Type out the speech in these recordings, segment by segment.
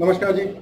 नमस्कार जी,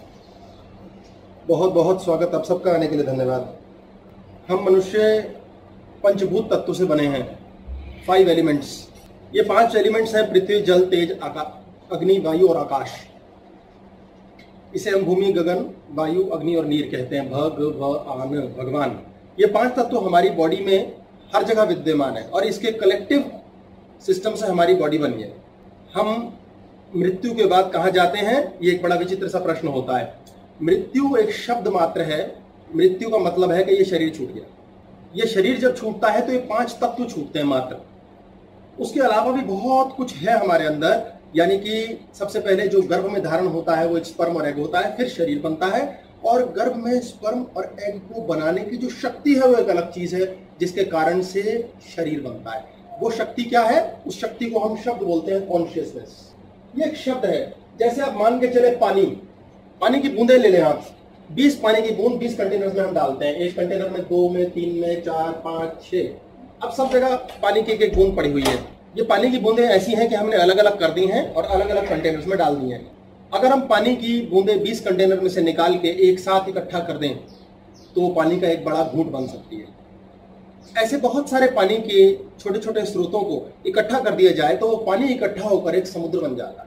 बहुत बहुत स्वागत आप सबका आने के लिए धन्यवाद। हम मनुष्य पंचभूत तत्व से बने हैं, 5 एलिमेंट्स। ये 5 एलिमेंट्स हैं पृथ्वी, जल, तेज, अग्नि, वायु और आकाश। इसे हम भूमि, गगन, वायु, अग्नि और नीर कहते हैं। भगवान। ये 5 तत्व हमारी बॉडी में हर जगह विद्यमान है और इसके कलेक्टिव सिस्टम से हमारी बॉडी बनी है। हम मृत्यु के बाद कहाँ जाते हैं, ये एक बड़ा विचित्र सा प्रश्न होता है। मृत्यु एक शब्द मात्र है। मृत्यु का मतलब है कि ये शरीर छूट गया। ये शरीर जब छूटता है तो ये 5 तत्व छूटते हैं मात्र। उसके अलावा भी बहुत कुछ है हमारे अंदर, यानी कि सबसे पहले जो गर्भ में धारण होता है वो एक स्पर्म और एग होता है, फिर शरीर बनता है। और गर्भ में स्पर्म और एग को बनाने की जो शक्ति है वो एक अलग चीज है, जिसके कारण से शरीर बनता है। वो शक्ति क्या है? उस शक्ति को हम शब्द बोलते हैं कॉन्शियसनेस। ये एक शब्द है। जैसे आप मान के चले पानी की बूंदें ले लें आप, 20 पानी की बूंद 20 कंटेनर्स में हम डालते हैं। एक कंटेनर में 2 में 3 में 4 5 6, अब सब जगह पानी की एक बूंद पड़ी हुई है। ये पानी की बूंदें ऐसी हैं कि हमने अलग अलग कर दी हैं और अलग अलग कंटेनर्स में डाल दी हैं। अगर हम पानी की बूंदें 20 कंटेनर में से निकाल के एक साथ इकट्ठा कर दें तो पानी का एक बड़ा घूंट बन सकती है। ऐसे बहुत सारे पानी के छोटे छोटे स्रोतों को इकट्ठा कर दिया जाए तो वो पानी इकट्ठा होकर एक समुद्र बन जाता है।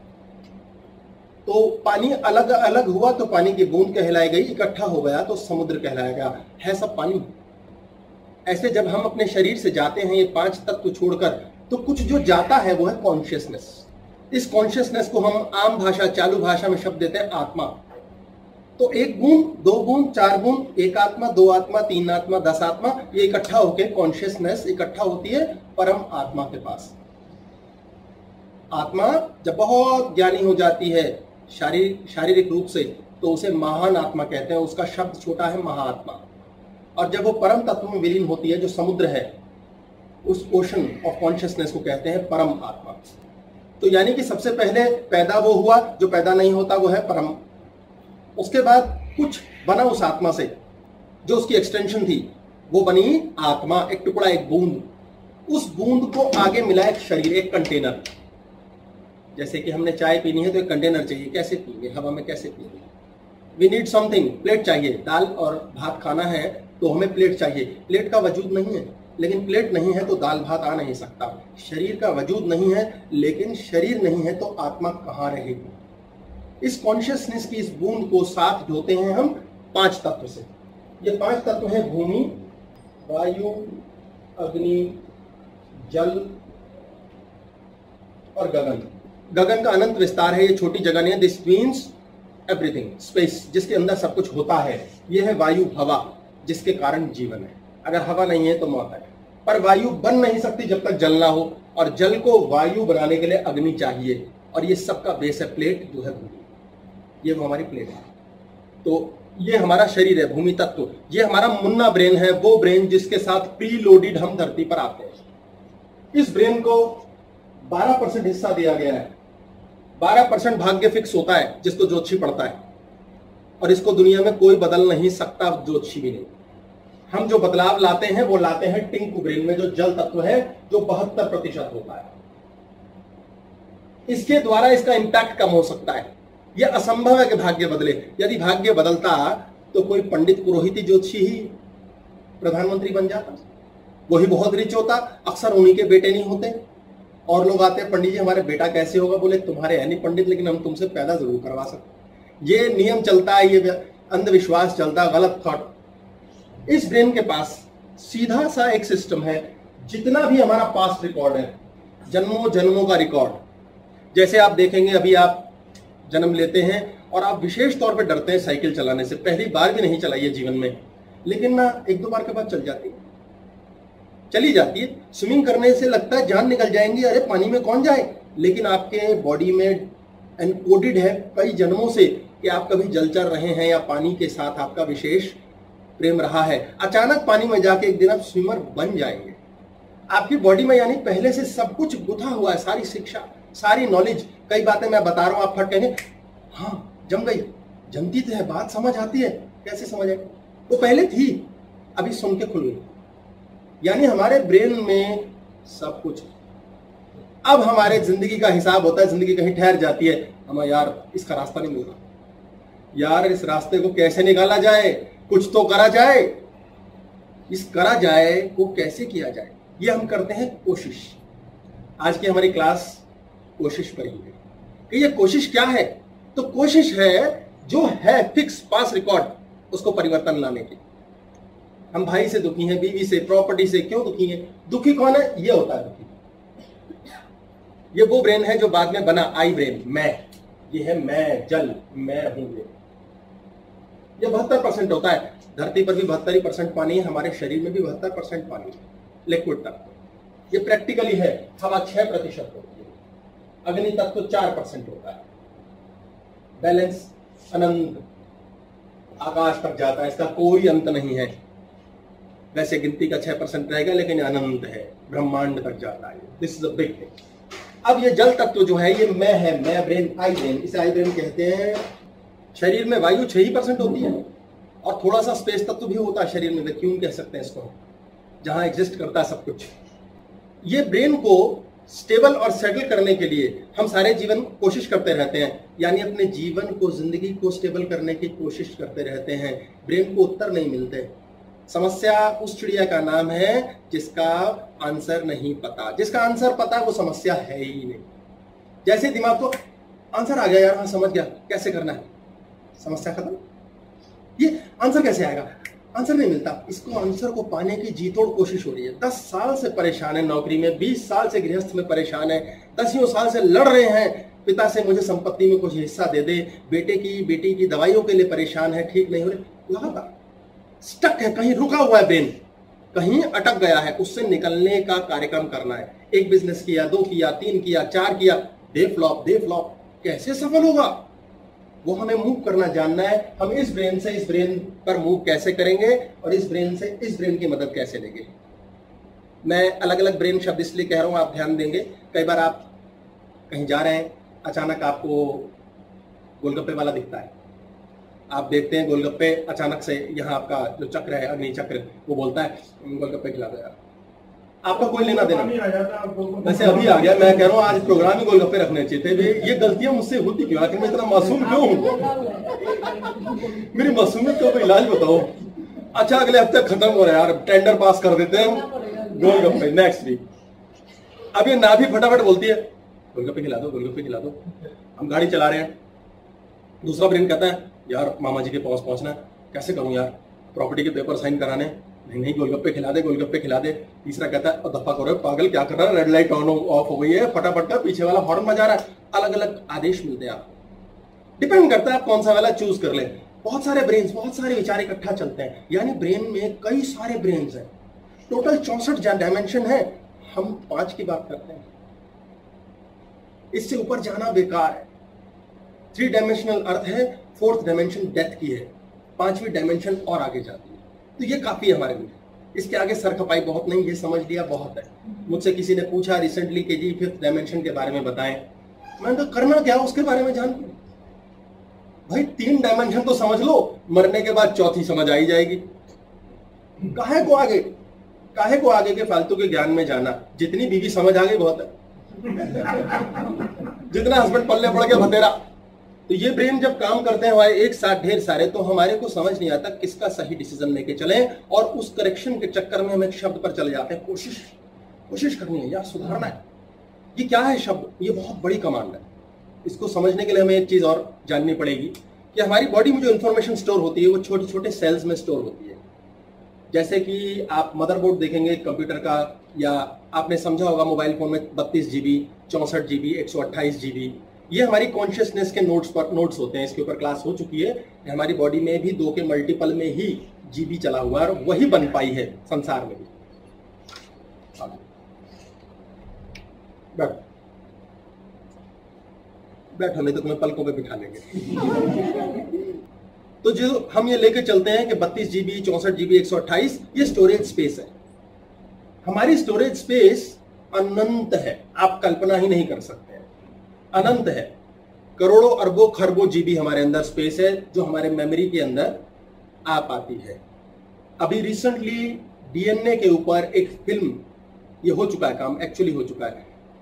तो पानी अलग अलग हुआ तो पानी की बूंद कहलाई गई, इकट्ठा हो गया तो समुद्र कहलाया गया। है सब पानी। ऐसे जब हम अपने शरीर से जाते हैं ये 5 तत्व छोड़कर, तो कुछ जो जाता है वो है कॉन्शियसनेस। इस कॉन्शियसनेस को हम आम भाषा, चालू भाषा में शब्द देते हैं आत्मा। तो 1 बूंद, 2 बूंद, 4 बूंद, 1 आत्मा, 2 आत्मा, 3 आत्मा, 10 आत्मा, ये इकट्ठा होकर कॉन्शियसनेस इकट्ठा होती है परम आत्मा के पास। आत्मा जब बहुत ज्ञानी हो जाती है शारीरिक रूप से तो उसे महान आत्मा कहते हैं। उसका शब्द छोटा है महाआत्मा। और जब वो परम तत्व में विलीन होती है जो समुद्र है, उस ओशन ऑफ कॉन्शियसनेस को कहते हैं परम आत्मा। तो यानी कि सबसे पहले पैदा वो हुआ जो पैदा नहीं होता, वो है परम। उसके बाद कुछ बना उस आत्मा से, जो उसकी एक्सटेंशन थी, वो बनी आत्मा, एक टुकड़ा, एक बूंद। उस बूंद को आगे मिला एक शरीर, एक कंटेनर। जैसे कि हमने चाय पीनी है तो एक कंटेनर चाहिए। कैसे पिएंगे? हवा में कैसे पिएंगे? वी नीड समथिंग, प्लेट चाहिए। दाल और भात खाना है तो हमें प्लेट चाहिए। प्लेट का वजूद नहीं है, लेकिन प्लेट नहीं है तो दाल भात आ नहीं सकता। शरीर का वजूद नहीं है, लेकिन शरीर नहीं है तो आत्मा कहाँ रहेगी? इस कॉन्शियसनेस की इस बूंद को साथ ढोते हैं हम 5 तत्व से। ये 5 तत्व हैं भूमि, वायु, अग्नि, जल और गगन। गगन का अनंत विस्तार है, ये छोटी जगह नहीं है। दिस मीन्स एवरीथिंग, स्पेस, जिसके अंदर सब कुछ होता है। ये है वायु, हवा, जिसके कारण जीवन है। अगर हवा नहीं है तो मौत है। पर वायु बन नहीं सकती जब तक जल ना हो, और जल को वायु बनाने के लिए अग्नि चाहिए। और ये सबका बेस है प्लेट, जो है भूमि। ये वो हमारी प्लेट है। तो ये हमारा शरीर है, भूमि तत्व। ये हमारा मुन्ना ब्रेन है, वो ब्रेन जिसके साथ प्री लोडेड हम धरती पर आते हैं। इस ब्रेन को 12% हिस्सा दिया गया है। 12% भाग्य फिक्स होता है, जिसको ज्योतिषी पढ़ता है, और इसको दुनिया में कोई बदल नहीं सकता, ज्योतिषी भी नहीं। हम जो बदलाव लाते हैं वो लाते हैं टिंकू ब्रेन में, जो जल तत्व है, जो 72% होता है। इसके द्वारा इसका इंपैक्ट कम हो सकता है। यह असंभव है कि भाग्य बदले। यदि भाग्य बदलता तो कोई पंडित, पुरोहित, ज्योतिषी ही प्रधानमंत्री बन जाता, वही बहुत रिच होता। अक्सर उन्हीं के बेटे नहीं होते। और लोग आते हैं, पंडित जी हमारे बेटा कैसे होगा? बोले तुम्हारे है नहीं पंडित, लेकिन हम तुमसे पैदा जरूर करवा सकते। ये नियम चलता है, ये अंधविश्वास चलता है, गलत थॉट। इस ब्रेन के पास सीधा सा एक सिस्टम है। जितना भी हमारा पास्ट रिकॉर्ड है, जन्मों जन्मों का रिकॉर्ड। जैसे आप देखेंगे, अभी आप जन्म लेते हैं और आप विशेष तौर पे डरते हैं साइकिल चलाने से। पहली बार भी नहीं चलाई है जीवन में, लेकिन ना 1-2 बार के बाद चली जाती है। स्विमिंग करने से लगता है जान निकल जाएंगी, अरे पानी में कौन जाए। लेकिन आपके बॉडी में एनकोडेड है कई जन्मों से कि आप कभी जलचर रहे हैं या पानी के साथ आपका विशेष प्रेम रहा है। अचानक पानी में जाके एक दिन आप स्विमर बन जाएंगे। आपकी बॉडी में यानी पहले से सब कुछ गुथा हुआ है, सारी शिक्षा, सारी नॉलेज। कई बातें मैं बता रहा हूं, आप फट कहेंगे हाँ जम गई, जमती तो है, बात समझ आती है। कैसे समझ आएगी? वो पहले थी, अभी सुन के खुल गई। यानी हमारे ब्रेन में सब कुछ। अब हमारे जिंदगी का हिसाब होता है, जिंदगी कहीं ठहर जाती है, हमें यार इसका रास्ता नहीं मिल रहा, यार इस रास्ते को कैसे निकाला जाए, कुछ तो करा जाए, इस करा जाए को कैसे किया जाए, ये हम करते हैं कोशिश। आज की हमारी क्लास कोशिश पर ही है कि ये कोशिश क्या है। तो कोशिश है जो है फिक्स पास रिकॉर्ड उसको परिवर्तन लाने की। हम भाई से दुखी हैं, बीवी से, प्रॉपर्टी से, क्यों दुखी हैं? दुखी कौन है? ये होता है दुखी। ये वो ब्रेन है जो बाद में बना, आई ब्रेन, मैं, ये है मैं, जल, मैं हूं ये 72% होता है। धरती पर भी 72% पानी है, हमारे शरीर में भी 72% पानी है, लिक्विड तत्व। ये प्रैक्टिकली है। हवा 6% होती है, अग्नि तत्व 4% होता है। बैलेंस अनंत आकाश तक जाता है, इसका कोई अंत नहीं है। वैसे गिनती का 6% रहेगा, लेकिन अनंत है, ब्रह्मांड तक जाता है। This is a big thing. अब ये जल तत्व जो है ये मैं है, मैं ब्रेन, आई ब्रेन, इसे आई ब्रेन कहते हैं। शरीर में वायु 6% होती है और थोड़ा सा स्पेस तत्व भी होता है शरीर में, वैक्यूम कह सकते हैं इसको, जहां एग्जिस्ट करता है सब कुछ। ये ब्रेन को स्टेबल और सेटल करने के लिए हम सारे जीवन कोशिश करते रहते हैं, यानी अपने जीवन को, जिंदगी को स्टेबल करने की कोशिश करते रहते हैं। ब्रेन को उत्तर नहीं मिलते। समस्या उस चिड़िया का नाम है जिसका आंसर नहीं पता। जिसका आंसर पता है वो समस्या है ही नहीं। जैसे दिमाग को आंसर आ गया, यार हाँ समझ गया कैसे करना है, समस्या खत्म। ये आंसर कैसे आएगा? आंसर नहीं मिलता। इसको आंसर को पाने की जी तोड़ कोशिश हो रही है। 10 साल से परेशान है नौकरी में, 20 साल से गृहस्थ में परेशान है, 10 साल से लड़ रहे हैं पिता से, मुझे संपत्ति में कुछ हिस्सा दे दे, बेटी की दवाइयों के लिए परेशान है, ठीक नहीं हो रहे, लगातार स्टक है, कहीं रुका हुआ है ब्रेन, कहीं अटक गया है, उससे निकलने का कार्यक्रम करना है। एक बिजनेस किया, 2 किया, 3 किया, 4 किया, दे फ्लॉप, कैसे सफल होगा? वो हमें मूव करना जानना है। हम इस ब्रेन से इस ब्रेन पर मूव कैसे करेंगे और इस ब्रेन से इस ब्रेन की मदद कैसे लेंगे। मैं अलग अलग ब्रेन शब्द इसलिए कह रहा हूं, आप ध्यान देंगे। कई बार आप कहीं जा रहे हैं, अचानक आपको गोलगप्पे वाला दिखता है, आप देखते हैं गोलगप्पे, अचानक से यहाँ आपका जो चक्र है, अग्नि चक्र, वो बोलता है गोलगप्पे खिला दो यार। आपका कोई लेना देना, वैसे अभी आ गया। मैं कह रहा हूँ आज प्रोग्राम में गोलगप्पे रखने चाहिए थे। ये गलतियां मुझसे होती क्यों? आखिर मैं इतना मासूम क्यों हूँ? मेरी मासूमियत का कोई इलाज बताओ। अच्छा अगले हफ्ते खत्म हो रहा है यार, टेंडर पास कर देते हैं गोलगप्पे नेक्स्ट वीक। अब ये ना भी फटाफट बोलती है गोलगप्पे खिला दो, गोलगप्पे खिला दो। हम गाड़ी चला रहे हैं, दूसरा ब्रेन कहता है यार मामा जी के पास पहुंचना है, कैसे करूं यार, प्रॉपर्टी के पेपर साइन कराने, नहीं गोलगप्पे खिला दे, गोलगप्पे खिला दे। तीसरा कहता है दफा करो पागल, क्या कर रहा है, रेड लाइट ऑन ऑफ हो गई है, फटाफट का पीछे वाला हॉर्न बजा रहा है। अलग अलग आदेश मिलते हैं आपको, डिपेंड करता है आप कौन सा वाला चूज कर ले। बहुत सारे ब्रेन्स, बहुत सारे विचार इकट्ठा चलते हैं, यानी ब्रेन में कई सारे ब्रेन्स हैं। टोटल 64 डायमेंशन है, हम 5 की बात करते हैं। इससे ऊपर जाना बेकार है। 3 डायमेंशनल अर्थ है, 4th डायमेंशन डेथ की है, 5वीं डायमेंशन और आगे जाती है। तो ये काफी है हमारे लिए, इसके आगे सर खपाई बहुत नहीं, ये समझ लिया बहुत है। मुझसे किसी ने पूछा रिसेंटली कि जी 5th डायमेंशन के बारे में बताएं। मैंने कहा करना क्या उसके बारे में जान के? भाई 3 डायमेंशन तो समझ लो, मरने के बाद 4थी समझ आई जाएगी। काहे को आगे के फालतू के ज्ञान में जाना? जितनी बीवी समझ आ गई बहुत है, जितना हस्बैंड पल्ले पड़ के भतेरा। तो ये ब्रेन जब काम करते हैं हमारे एक साथ ढेर सारे, तो हमारे को समझ नहीं आता किसका सही डिसीजन लेके चले, और उस करेक्शन के चक्कर में हम एक शब्द पर चले जाते हैं, कोशिश करनी है यार, सुधारना है। ये क्या है शब्द? ये बहुत बड़ी कमांड है। इसको समझने के लिए हमें एक चीज और जाननी पड़ेगी कि हमारी बॉडी में जो इंफॉर्मेशन स्टोर होती है वो छोटे छोटे सेल्स में स्टोर होती है। जैसे कि आप मदरबोर्ड देखेंगे कंप्यूटर का, या आपने समझा होगा मोबाइल फोन में 32 GB, 64 GB, 128 GB, ये हमारी कॉन्शियसनेस के नोट्स होते हैं। इसके ऊपर क्लास हो चुकी है। हमारी बॉडी में भी 2 के मल्टीपल में ही GB चला हुआ है, और वही बन पाई है संसार में भी। बैठो नहीं तो तुम्हें पलकों पे बिठा लेंगे। तो जो हम ये लेके चलते हैं कि 32 GB, 64 GB, 128, ये स्टोरेज स्पेस है। हमारी स्टोरेज स्पेस अनंत है, आप कल्पना ही नहीं कर सकते हैं, अनंत है। करोड़ों अरबों खरबों GB हमारे अंदर स्पेस है, जो हमारे मेमोरी के अंदर आ पाती है। अभी रिसेंटली DNA के ऊपर एक फिल्म, ये हो चुका है काम, एक्चुअली हो चुका है।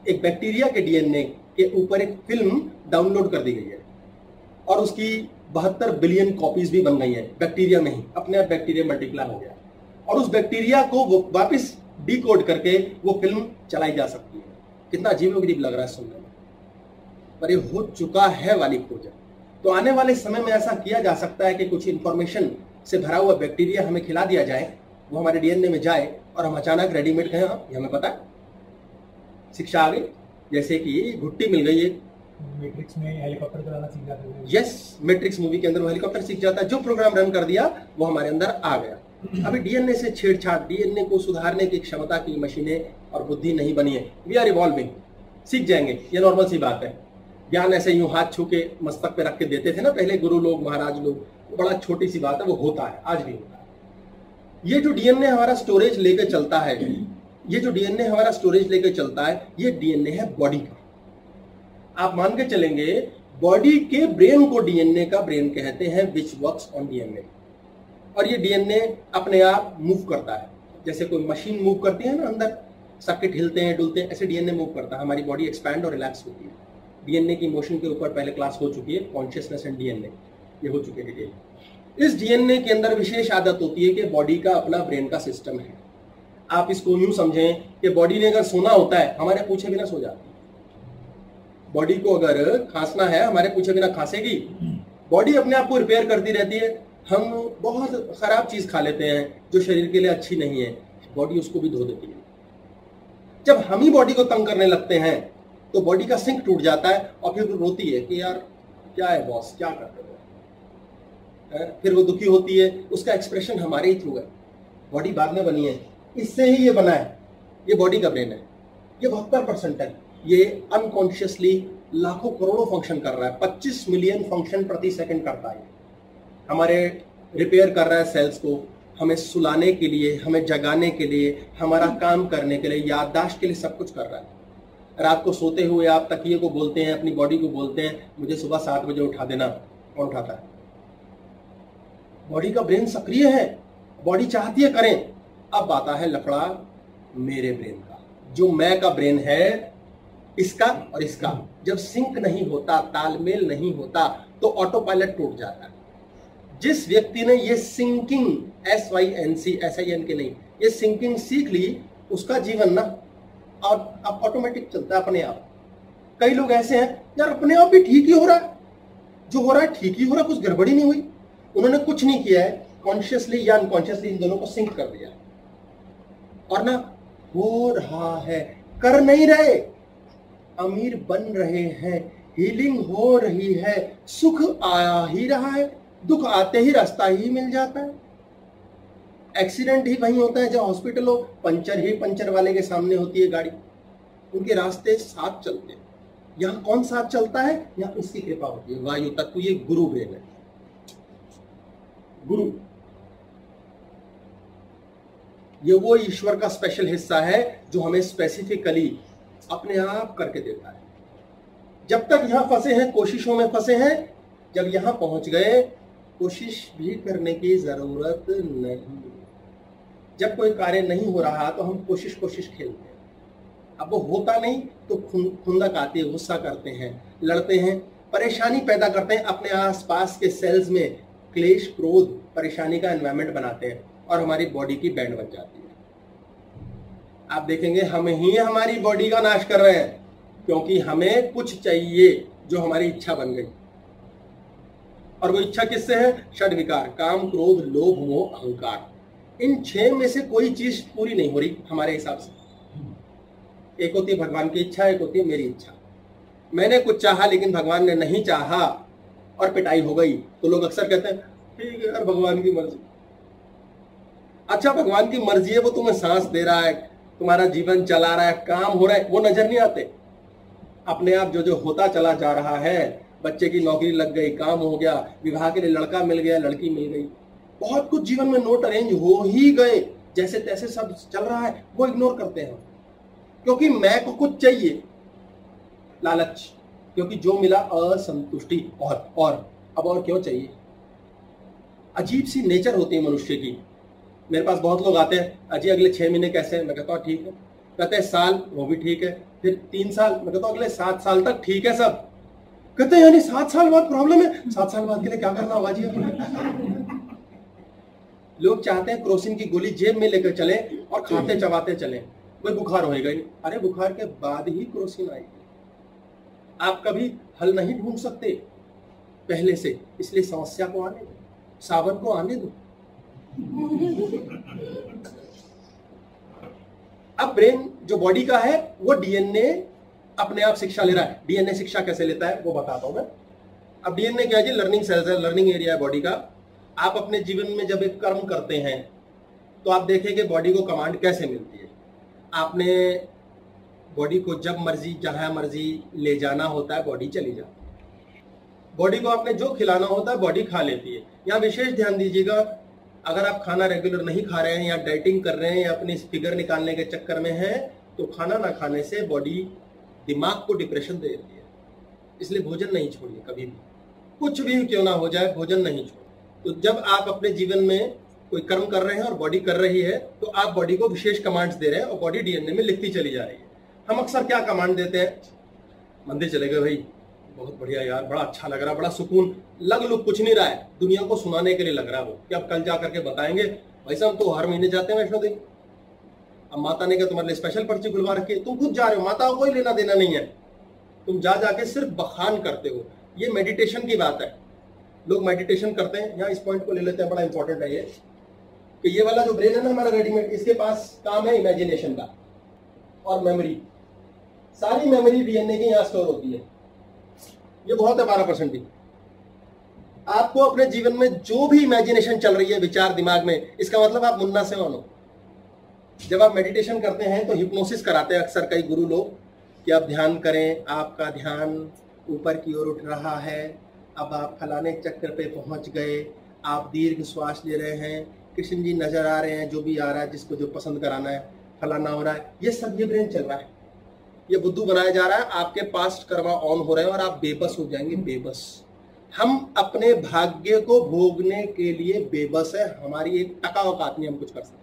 एक बैक्टीरिया के डीएनए के ऊपर एक फिल्म डाउनलोड कर दी गई है और उसकी 72 बिलियन कॉपीज भी बन गई है बैक्टीरिया में ही। अपने आप बैक्टीरिया मल्टीप्लाई हो गया और उस बैक्टीरिया को वो वापस डिकोड करके वो फिल्म चलाई जा सकती है। कितना अजीबोगरीब लग रहा है सुनने में, पर ये हो चुका है वाली खोज। तो आने वाले समय में ऐसा किया जा सकता है कि कुछ इंफॉर्मेशन से भरा हुआ बैक्टीरिया हमें खिला दिया जाए, वो हमारे डीएनए में जाए और हम अचानक रेडीमेड कहें हाँ ये हमें पता है, शिक्षा आ गई। जैसे कि घुट्टी मिल गई है, मैट्रिक्स में हेलीकॉप्टर चलाना सीख जाते हैं। यस, मैट्रिक्स मूवी के अंदर वो हेलीकॉप्टर सीख जाता है, जो प्रोग्राम रन कर दिया वो हमारे अंदर आ गया। अभी डीएनए से छेड़छाड़, डीएनए को सुधारने की क्षमता की मशीनें और बुद्धि नहीं बनी है। वी आर इवॉल्विंग, सीख जाएंगे, ये नॉर्मल सी बात है। ज्ञान ऐसे यूं हाथ छू के मस्तक पे रख के देते थे ना पहले गुरु लोग, महाराज लोग, बड़ा छोटी सी बात है, वो होता है, आज भी होता है। ये जो डीएनए हमारा स्टोरेज लेके चलता है, ये जो डीएनए हमारा स्टोरेज लेके चलता है, ये डीएनए है बॉडी का। आप मान के चलेंगे बॉडी के ब्रेन को डीएनए का ब्रेन कहते हैं, विच वर्क्स ऑन डीएनए। और ये डीएनए अपने आप मूव करता है, जैसे कोई मशीन मूव करती है ना, अंदर सर्किट हिलते हैं डुलते हैं, ऐसे डीएनए मूव करता है। हमारी बॉडी एक्सपैंड और रिलैक्स होती है। डीएनए की मोशन के ऊपर पहले क्लास हो चुकी है, कॉन्शियसनेस एंड डीएनए, ये हो चुके हैं डिटेल। इस डीएनए के अंदर विशेष आदत होती है कि बॉडी का अपना ब्रेन का सिस्टम है। आप इसको यूं समझें कि बॉडी ने अगर सोना होता है, हमारे पूछे बिना सो जाती है। बॉडी को अगर खांसना है, हमारे पूछे बिना खांसेगी। बॉडी अपने आप को रिपेयर करती रहती है। हम बहुत खराब चीज खा लेते हैं जो शरीर के लिए अच्छी नहीं है, बॉडी उसको भी धो देती है। जब हम ही बॉडी को तंग करने लगते हैं तो बॉडी का सिंक टूट जाता है और फिर वो रोती है कि यार क्या है बॉस, क्या करते हो। फिर वो दुखी होती है, उसका एक्सप्रेशन हमारे ही थ्रू है। बॉडी बाद में बनी है, इससे ही ये बना है, ये बॉडी का ब्रेन है। ये 72% है, ये अनकॉन्शियसली लाखों करोड़ों फंक्शन कर रहा है। 25 मिलियन फंक्शन प्रति सेकंड करता है। हमारे रिपेयर कर रहा है सेल्स को, हमें सुलाने के लिए, हमें जगाने के लिए, हमारा काम करने के लिए, याददाश्त के लिए, सब कुछ कर रहा है। रात को सोते हुए आप तकिए को बोलते हैं, अपनी बॉडी को बोलते हैं मुझे सुबह 7 बजे उठा देना, कौन उठाता है? बॉडी का ब्रेन सक्रिय है, बॉडी चाहती है करें। अब आता है लफड़ा मेरे ब्रेन का, जो मैं का ब्रेन है, इसका और इसका जब सिंक नहीं होता, तालमेल नहीं होता, तो ऑटो पायलट टूट जाता है। जिस व्यक्ति ने ये सिंकिंग, SYNC, SIN के नहीं, ये सिंकिंग सीख ली, उसका जीवन ना और अब ऑटोमेटिक चलता है अपने आप। कई लोग ऐसे हैं यार अपने आप भी ठीक ही हो रहा है, जो हो रहा है ठीक ही हो रहा है, कुछ गड़बड़ी नहीं हुई। उन्होंने कुछ नहीं किया है, कॉन्शियसली या अनकॉन्शियसली इन दोनों को सिंक कर दिया और ना हो रहा है, कर नहीं रहे, अमीर बन रहे हैं, हीलिंग हो रही है, सुख आ ही रहा है, दुख आते ही रास्ता ही मिल जाता है। एक्सीडेंट ही वहीं होता है जब हॉस्पिटल हो, पंचर ही पंचर वाले के सामने होती है गाड़ी। उनके रास्ते साथ चलते हैं। यहाँ कौन साथ चलता है? यहाँ उसकी कृपा होती है, वायु तत्व, ये गुरु ब्रेन है। गुरु ये वो ईश्वर का स्पेशल हिस्सा है जो हमें स्पेसिफिकली अपने आप करके देता है। जब तक यहां फंसे हैं, कोशिशों में फंसे हैं, जब यहां पहुंच गए कोशिश भी करने की जरूरत नहीं। जब कोई कार्य नहीं हो रहा तो हम कोशिश खेलते हैं, अब वो होता नहीं तो खुंदक आती है, गुस्सा करते हैं, लड़ते हैं, परेशानी पैदा करते हैं, अपने आसपास के सेल्स में क्लेश, क्रोध, परेशानी का एनवायरनमेंट बनाते हैं और हमारी बॉडी की बैंड बन जाती है। आप देखेंगे हम ही हमारी बॉडी का नाश कर रहे हैं, क्योंकि हमें कुछ चाहिए जो हमारी इच्छा बन गई। और वो इच्छा किससे है? षड विकार, काम, क्रोध, लोभ, मोह, अहंकार। इन 6 में से कोई चीज पूरी नहीं हो रही हमारे हिसाब से। एक होती है भगवान की इच्छा, एक होती है मेरी इच्छा। मैंने कुछ चाहा लेकिन भगवान ने नहीं चाहा और पिटाई हो गई, तो लोग अक्सर कहते हैं ठीक है यार भगवान की मर्जी। अच्छा भगवान की मर्जी है, वो तुम्हें सांस दे रहा है, तुम्हारा जीवन चला रहा है, काम हो रहा है, वो नजर नहीं आते। अपने आप जो होता चला जा रहा है, बच्चे की नौकरी लग गई, काम हो गया, विवाह के लिए लड़का मिल गया, लड़की मिल गई, बहुत कुछ जीवन में नोट अरेंज हो ही गए, जैसे तैसे सब चल रहा है, वो इग्नोर करते हैं क्योंकि मैं को कुछ चाहिए, लालच, क्योंकि जो मिला असंतुष्टि, और अब और क्यों चाहिए। अजीब सी नेचर होती है मनुष्य की। मेरे पास बहुत लोग आते हैं, अजी अगले 6 महीने कैसे हैं? मैं कहता हूँ ठीक है, कहते हैं साल, वो भी ठीक है, फिर 3 साल, मैं कहता हूं अगले 7 साल तक ठीक है सब। कहते हैं यानी 7 साल बाद प्रॉब्लम है, 7 साल बाद के लिए क्या करना होगा जी? लोग चाहते हैं क्रोसिन की गोली जेब में लेकर चले और खाते चबाते चले, कोई बुखार होएगा ही। अरे बुखार के बाद ही क्रोसिन आएगी। आप कभी हल नहीं ढूंढ सकते पहले से, इसलिए समस्या को आने दो, सावन को आने दो। अब ब्रेन जो बॉडी का है वो डीएनए अपने आप शिक्षा ले रहा है। डीएनए शिक्षा कैसे लेता है वो बताता हूं मैं। अब डीएनए क्या है जी? लर्निंग सेल्स है, लर्निंग एरिया है बॉडी का। आप अपने जीवन में जब एक कर्म करते हैं तो आप देखेंगे बॉडी को कमांड कैसे मिलती है। आपने बॉडी को जब मर्जी जहां मर्जी ले जाना होता है, बॉडी चली जाती है। बॉडी को आपने जो खिलाना होता है बॉडी खा लेती है। यहाँ विशेष ध्यान दीजिएगा, अगर आप खाना रेगुलर नहीं खा रहे हैं या डाइटिंग कर रहे हैं या अपनी फिगर निकालने के चक्कर में हैं, तो खाना ना खाने से बॉडी दिमाग को डिप्रेशन दे देती है। इसलिए भोजन नहीं छोड़िए कभी भी, कुछ भी क्यों ना हो जाए, भोजन नहीं छोड़िए। तो जब आप अपने जीवन में कोई कर्म कर रहे हैं और बॉडी कर रही है, तो आप बॉडी को विशेष कमांड्स दे रहे हैं और बॉडी डीएनए में लिखती चली जा रही है। हम अक्सर क्या कमांड देते हैं? मंदिर चले गए भाई, बहुत बढ़िया यार, बड़ा अच्छा लग रहा, बड़ा सुकून लग लुक कुछ नहीं रहा है, दुनिया को सुनाने के लिए लग रहा है वो कि अब कल जा करके बताएंगे भाई साहब तो हर महीने जाते हैं वैष्णो देवी, अब माता ने क्या तुम्हारे लिए स्पेशल पर्ची खुलवा रखी है, तुम खुद जा रहे हो, माता को कोई लेना देना नहीं है, तुम जा जाके सिर्फ बखान करते हो। ये मेडिटेशन की बात है। लोग मेडिटेशन करते हैं, यहाँ इस पॉइंट को ले लेते हैं, बड़ा इंपॉर्टेंट है ये, कि ये वाला जो ब्रेन है ना हमारा रेडीमेड, इसके पास काम है इमेजिनेशन का और मेमोरी। सारी मेमोरी डीएनए की यहाँ स्टोर होती है, ये बहुत है 12% ही। आपको अपने जीवन में जो भी इमेजिनेशन चल रही है विचार दिमाग में, इसका मतलब आप मुन्ना से मानो। जब आप मेडिटेशन करते हैं तो हिप्नोसिस कराते हैं अक्सर कई गुरु लोग कि आप ध्यान करें, आपका ध्यान ऊपर की ओर उठ रहा है, अब आप फलाने चक्र पे पहुंच गए, आप दीर्घ श्वास ले रहे हैं, कृष्ण जी नजर आ रहे हैं, जो भी आ रहा है जिसको जो पसंद कराना है, फलाना हो रहा है, ये सब ये ब्रेन चल रहा है, ये बुद्धू बनाया जा रहा है। आपके पास्ट कर्मा ऑन हो रहे हैं और आप बेबस हो जाएंगे, बेबस। हम अपने भाग्य को भोगने के लिए बेबस है, हमारी एक टका औकात नहीं हम कुछ कर सके।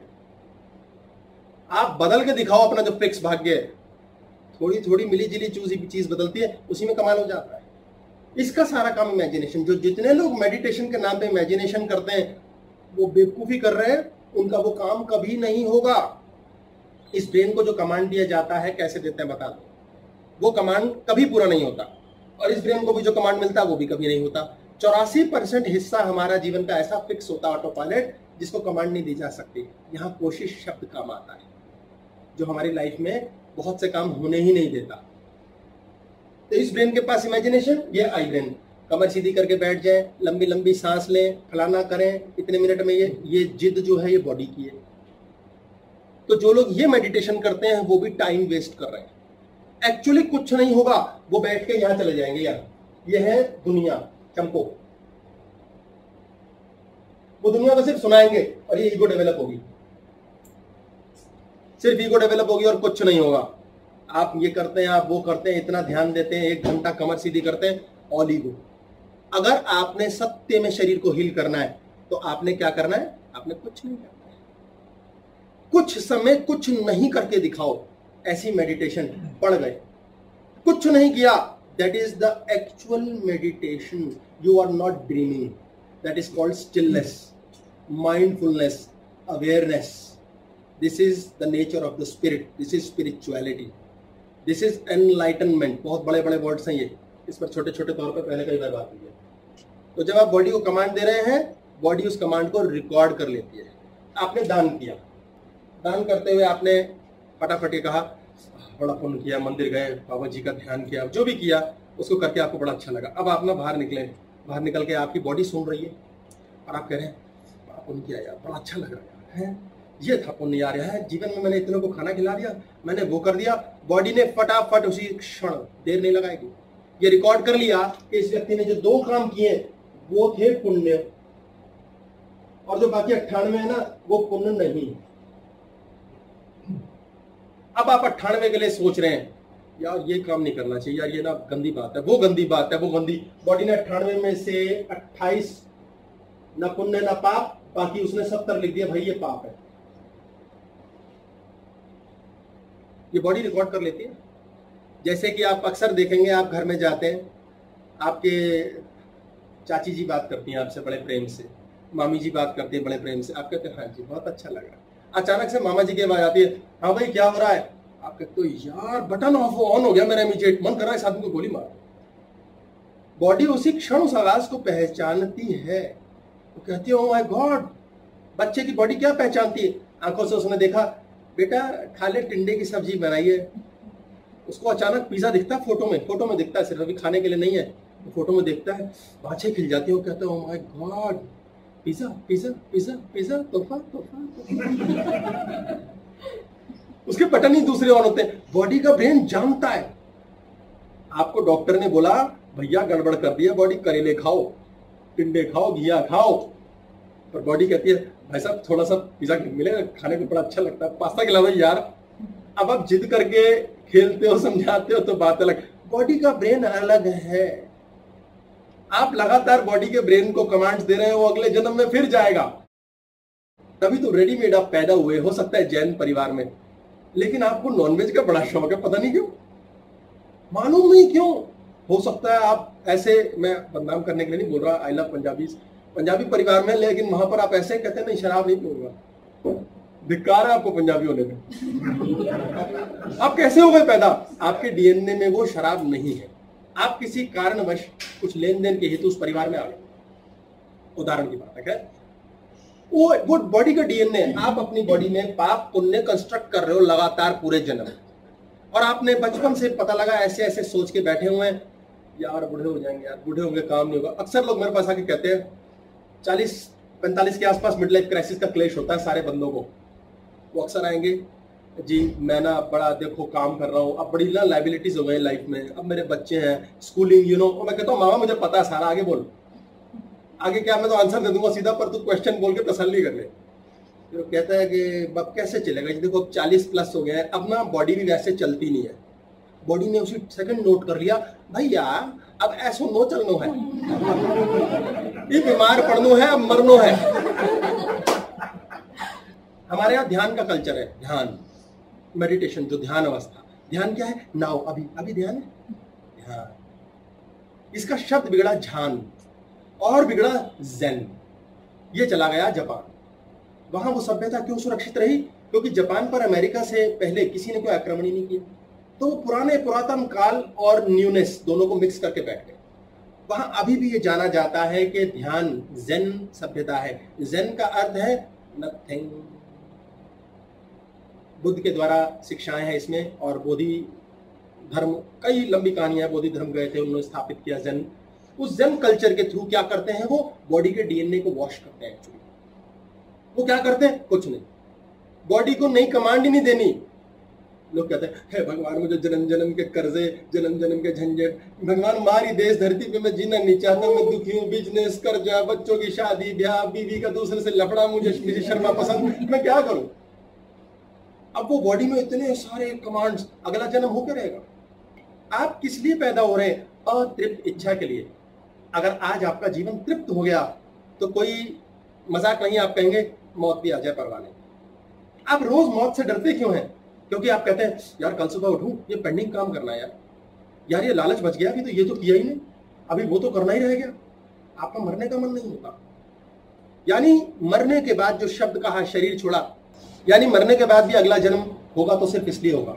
आप बदल के दिखाओ अपना जो फिक्स भाग्य है, थोड़ी थोड़ी मिली जुली चीज बदलती है, उसी में कमाल हो जाता है। इसका सारा काम इमेजिनेशन। जो जितने लोग मेडिटेशन के नाम पे इमेजिनेशन करते हैं वो बेवकूफी कर रहे हैं, उनका वो काम कभी नहीं होगा। इस ब्रेन को जो कमांड दिया जाता है, कैसे देते हैं बता दो, वो कमांड कभी पूरा नहीं होता, और इस ब्रेन को भी जो कमांड मिलता है वो भी कभी नहीं होता। 84% हिस्सा हमारा जीवन का ऐसा फिक्स होता है ऑटो पायलट, जिसको कमांड नहीं दी जा सकती। यहाँ कोशिश शब्द काम आता है जो हमारी लाइफ में बहुत से काम होने ही नहीं देता। तो इस ब्रेन के पास इमेजिनेशन, ये आई ब्रेन, कमर सीधी करके बैठ जाए, लंबी लंबी सांस लें, फलाना करें इतने मिनट में, ये जिद जो है ये बॉडी की है। तो जो लोग ये मेडिटेशन करते हैं वो भी टाइम वेस्ट कर रहे हैं। एक्चुअली कुछ नहीं होगा, वो बैठ के यहां चले जाएंगे यार, ये है दुनिया, चमको, वो दुनिया को सिर्फ सुनाएंगे और ये ईगो डेवलप होगी, सिर्फ ईगो डेवलप होगी और कुछ नहीं होगा। आप ये करते हैं, आप वो करते हैं, इतना ध्यान देते हैं, 1 घंटा कमर सीधी करते हैं, ऑल ईगो। अगर आपने सत्य में शरीर को हील करना है तो आपने क्या करना है? आपने कुछ नहीं करना है, कुछ समय कुछ नहीं करके दिखाओ, ऐसी मेडिटेशन। पढ़ गए, कुछ नहीं किया, that is the actual meditation. You are not dreaming, that is called stillness, mindfulness, awareness. This is the nature of the spirit, this is spirituality, this is enlightenment. बहुत बड़े बड़े वर्ड्स हैं ये, इस पर छोटे छोटे तौर पर पहले कई बार बात हुई है। तो जब आप बॉडी को कमांड दे रहे हैं, बॉडी उस कमांड को रिकॉर्ड कर लेती है। आपने दान किया, दान करते हुए आपने फटाफट ये कहा बड़ा पुण्य किया, मंदिर गए, बाबा जी का ध्यान किया, जो भी किया उसको करके आपको बड़ा अच्छा लगा। अब आप ना बाहर निकले, बाहर निकल के आपकी बॉडी सुन रही है और आप कह रहे हैं बड़ा पुण्य किया यार, बड़ा अच्छा लग रहा है, ये था पुण्य यार, है जीवन में मैंने इतनों को खाना खिला दिया, मैंने वो कर दिया। बॉडी ने फटाफट उसी क्षण, देर नहीं लगाएगी, ये रिकॉर्ड कर लिया कि इस व्यक्ति ने जो 2 काम किए वो थे पुण्य, और जो बाकी 98 है ना वो पुण्य नहीं। अब आप 98 के लिए सोच रहे हैं यार ये काम नहीं करना चाहिए यार, ये ना गंदी बात है, वो गंदी बात है, वो गंदी। बॉडी ने 98 में से 28 ना पुण्य ना पाप, बाकी उसने 70 लिख दिया, भाई ये पाप है। ये बॉडी रिकॉर्ड कर लेती है। जैसे कि आप अक्सर देखेंगे, आप घर में जाते हैं, आपके चाची जी बात करती हैं आपसे बड़े प्रेम से, मामी जी बात करती हैं बड़े प्रेम से, आप कहते हैं हाँ जी बहुत अच्छा लगा। अचानक से मामा जी की आवाज आती है, हाँ भाई क्या हो रहा है? आप कहते हो यार बटन ऑन हो गया मेरा, इमीडिएट मन कर रहा है इस आदमी को गोली मार। बॉडी उसी क्षण उस आवाज को पहचानती है, वो कहती है ओ माय गॉड। बच्चे की बॉडी क्या पहचानती है? आंखों से उसने देखा बेटा खा ले, टिंडे की सब्जी बनाई है, उसको अचानक पिज्जा दिखता है, फोटो में दिखता है, सिर्फ अभी खाने के लिए नहीं है, तो फोटो में देखता है, बाँछें खिल जाती है, वो कहता है oh my god, pizza pizza pizza pizza, तोहफा तोहफा। उसके बटन ही दूसरे ऑन होते हैं। बॉडी का ब्रेन जानता है। आपको डॉक्टर ने बोला भैया गड़बड़ कर दिया, बॉडी करेले खाओ, टिंडे खाओ, घिया खाओ, पर बॉडी कहती है भाई साहब थोड़ा सा पिज्जा मिलेगा, खाने को बड़ा अच्छा लगता है, पास्ता खिलाओ यार। अब आप जिद करके खेलते हो, समझाते हो तो बात अलग। बॉडी का ब्रेन अलग है। आप लगातार बॉडी के ब्रेन को कमांड्स दे रहे हो, अगले जन्म में फिर जाएगा। तभी तो रेडीमेड आप पैदा हुए, हो सकता है जैन परिवार में, लेकिन आपको नॉनवेज का बड़ा शौक है, पता नहीं क्यों, मालूम नहीं क्यों। हो सकता है आप ऐसे, मैं बदनाम करने के लिए नहीं बोल रहा, आई लव पंजाबीज, पंजाबी परिवार में, लेकिन वहां पर आप ऐसे कहते हैं नहीं शराब नहीं पीऊंगा, धिक्कार है आपको पंजाबी होने में। आप कैसे हो गए पैदा? आपके डीएनए में वो शराब नहीं है, आप किसी कारणवश कुछ लेन देन के हेतु उस परिवार में आ गए, उदाहरण की बात है। वो बॉडी का डीएनए, आप अपनी बॉडी में पाप पुण्य कंस्ट्रक्ट कर रहे हो लगातार पूरे जन्म, और आपने बचपन से पता लगा ऐसे ऐसे सोच के बैठे हुए हैं यार बूढ़े हो जाएंगे, यार बूढ़े होंगे काम नहीं होगा। अक्सर लोग मेरे पास आके कहते हैं 40-45 के आसपास मिड लाइफ क्राइसिस का क्लेश होता है सारे बंदों को। वो अक्सर आएंगे जी मैं ना बड़ा देखो काम कर रहा हूँ, अब बड़ी ना लाइबिलिटीज हो गई लाइफ में, अब मेरे बच्चे हैं, स्कूलिंग और मैं कहता हूँ मामा मुझे पता है सारा, आगे बोल। आगे क्या, मैं तो आंसर दे दूंगा सीधा, पर तू क्वेश्चन बोल के तसल्ली कर ले। तो कहता है कि अब कैसे चलेगा, देखो 40+ हो गया है, अब ना बॉडी भी वैसे चलती नहीं है। बॉडी ने उसी सेकंड नोट कर लिया भैया अब ऐसो नो चलनो है, ये बीमार पड़नो है, अब मरनो है। हमारे यहाँ ध्यान का कल्चर है, ध्यान मेडिटेशन, जो ध्यान अवस्था। ध्यान क्या है? नाउ, अभी ध्यान है, ध्यान। इसका शब्द बिगड़ा झान और बिगड़ा ज़ेन। ये चला गया जापान। वहां वो सभ्यता क्यों सुरक्षित रही? क्योंकि जापान पर अमेरिका से पहले किसी ने कोई आक्रमण ही नहीं किया, तो वो पुरातन काल और न्यूनेस दोनों को मिक्स करके बैठ गए। वहां अभी भी ये जाना जाता है कि ध्यान ज़ेन सभ्यता है। ज़ेन का अर्थ है नथिंग। बुद्ध के द्वारा शिक्षाएं हैं इसमें, और बोधि धर्म, कई लंबी कहानियां है, बोधि धर्म गए थे, उन्होंने स्थापित किया ज़ेन। उस ज़ेन कल्चर के थ्रू क्या करते हैं, वो बॉडी के डीएनए को वॉश करते हैं। एक्चुअली वो क्या करते हैं? कुछ नहीं, बॉडी को नई कमांड ही नहीं देनी। लोग कहते हैं हे भगवान मुझे जन्म जन्म के कर्जे, जन्म जन्म के झंझट, भगवान मारी देश धरती पे मैं जीना नहीं चाहता, मैं दुखी हूँ, बिजनेस कर्जा, बच्चों की शादी ब्याह, बीवी का दूसरे से लफड़ा, मुझे शर्मा पसंद, मैं क्या करूं? अब वो बॉडी में इतने सारे कमांड्स, अगला जन्म होकर रहेगा। आप किस लिए पैदा हो रहे हैं? अतृप्त इच्छा के लिए। अगर आज आपका जीवन तृप्त हो गया तो कोई मजाक नहीं, आप कहेंगे मौत भी आ जाए परवाह नहीं। आप रोज मौत से डरते क्यों हैं? क्योंकि आप कहते हैं यार कल सुबह उठूं, ये पेंडिंग काम करना है यार ये लालच बच गया, अभी तो ये तो किया ही नहीं, अभी वो तो करना ही रह गया। आपका मरने का मन नहीं होता। यानी मरने के बाद जो शब्द कहा शरीर छोड़ा, यानी मरने के बाद भी अगला जन्म होगा तो सिर्फ इसलिए होगा,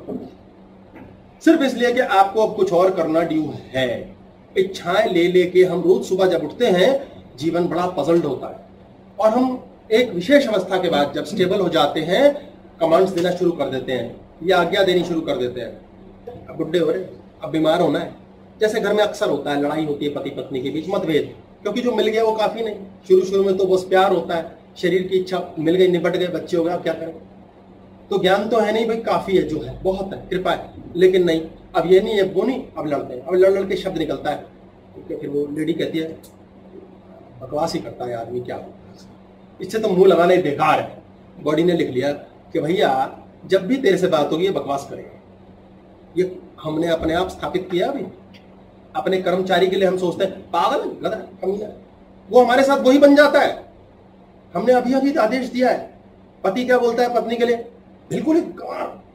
सिर्फ इसलिए कि आपको अब कुछ और करना ड्यू है। इच्छाएं ले लेके हम रोज सुबह जब उठते हैं, जीवन बड़ा पजल्ड होता है, और हम एक विशेष अवस्था के बाद जब स्टेबल हो जाते हैं, कमांड्स देना शुरू कर देते हैं या आज्ञा देनी शुरू कर देते हैं। अब बुढ़े हो रहे, अब बीमार होना है। जैसे घर में अक्सर होता है, लड़ाई होती है पति पत्नी के बीच, मतभेद, क्योंकि जो मिल गया वो काफी नहीं। शुरू में तो बस प्यार होता है, शरीर की इच्छा मिल गई, निपट गए, बच्चे हो गए, अब क्या करें? तो ज्ञान तो है नहीं भाई, काफी है जो है, बहुत है, कृपा है, लेकिन नहीं, अब ये नहीं है वो नहीं, अब लड़ते हैं, अब लड़ के शब्द निकलता है। तो फिर वो लेडी कहती है बकवास ही करता है आदमी, क्या इससे तो मुंह लगाना ही बेकार है। बॉडी ने लिख लिया कि भैया जब भी तेरे से बात होगी ये बकवास करेगा। ये हमने अपने आप स्थापित किया। अभी अपने कर्मचारी के लिए हम सोचते हैं पागल है, गधा, कमीना, वो हमारे साथ वही बन जाता है। हमने अभी आदेश दिया है, पति क्या बोलता है पत्नी के लिए, बिल्कुल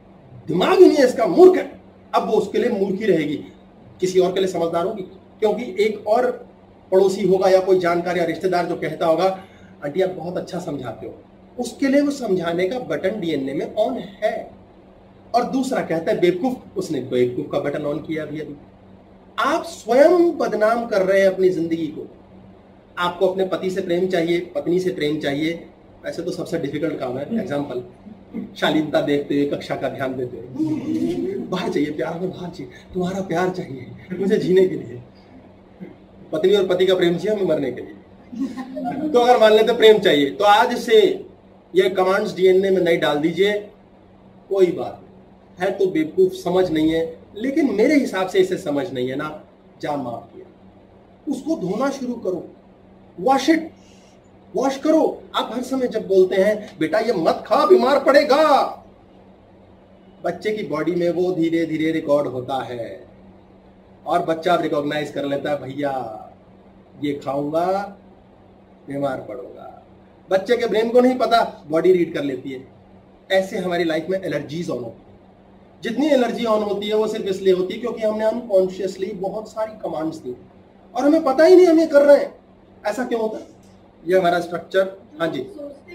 दिमाग ही नहीं है इसका, मूर्ख है। अब वो उसके लिए मूर्ख ही रहेगी, किसी और के लिए समझदार होगी। क्योंकि एक और पड़ोसी होगा या कोई जानकार या रिश्तेदार जो कहता होगा आंटी आप बहुत अच्छा समझाते हो, उसके लिए वो समझाने का बटन डीएनए में ऑन है। और दूसरा कहता है बेवकूफ, उसने बेवकूफ का बटन ऑन किया अभी। आप स्वयं बदनाम कर रहे हैं अपनी जिंदगी को। आपको अपने पति से प्रेम चाहिए, पत्नी से प्रेम चाहिए, वैसे तो सबसे डिफिकल्ट काम है। एग्जाम्पल, शालीनता देखते हुए, कक्षा का ध्यान देते हुए, बाहर चाहिए, प्यार में बाहर चाहिए, तुम्हारा प्यार चाहिए मुझे जीने के लिए। पत्नी और पति का प्रेम चाहिए हमें मरने के लिए। तो अगर मान लेते प्रेम चाहिए तो आज से ये कमांड्स डीएनए में नहीं डाल दीजिए, कोई बात नहीं है। तो बेवकूफ, समझ नहीं है, लेकिन मेरे हिसाब से इसे समझ नहीं है ना, जा माफ किया, उसको धोना शुरू करो, वॉश इट, वॉश करो। आप हर समय जब बोलते हैं बेटा ये मत खा बीमार पड़ेगा, बच्चे की बॉडी में वो धीरे धीरे रिकॉर्ड होता है और बच्चा रिकॉग्नाइज कर लेता है भैया ये खाऊंगा बीमार पड़ूंगा। बच्चे के ब्रेन को नहीं पता, बॉडी रीड कर लेती है। ऐसे हमारी लाइफ में एलर्जीज ऑन होती है। जितनी एलर्जी ऑन होती है वो सिर्फ इसलिए होती है क्योंकि हमने अनकॉन्शियसली बहुत सारी कमांड्स दी और हमें पता ही नहीं हम ये कर रहे हैं। ऐसा क्यों होता है? ये हमारा स्ट्रक्चर। हाँ जी,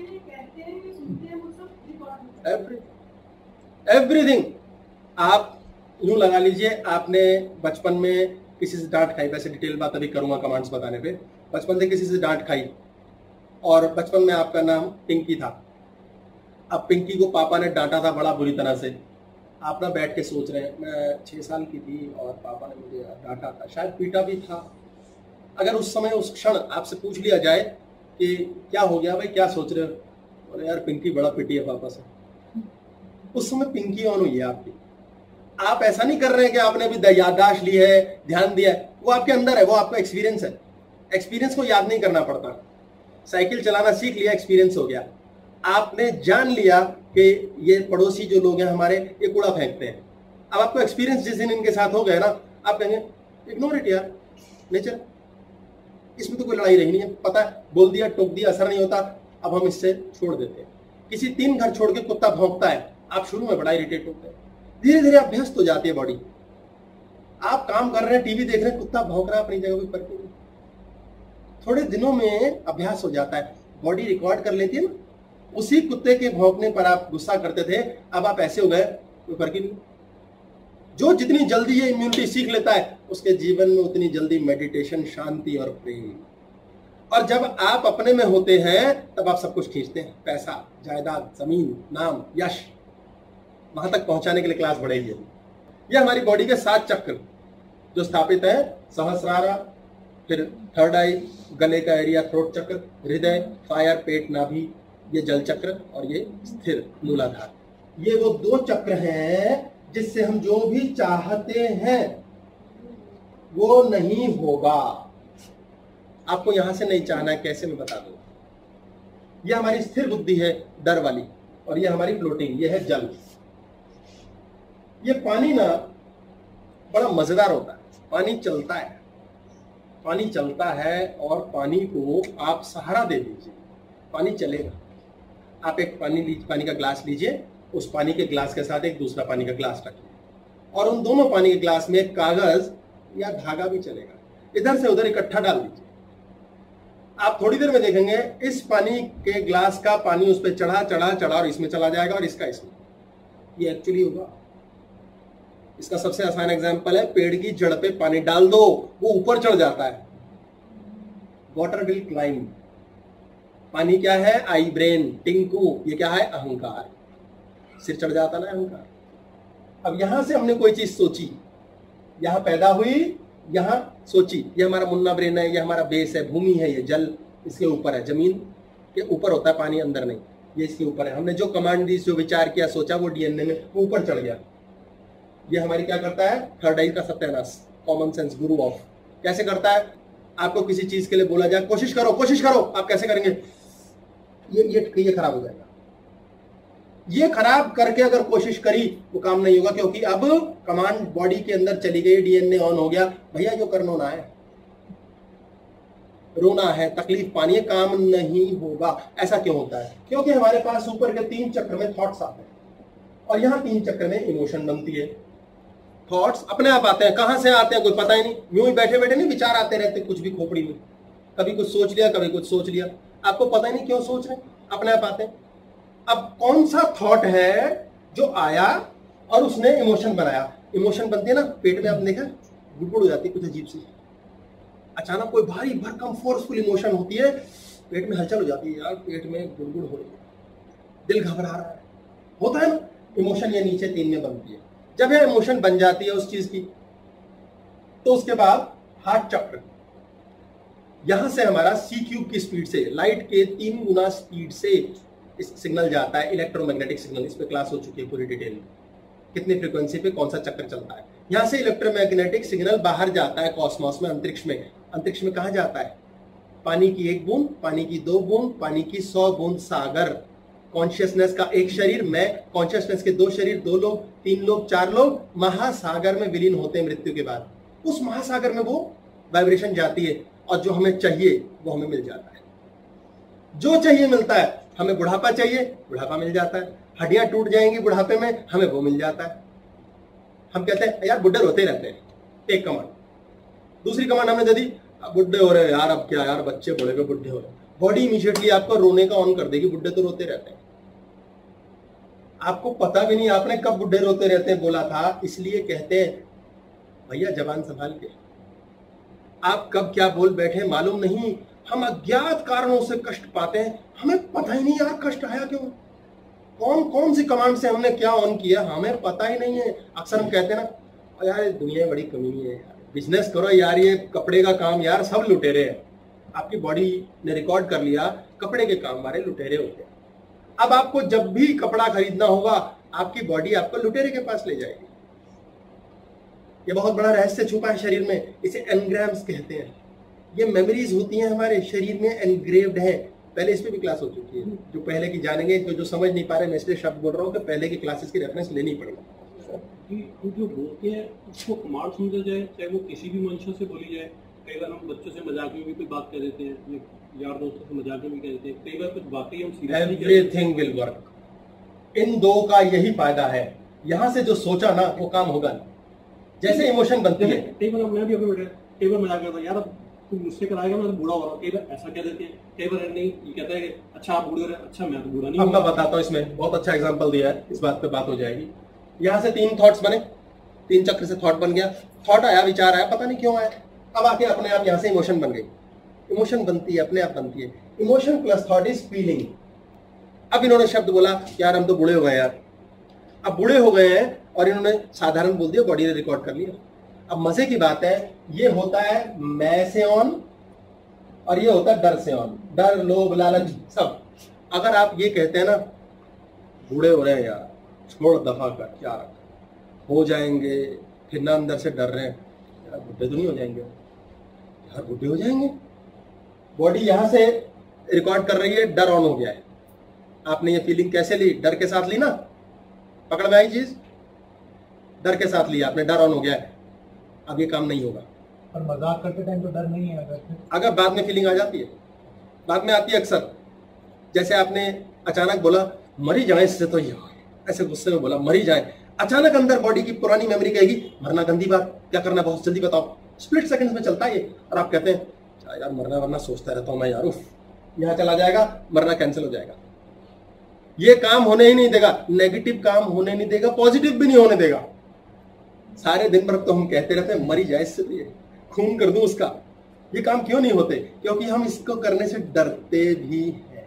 एवरीथिंग। आप यूं लगा लीजिए, आपने बचपन में किसी से डांट खाई, वैसे डिटेल बात अभी करूंगा कमांड्स बताने पे। बचपन से किसी से डांट खाई और बचपन में आपका नाम पिंकी था। अब पिंकी को पापा ने डांटा था बड़ा बुरी तरह से। आप ना बैठ के सोच रहे हैं मैं 6 साल की थी और पापा ने मुझे डांटा था, शायद पीटा भी था। अगर उस समय उस क्षण आपसे पूछ लिया जाए कि क्या हो गया भाई, क्या सोच रहे हो, अरे यार पिंकी बड़ा पिटी है पापा से, उस समय पिंकी ऑन हुई है आपकी। आप ऐसा नहीं कर रहे हैं कि आपने अभी याददाश्त ली है, ध्यान दिया है, वो आपके अंदर है, वो आपका एक्सपीरियंस है। एक्सपीरियंस को याद नहीं करना पड़ता। साइकिल चलाना सीख लिया, एक्सपीरियंस हो गया। आपने जान लिया कि ये पड़ोसी जो लोग हैं हमारे, ये कूड़ा फेंकते हैं। अब आपको एक्सपीरियंस जिस दिन इनके साथ हो गया ना, आप कहेंगे इग्नोर इट यार, नेचर, इसमें तो कोई लड़ाई रही नहीं है, पता है, बोल दिया, टोक दिया, असर नहीं होता, अब हम इससे छोड़ देते हैं। किसी 3 घर छोड़ के कुत्ता भौंकता है, आप शुरू में बड़ा इरिटेट होते हैं, धीरे धीरे अभ्यस्त हो जाती है बॉडी। आप काम कर रहे हैं, टीवी देख रहे हैं, कुत्ता भौंक रहा है अपनी जगह पर, थोड़े दिनों में अभ्यास हो जाता है, बॉडी रिकॉर्ड कर लेती है ना। उसी कुत्ते के भौंकने पर आप गुस्सा करते थे, अब आप ऐसे हो गए, कोई फर्क ही नहीं। जो जितनी जल्दी ये इम्यूनिटी सीख लेता है, उसके जीवन में उतनी जल्दी मेडिटेशन, शांति और प्रेम। और जब आप अपने में होते हैं तब आप सब कुछ खींचते हैं, पैसा, जायदाद, जमीन, नाम, यश, वहां तक पहुंचाने के लिए क्लास बढ़ेगी। ये हमारी बॉडी के 7 चक्र जो स्थापित है, सहस्रारा, फिर थर्ड आई, गले का एरिया, थ्रोट चक्र, हृदय, फायर, पेट, नाभि, ये जल चक्र, और ये स्थिर मूलाधार। ये वो 2 चक्र हैं जिससे हम जो भी चाहते हैं वो नहीं होगा। आपको यहां से नहीं चाहना है, कैसे मैं बता दूं। ये हमारी स्थिर बुद्धि है, डर वाली, और ये हमारी फ्लोटिंग, ये है जल। ये पानी ना बड़ा मजेदार होता है। पानी चलता है, पानी चलता है, और पानी को आप सहारा दे दीजिए, पानी चलेगा। आप एक पानी का ग्लास लीजिए, उस पानी के ग्लास के साथ एक दूसरा पानी का ग्लास रखिए, और उन दोनों पानी के ग्लास में एक कागज या धागा भी चलेगा, इधर से उधर इकट्ठा डाल दीजिए। आप थोड़ी देर में देखेंगे इस पानी के ग्लास का पानी उस पर चढ़ा चढ़ा चढ़ा और इसमें चला जाएगा, और इसका इसमें। ये एक्चुअली होगा। इसका सबसे आसान एग्जांपल है, पेड़ की जड़ पे पानी डाल दो, वो ऊपर चढ़ जाता है। Water will climb. पानी क्या है? I brain, Tinku. ये क्या है? अहंकार। सिर चढ़ जाता ना अहंकार। अब यहां से हमने कोई चीज सोची, यहां पैदा हुई, यहां सोची, ये हमारा मुन्ना ब्रेन है, ये हमारा बेस है, भूमि है, ये जल इसके ऊपर है, जमीन के ऊपर होता है पानी, अंदर नहीं, ये इसके ऊपर है। हमने जो कमांड दी, जो विचार किया, सोचा, वो डीएनए में वो ऊपर चढ़ गया। ये हमारी क्या करता है? थर्ड आई का सत्यानाश, कॉमन सेंस, गुरु ऑफ। कैसे करता है? आपको किसी चीज के लिए बोला जाए, कोशिश करो कोशिश करो, आप कैसे करेंगे? ये खराब हो जाएगा। ये खराब करके अगर कोशिश करी वो काम नहीं होगा, क्योंकि अब कमांड बॉडी के अंदर चली गई, डीएनए ऑन हो गया। भैया जो करना होना है, रोना है, तकलीफ पानी है, काम नहीं होगा। ऐसा क्यों होता है? क्योंकि हमारे पास ऊपर के 3 चक्र में थॉट्स आते हैं। और यहाँ 3 चक्र में इमोशन बनती है। थॉट्स अपने आप आते हैं, कहाँ से आते हैं कोई पता ही नहीं, यूं ही बैठे बैठे नहीं विचार आते रहते कुछ भी खोपड़ी में, कभी कुछ सोच लिया कभी कुछ सोच लिया, आपको पता ही नहीं क्यों सोच रहे, अपने आप आते हैं। अब कौन सा थॉट है जो आया और उसने इमोशन बनाया? इमोशन बनती है ना पेट में, आपने देखा गुड़गुड़ हो जाती है कुछ अजीब सी, अचानक कोई भारी भरकम फोर्सफुल इमोशन होती है, पेट में हलचल हो जाती है, यार पेट में गुड़गुड़ हो रही है, दिल घबरा रहा है, होता है ना इमोशन। ये नीचे 3 में बनती है। जब ये इमोशन बन जाती है उस चीज की, तो उसके बाद हार्ट चक्र, यहां से हमारा सी क्यूब की स्पीड से, लाइट के 3 गुना स्पीड से इस सिग्नल जाता है, इलेक्ट्रोमैग्नेटिक सिग्नल। इस पे क्लास हो चुकी है पूरी डिटेल में, कितनी फ्रीक्वेंसी पे कौन सा चक्कर चलता है। यहां से इलेक्ट्रोमैग्नेटिक सिग्नल बाहर जाता है कॉस्मोस में, अंतरिक्ष में। अंतरिक्ष में कहां जाता है? पानी की 1 बूंद, पानी की 2 बूंद, पानी की 100 बूंद सागर, कॉन्शियसनेस का 1 शरीर, मैं, कॉन्शियसनेस के 2 शरीर, 2 लोग, 3 लोग, 4 लोग, महासागर में विलीन होते हैं मृत्यु के बाद। उस महासागर में वो वाइब्रेशन जाती है और जो हमें चाहिए वो हमें मिल जाता है। जो चाहिए मिलता है। हमें बुढ़ापा चाहिए, बुढ़ापा मिल जाता है। हड्डियां टूट जाएंगी बुढ़ापे में, हमें वो मिल जाता है। हम कहते हैं यार बुढ़े रोते रहते हैं, एक कमांड। दूसरी कमांड हमने दे दी, बुढ़े हो रहे हैं यार, अब क्या यार, बच्चे बड़े के बुढ़े हो रहे हैं, बॉडी इमीडिएटली आपको रोने का ऑन कर देगी, बुढ़े तो रोते रहते हैं। आपको पता भी नहीं आपने कब बुढ़े रोते रहते हैं बोला था, इसलिए कहते हैं भैया जबान संभाल के, आप कब क्या बोल बैठे मालूम नहीं। हम अज्ञात कारणों से कष्ट पाते हैं, हमें पता ही नहीं यार कष्ट आया क्यों, कौन कौन सी कमांड से हमने क्या ऑन किया, हमें पता ही नहीं है। अक्सर हम कहते हैं ना यार दुनिया बड़ी कमी है, बिजनेस करो यार, ये कपड़े का काम यार सब लुटेरे हैं। आपकी बॉडी ने रिकॉर्ड कर लिया कपड़े के काम वाले लुटेरे होते हैं। अब आपको जब भी कपड़ा खरीदना होगा, आपकी बॉडी आपको लुटेरे के पास ले जाएगी। ये बहुत बड़ा रहस्य छुपा है शरीर में, इसे एनग्राम्स कहते हैं। ये मेमोरीज होती हैं हमारे शरीर में, एनग्रेव्ड है। पहले इस पे भी क्लास हो चुकी है, जो पहले की जानेंगे, जो समझ नहीं पा रहे, मैं इसलिए शब्द बोल रहा हूँ कि पहले की क्लासेस की रेफरेंस लेनी पड़ेगी। जो बोलते हैं उसको कमाल समझा जाए, चाहे वो किसी भी मंशा से बोली जाए। कई बार हम बच्चों से मजाक में भी कोई बात कह देते हैं, यार दोस्तों से मजाक में भी कह देते हैं, कई बार कुछ बातें हम सीरियसली एवरीथिंग विल वर्क। इन दो का यही फायदा है, यहां से जो सोचा ना वो काम होगा। जैसे इमोशन बनती है, कई बार मैं भी अपने कई बार मजाक करता हूं, यार अब तुम मुझसे कराएगा मैं तो बूढ़ा हो रहा हूं, कई बार ऐसा कह देते हैं, कई बार नहीं ये कहता है कि अच्छा आप बूढ़े हो रहे हैं, अच्छा मैं तो बूढ़ा नहीं। अब मैं बताता हूँ, इसमें बहुत अच्छा एग्जांपल दिया है, इस बात पे बात हो जाएगी। यहाँ से 3 थॉट्स बने, 3 चक्र से थॉट बन गया, थॉट आया, विचार आया, पता नहीं क्यों आया, अब आके अपने आप यहाँ से इमोशन बन गई। इमोशन बनती है, अपने आप बनती है। Emotion plus thought is feeling. अब इन्होंने शब्द बोला यार हम तो बूढ़े हो गए यार, अब बूढ़े हो गए हैं और इन्होंने साधारण बोल दिया, बॉडी ने रिकॉर्ड कर लिया। अब मजे की बात है, ये होता है मैं से ऑन और ये होता है डर से ऑन। डर, लोभ, लालच सब। अगर आप ये कहते हैं ना बूढ़े हो रहे हैं यार, छोड़ दफा कर, क्या रखा, हो जाएंगे, फिर ना अंदर से डर रहे हैं यार बुढ़े तो नहीं हो जाएंगे, यार बुढ़े हो जाएंगे। बॉडी यहां से रिकॉर्ड कर रही है, डर ऑन हो गया है। आपने ये फीलिंग कैसे ली? डर के साथ ली ना, पकड़ में आई चीज, डर के साथ लिया आपने, डर ऑन हो गया है। अब ये काम नहीं होगा। पर मजाक करते टाइम तो डर नहीं है, अगर बाद में फीलिंग आ जाती है, बाद में आती है अक्सर। जैसे आपने अचानक बोला मरी जाए इससे, तो ये ऐसे गुस्से में बोला मरी जाए, अचानक अंदर बॉडी की पुरानी मेमोरी कहेगी मरना गंदी बात, क्या करना बहुत जल्दी बताओ। स्प्लिट सेकंड्स में चलता है ये, और आप कहते हैं यार मरना वरना सोचता रहता हूं मैं यार, उफ, यहां चला जाएगा, मरना कैंसिल हो जाएगा। ये काम होने ही नहीं देगा, नेगेटिव काम होने नहीं देगा, पॉजिटिव भी नहीं होने देगा। सारे दिन भर तो हम कहते रहते हैं मरी जाए इससे, तो ये खून कर दूं उसका। ये काम क्यों नहीं होते? क्योंकि हम इसको करने से डरते भी हैं,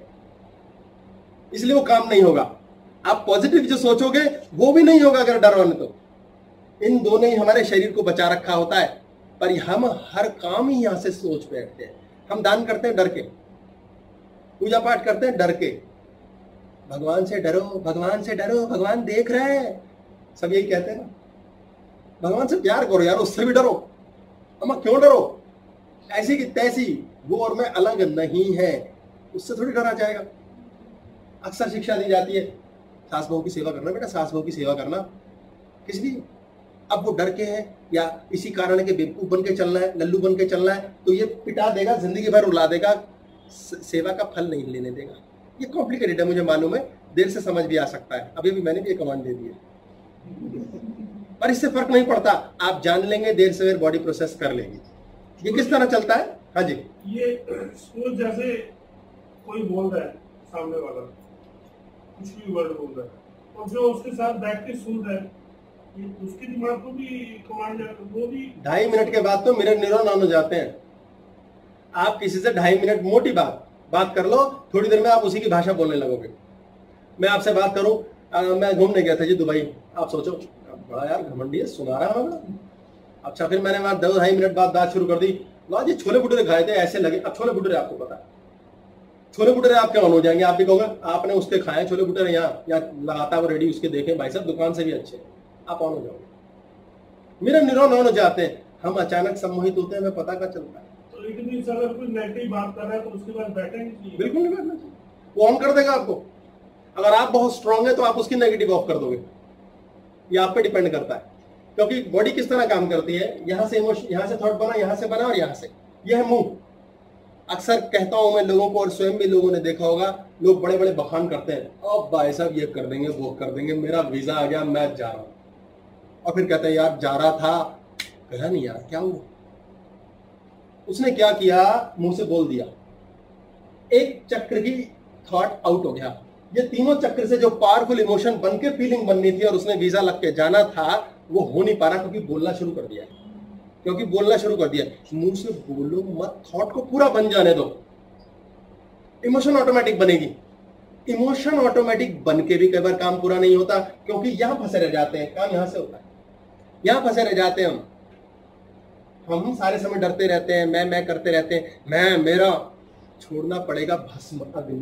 इसलिए वो काम नहीं होगा। आप पॉजिटिव जो सोचोगे वो भी नहीं होगा अगर डर होने तो। इन दोनों ही हमारे शरीर को बचा रखा होता है, पर हम हर काम ही यहां से सोच बैठते हैं। हम दान करते हैं डर के, पूजा पाठ करते हैं डर के, भगवान से डरो, भगवान से डरो, भगवान देख रहे हैं, सब यही कहते हैं ना। भगवान से प्यार करो यार, उससे भी डरो। अम्मा क्यों डरो? ऐसी की तैसी, वो और मैं अलग नहीं है, उससे थोड़ी डरा जाएगा। अक्सर शिक्षा दी जाती है सास बहू की सेवा करना, बेटा सास बहू की सेवा करना, किस लिए? अब वो डर के हैं या इसी कारण है कि बेवकूफ बन के चलना है, लल्लू बन के चलना है, तो ये पिटा देगा, जिंदगी भर रुला देगा, सेवा का फल नहीं लेने देगा। ये कॉम्प्लिकेटेड है मुझे मालूम है, देर से समझ भी आ सकता है। अभी भी मैंने भी एक कमांड दे दी है, पर इससे फर्क नहीं पड़ता, आप जान लेंगे, देर से देर बॉडी प्रोसेस कर लेगी। ये किस तरह चलता है? हाँ जी, ये सपोज जैसे कोई बोल रहा है सामने वाला, कुछ भी वर्ड बोल रहा है, और जो उसके साथ बैठ के सुन रहा है, ये उसके दिमाग को भी कमांड, वो भी 2.5 मिनट के बाद तो मिरर न्यूरॉन ऑन हो जाते हैं। आप किसी से 2.5 मिनट मोटी बात कर लो, थोड़ी देर में आप उसी की भाषा बोलने लगोगे। मैं आपसे बात करूं, मैं घूमने गया था जी दुबई, आप सोचो बड़ा यार घमंडी है, सुना रहा है। अच्छा, फिर मैंने वहां 2-2.5 मिनट बाद बात शुरू कर दी, जी छोले भटूरे खाए थे, ऐसे लगे। अब छोले भटूरे आपको पता है, छोले भटूरे आप क्या ऑन हो जाएंगे? आप भी कहोगे आपने उसके खाए छोले भटूरे, यहाँ लगाता वो रेडी उसके देखे, भाई साहब दुकान से भी अच्छे, आप ऑन हो जाओगे। मेरा न्यूरॉन ऑन हो जाते हैं, हम अचानक सम्मोहित होते हैं, हमें पता क्या चलता है। तो लेकिन अगर कोई नेगेटिव बात कर रहा है तो उसके बाद बैठेंगे नहीं, बिल्कुल नहीं बैठना चाहिए, वो ऑन कर देगा आपको। अगर आप बहुत स्ट्रांग है तो आप उसकी नेगेटिव ऑफ कर दोगे, ये आप पे डिपेंड करता है। क्योंकि बॉडी किस तरह काम करती है, यहां से इमोशन, यहां से थॉट बना, यहां से बना और यहां से, यह है मुंह। अक्सर कहता हूं मैं लोगों को, और स्वयं भी लोगों ने देखा होगा, लोग बड़े बड़े बखान करते हैं, अब भाई साहब ये कर देंगे, वो कर देंगे, मेरा वीजा आ गया, मैं जा रहा हूं। और फिर कहते हैं यार जा रहा था, कहा नहीं यार क्या हुआ? उसने क्या किया? मुंह से बोल दिया, एक चक्र की थॉट आउट हो गया। ये तीनों चक्र से जो पावरफुल इमोशन बन के फीलिंग बननी थी और उसने वीजा लग के जाना था, वो हो नहीं पा रहा, क्योंकि बोलना शुरू कर दिया। मुंह से बोलो मत, थॉट को पूरा बन जाने दो, इमोशन ऑटोमेटिक बनेगी। इमोशन ऑटोमेटिक बन के भी कई बार काम पूरा नहीं होता, क्योंकि यहां फंसे रह जाते हैं, काम यहां से होता है, यहां फंसे रह जाते हैं हम सारे समय डरते रहते हैं, मैं करते रहते हैं, मैं मेरा। छोड़ना पड़ेगा भस्म,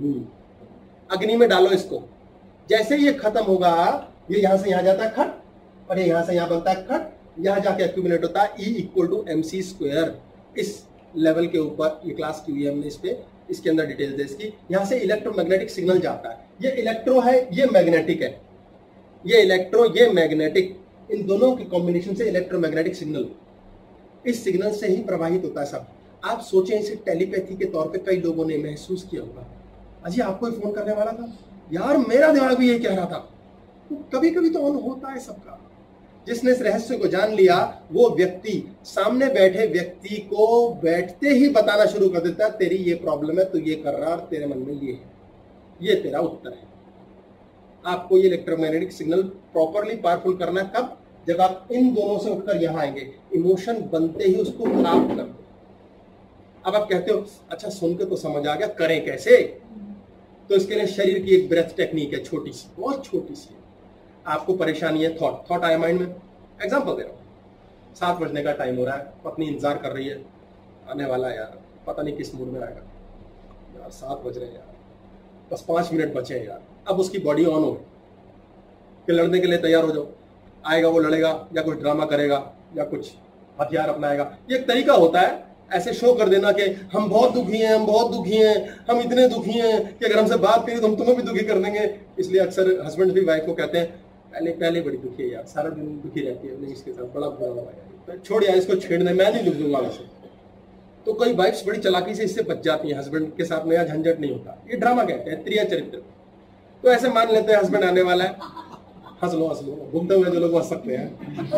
अग्नि में डालो इसको। जैसे ये खत्म होगा, ये यहां से यहां जाता है खट, और ये यहां से यहां बनता है खट, यहां जाके एक्यूमुलेट होता है E=mc²। इस लेवल के ऊपर ये क्लास की हुई है हमने, इस पे, इसके अंदर डिटेल्स है इसकी। यहां से इलेक्ट्रोमैग्नेटिक सिग्नल जाता है, ये इलेक्ट्रो है, ये मैग्नेटिक है, ये इलेक्ट्रो, ये मैग्नेटिक, इन दोनों के कॉम्बिनेशन से इलेक्ट्रोमैग्नेटिक सिग्नल, इस सिग्नल से ही प्रवाहित होता है सब। आप सोचें, इसे टेलीपैथी के तौर पे कई लोगों ने महसूस किया होगा। अजी आपको फोन करने वाला था यार, मेरा दिमाग भी यही कह रहा था। तो कभी कभी तो ऑन होता है सबका। जिसने इस रहस्य को जान लिया, वो व्यक्ति सामने बैठे व्यक्ति को बैठते ही बताना शुरू कर देता है, तेरी ये प्रॉब्लम है, तू ये कर रहा, और तेरे मन में ये है, ये तेरा उत्तर है। आपको ये इलेक्ट्रोमैग्नेटिक सिग्नल प्रॉपरली पावरफुल करना है कब? जब आप इन दोनों से उठकर यहां आएंगे, इमोशन बनते ही उसको प्राप्त कर दो। अब आप कहते हो अच्छा सुन के तो समझ आ गया, करें कैसे? तो इसके लिए शरीर की एक ब्रेथ टेक्निक है, छोटी सी, बहुत छोटी सी। आपको परेशानी है, थॉट आया माइंड में। एग्जांपल दे रहा हूं, 7 बजने का टाइम हो रहा है, पत्नी इंतजार कर रही है, आने वाला है यार, पता नहीं किस मूड में आएगा यार, 7 बज रहे हैं यार, बस 5 मिनट बचे हैं यार। अब उसकी बॉडी ऑन हो कि लड़ने के लिए तैयार हो जाओ, आएगा वो लड़ेगा, या कुछ ड्रामा करेगा, या कुछ हथियार अपनाएगा। ये एक तरीका होता है ऐसे शो कर देना कि हम बहुत दुखी हैं, हम बहुत दुखी हैं, हम इतने दुखी हैं कि अगर हमसे बात करें तो हम तुम्हें भी दुखी कर देंगे। इसलिए अक्सर हस्बैंड भी वाइफ को कहते हैं पहले बड़ी दुखी है यार, सारा दिन दुखी रहती है, इसके साथ बड़ा बुरा हुआ यार, छोड़ यार इसको छेड़ने, मैं नहीं लिख दूंगा वैसे। तो कई वाइफ्स बड़ी चालाकी से इससे बच जाती हैं, हस्बैंड के साथ नया झंझट नहीं होता। ये ड्रामा कहते हैं, त्रिया चरित्र। तो ऐसे मान लेते हैं हस्बैंड आने वाला है, हंस लो, घूमते हुए जो लोग हंस सकते हैं।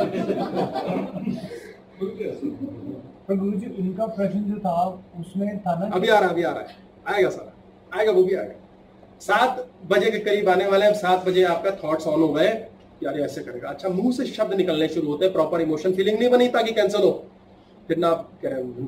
पर गुरुजी उनका प्रश्न जो था उसमें था ना, अभी आ रहा है, आएगा सारा, आएगा, वो भी आएगा। 7 बजे के करीब आने वाले हैं। 7 बजे आपका थॉट्स ऑन हो गए, यार ऐसे करेगा। अच्छा, मुंह से शब्द निकलने शुरू होते हैं, प्रॉपर इमोशन फीलिंग नहीं बनी ताकि कैंसिल हो। फिर ना आप कह रहे हैं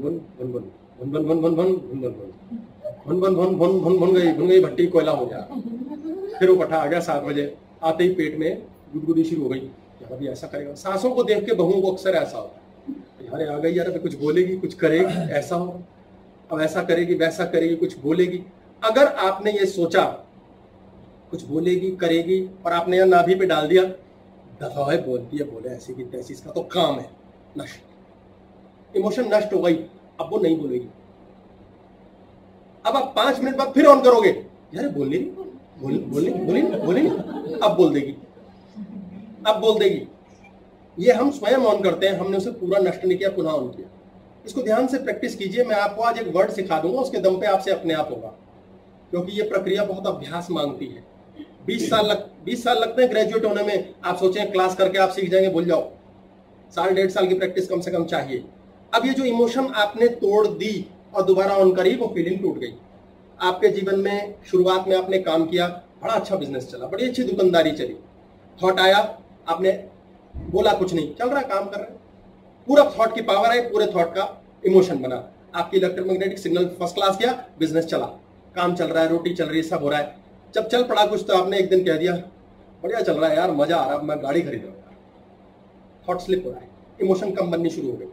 भुन गई भट्टी, कोयला हो गया। फिर वो पठा आ गया 7 बजे, आते ही पेट में गुदगुदी शुरू हो गई, यार अभी ऐसा करेगा। सासों को देख के बहुओं को अक्सर ऐसा होता है, यार आ गई यार, अभी कुछ बोलेगी, कुछ करेगी, ऐसा होगा, अब ऐसा करेगी, वैसा करेगी, कुछ बोलेगी। अगर आपने ये सोचा कुछ बोलेगी, करेगी, और आपने यहाँ नाभि पे डाल दिया, दफा है बोलती है, बोले ऐसी की तैसी, इसका तो काम है, नष्ट, इमोशन नष्ट हो गई, अब वो नहीं बोलेगी। अब आप 5 मिनट बाद फिर ऑन करोगे, यार बोली अब बोल देगी। ये हम स्वयं ऑन करते हैं, हमने उसे पूरा नष्ट नहीं किया, पुनः ऑन किया। इसको ध्यान से प्रैक्टिस कीजिए। मैं आपको आज एक वर्ड सिखा दूंगा, उसके दम पे आपसे अपने आप होगा, क्योंकि ये प्रक्रिया बहुत अभ्यास मांगती है। 20 साल लगते हैं ग्रेजुएट होने में। आप सोचें क्लास करके आप सीख जाएंगे, भूल जाओ। साल 1.5 साल की प्रैक्टिस कम से कम चाहिए। अब ये जो इमोशन आपने तोड़ दी और दोबारा ऑन करी, वो फीलिंग टूट गई। आपके जीवन में शुरुआत में आपने काम किया, बड़ा अच्छा बिजनेस चला, बड़ी अच्छी दुकानदारी चली, थॉट आया, आपने बोला कुछ नहीं, चल रहा है, काम कर रहे हैं, पूरा थॉट की पावर है, पूरे थॉट का इमोशन बना, आपकी इलेक्ट्रोमैग्नेटिक सिग्नल फर्स्ट क्लास गया, बिजनेस चला, काम चल रहा है, रोटी चल रही है, सब हो रहा है। जब चल पड़ा कुछ तो आपने एक दिन कह दिया बढ़िया चल रहा है यार, मजा आ रहा है, मैं गाड़ी खरीद रहा हूँ। थॉट स्लिप हो रहा है, इमोशन कम बननी शुरू हो गई,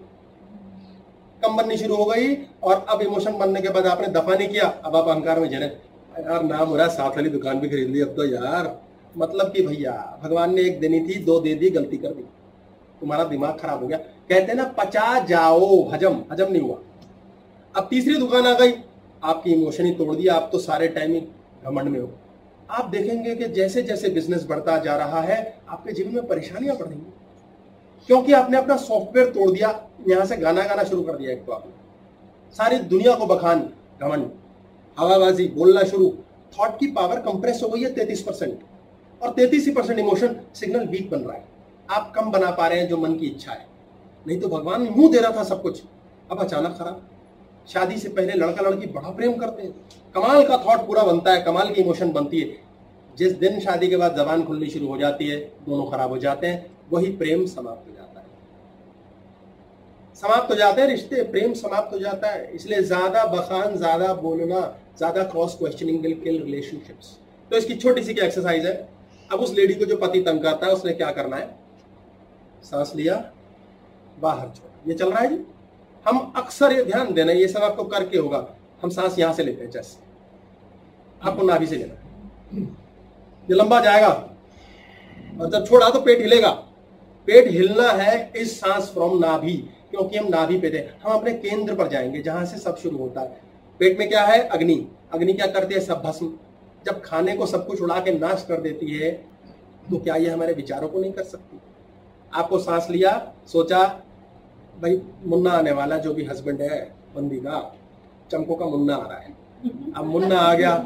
कम बननी शुरू हो गई। और अब इमोशन बनने के बाद आपने दफा नहीं किया, अब आप अहंकार में जने, यार नाम हो रहा है, साथ वाली दुकान भी खरीद ली अब तो यार, मतलब कि भैया भगवान ने 1 देनी थी, 2 दे दी, गलती कर दी, तुम्हारा दिमाग खराब हो गया। कहते हैं ना पचा जाओ, हजम नहीं हुआ। अब तीसरी दुकान आ गई, आपकी इमोशन ही तोड़ दिया, आप तो सारे टाइम ही घमंड में हो। आप देखेंगे कि जैसे जैसे बिजनेस बढ़ता जा रहा है, आपके जीवन में परेशानियां बढ़ रही हैं, क्योंकि आपने अपना सॉफ्टवेयर तोड़ दिया। यहां से गाना गाना शुरू कर दिया, एक तो आपने सारी दुनिया को बखान, घमंड, हवाबाजी, बोलना शुरू। थॉट की पावर कंप्रेस हो गई है 33%, और 33% इमोशन सिग्नल वीक बन रहा है। आप कम बना पा रहे हैं जो मन की इच्छा है, नहीं तो भगवान मुंह दे रहा था सब कुछ, अब अचानक खराब। शादी से पहले लड़का लड़की बड़ा प्रेम करते हैं, कमाल का थॉट पूरा बनता है, कमाल की इमोशन बनती है। जिस दिन शादी के बाद जबान खुलनी शुरू हो जाती है, दोनों खराब हो जाते हैं, वही प्रेम समाप्त हो जाता है, समाप्त हो जाते हैं रिश्ते, प्रेम समाप्त हो जाता है। इसलिए ज्यादा बखान, ज्यादा बोलना, ज्यादा cross questioning will kill relationships. तो इसकी छोटी सी क्या एक्सरसाइज है, अब उस लेडी को जो पति तंग करता है, उसने क्या करना है, सांस लिया, बाहर छोड़ा, ये चल रहा है जी। हम अक्सर ये ध्यान देना, ये सब आपको करके होगा। हम सांस यहां से लेते हैं, जैसे आपको नाभि से लेना है, ये लंबा जाएगा, और जब छोड़ा तो पेट हिलेगा। पेट हिलना है इस सांस फ्रॉम नाभि, क्योंकि हम नाभि पे थे। हम अपने केंद्र पर जाएंगे जहां से सब शुरू होता है। पेट में क्या है, अग्नि। अग्नि क्या करती है, सब भस्म। जब खाने को सब कुछ उड़ा के नाश कर देती है, तो क्या ये हमारे विचारों को नहीं कर सकती। आपको सांस लिया, सोचा भाई मुन्ना आने वाला, जो भी हस्बैंड है बंदी का, चमको का मुन्ना आ रहा है। अब मुन्ना आ गया,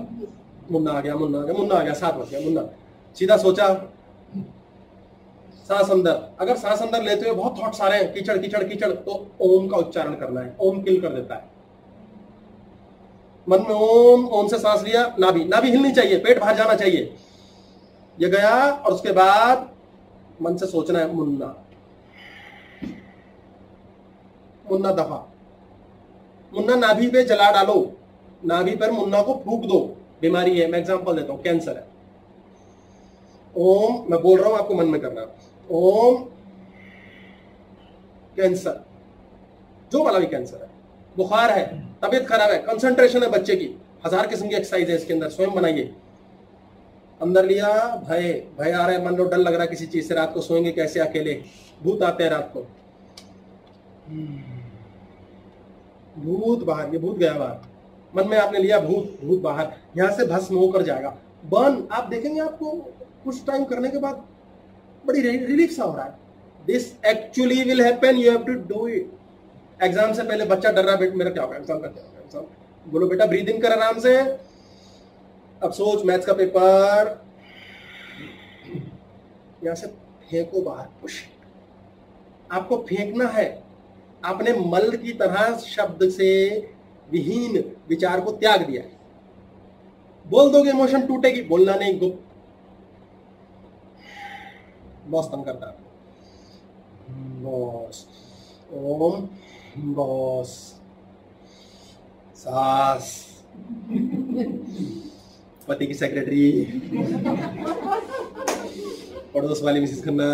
7 बज गया, मुन्ना सीधा सोचा, सांस अंदर। अगर सांस अंदर लेते हुए बहुत थॉट्स आ रहे हैं, कीचड़ कीचड़ कीचड़, तो ओम का उच्चारण करना है। ओम किल कर देता है। मन में ओम से सांस लिया, नाभि हिलनी चाहिए, पेट बाहर जाना चाहिए, ये गया। और उसके बाद मन से सोचना है मुन्ना दफा। मुन्ना नाभि पे जला डालो, नाभि पर मुन्ना को फूंक दो। बीमारी है, मैं एग्जांपल देता हूं, कैंसर है। ओम, मैं बोल रहा हूं, आपको मन में करना, ओम कैंसर, जो वाला भी कैंसर है, बुखार है, तबीयत खराब है, कंसंट्रेशन है बच्चे की, 1000 किस्म की एक्सरसाइज है इसके अंदर, स्वयं बनाइए। अंदर लिया, भय आ रहा है, मन लो डर लग रहा है किसी चीज से, रात को सोएंगे कैसे अकेले, भूत आते हैं रात को, भूत बाहर, ये भूत गया बाहर। मन में आपने लिया भूत बाहर, यहां से भस्म होकर जाएगा, बर्न। आप देखेंगे आपको कुछ टाइम करने के बाद बड़ी रिलीफ सा हो रहा है। This actually will happen, you have to do it. Exam से पहले बच्चा डर रहा है, मेरा क्या होगा, एग्जाम का क्या होगा, एग्जाम, बोलो बेटा ब्रीद इन कर आराम से। अब सोच, मैथ्स का पेपर, यहां से फेंको बाहर, पुश। आपको फेंकना है, आपने मल की तरह शब्द से विहीन विचार को त्याग दिया है। बोल दोगे इमोशन टूटेगी, बोलना नहीं, गुप्त। बॉस तंग करता है, बॉस, ओम बॉस, सास, पति की सेक्रेटरी, पड़ोस वाली मिसेस खन्ना,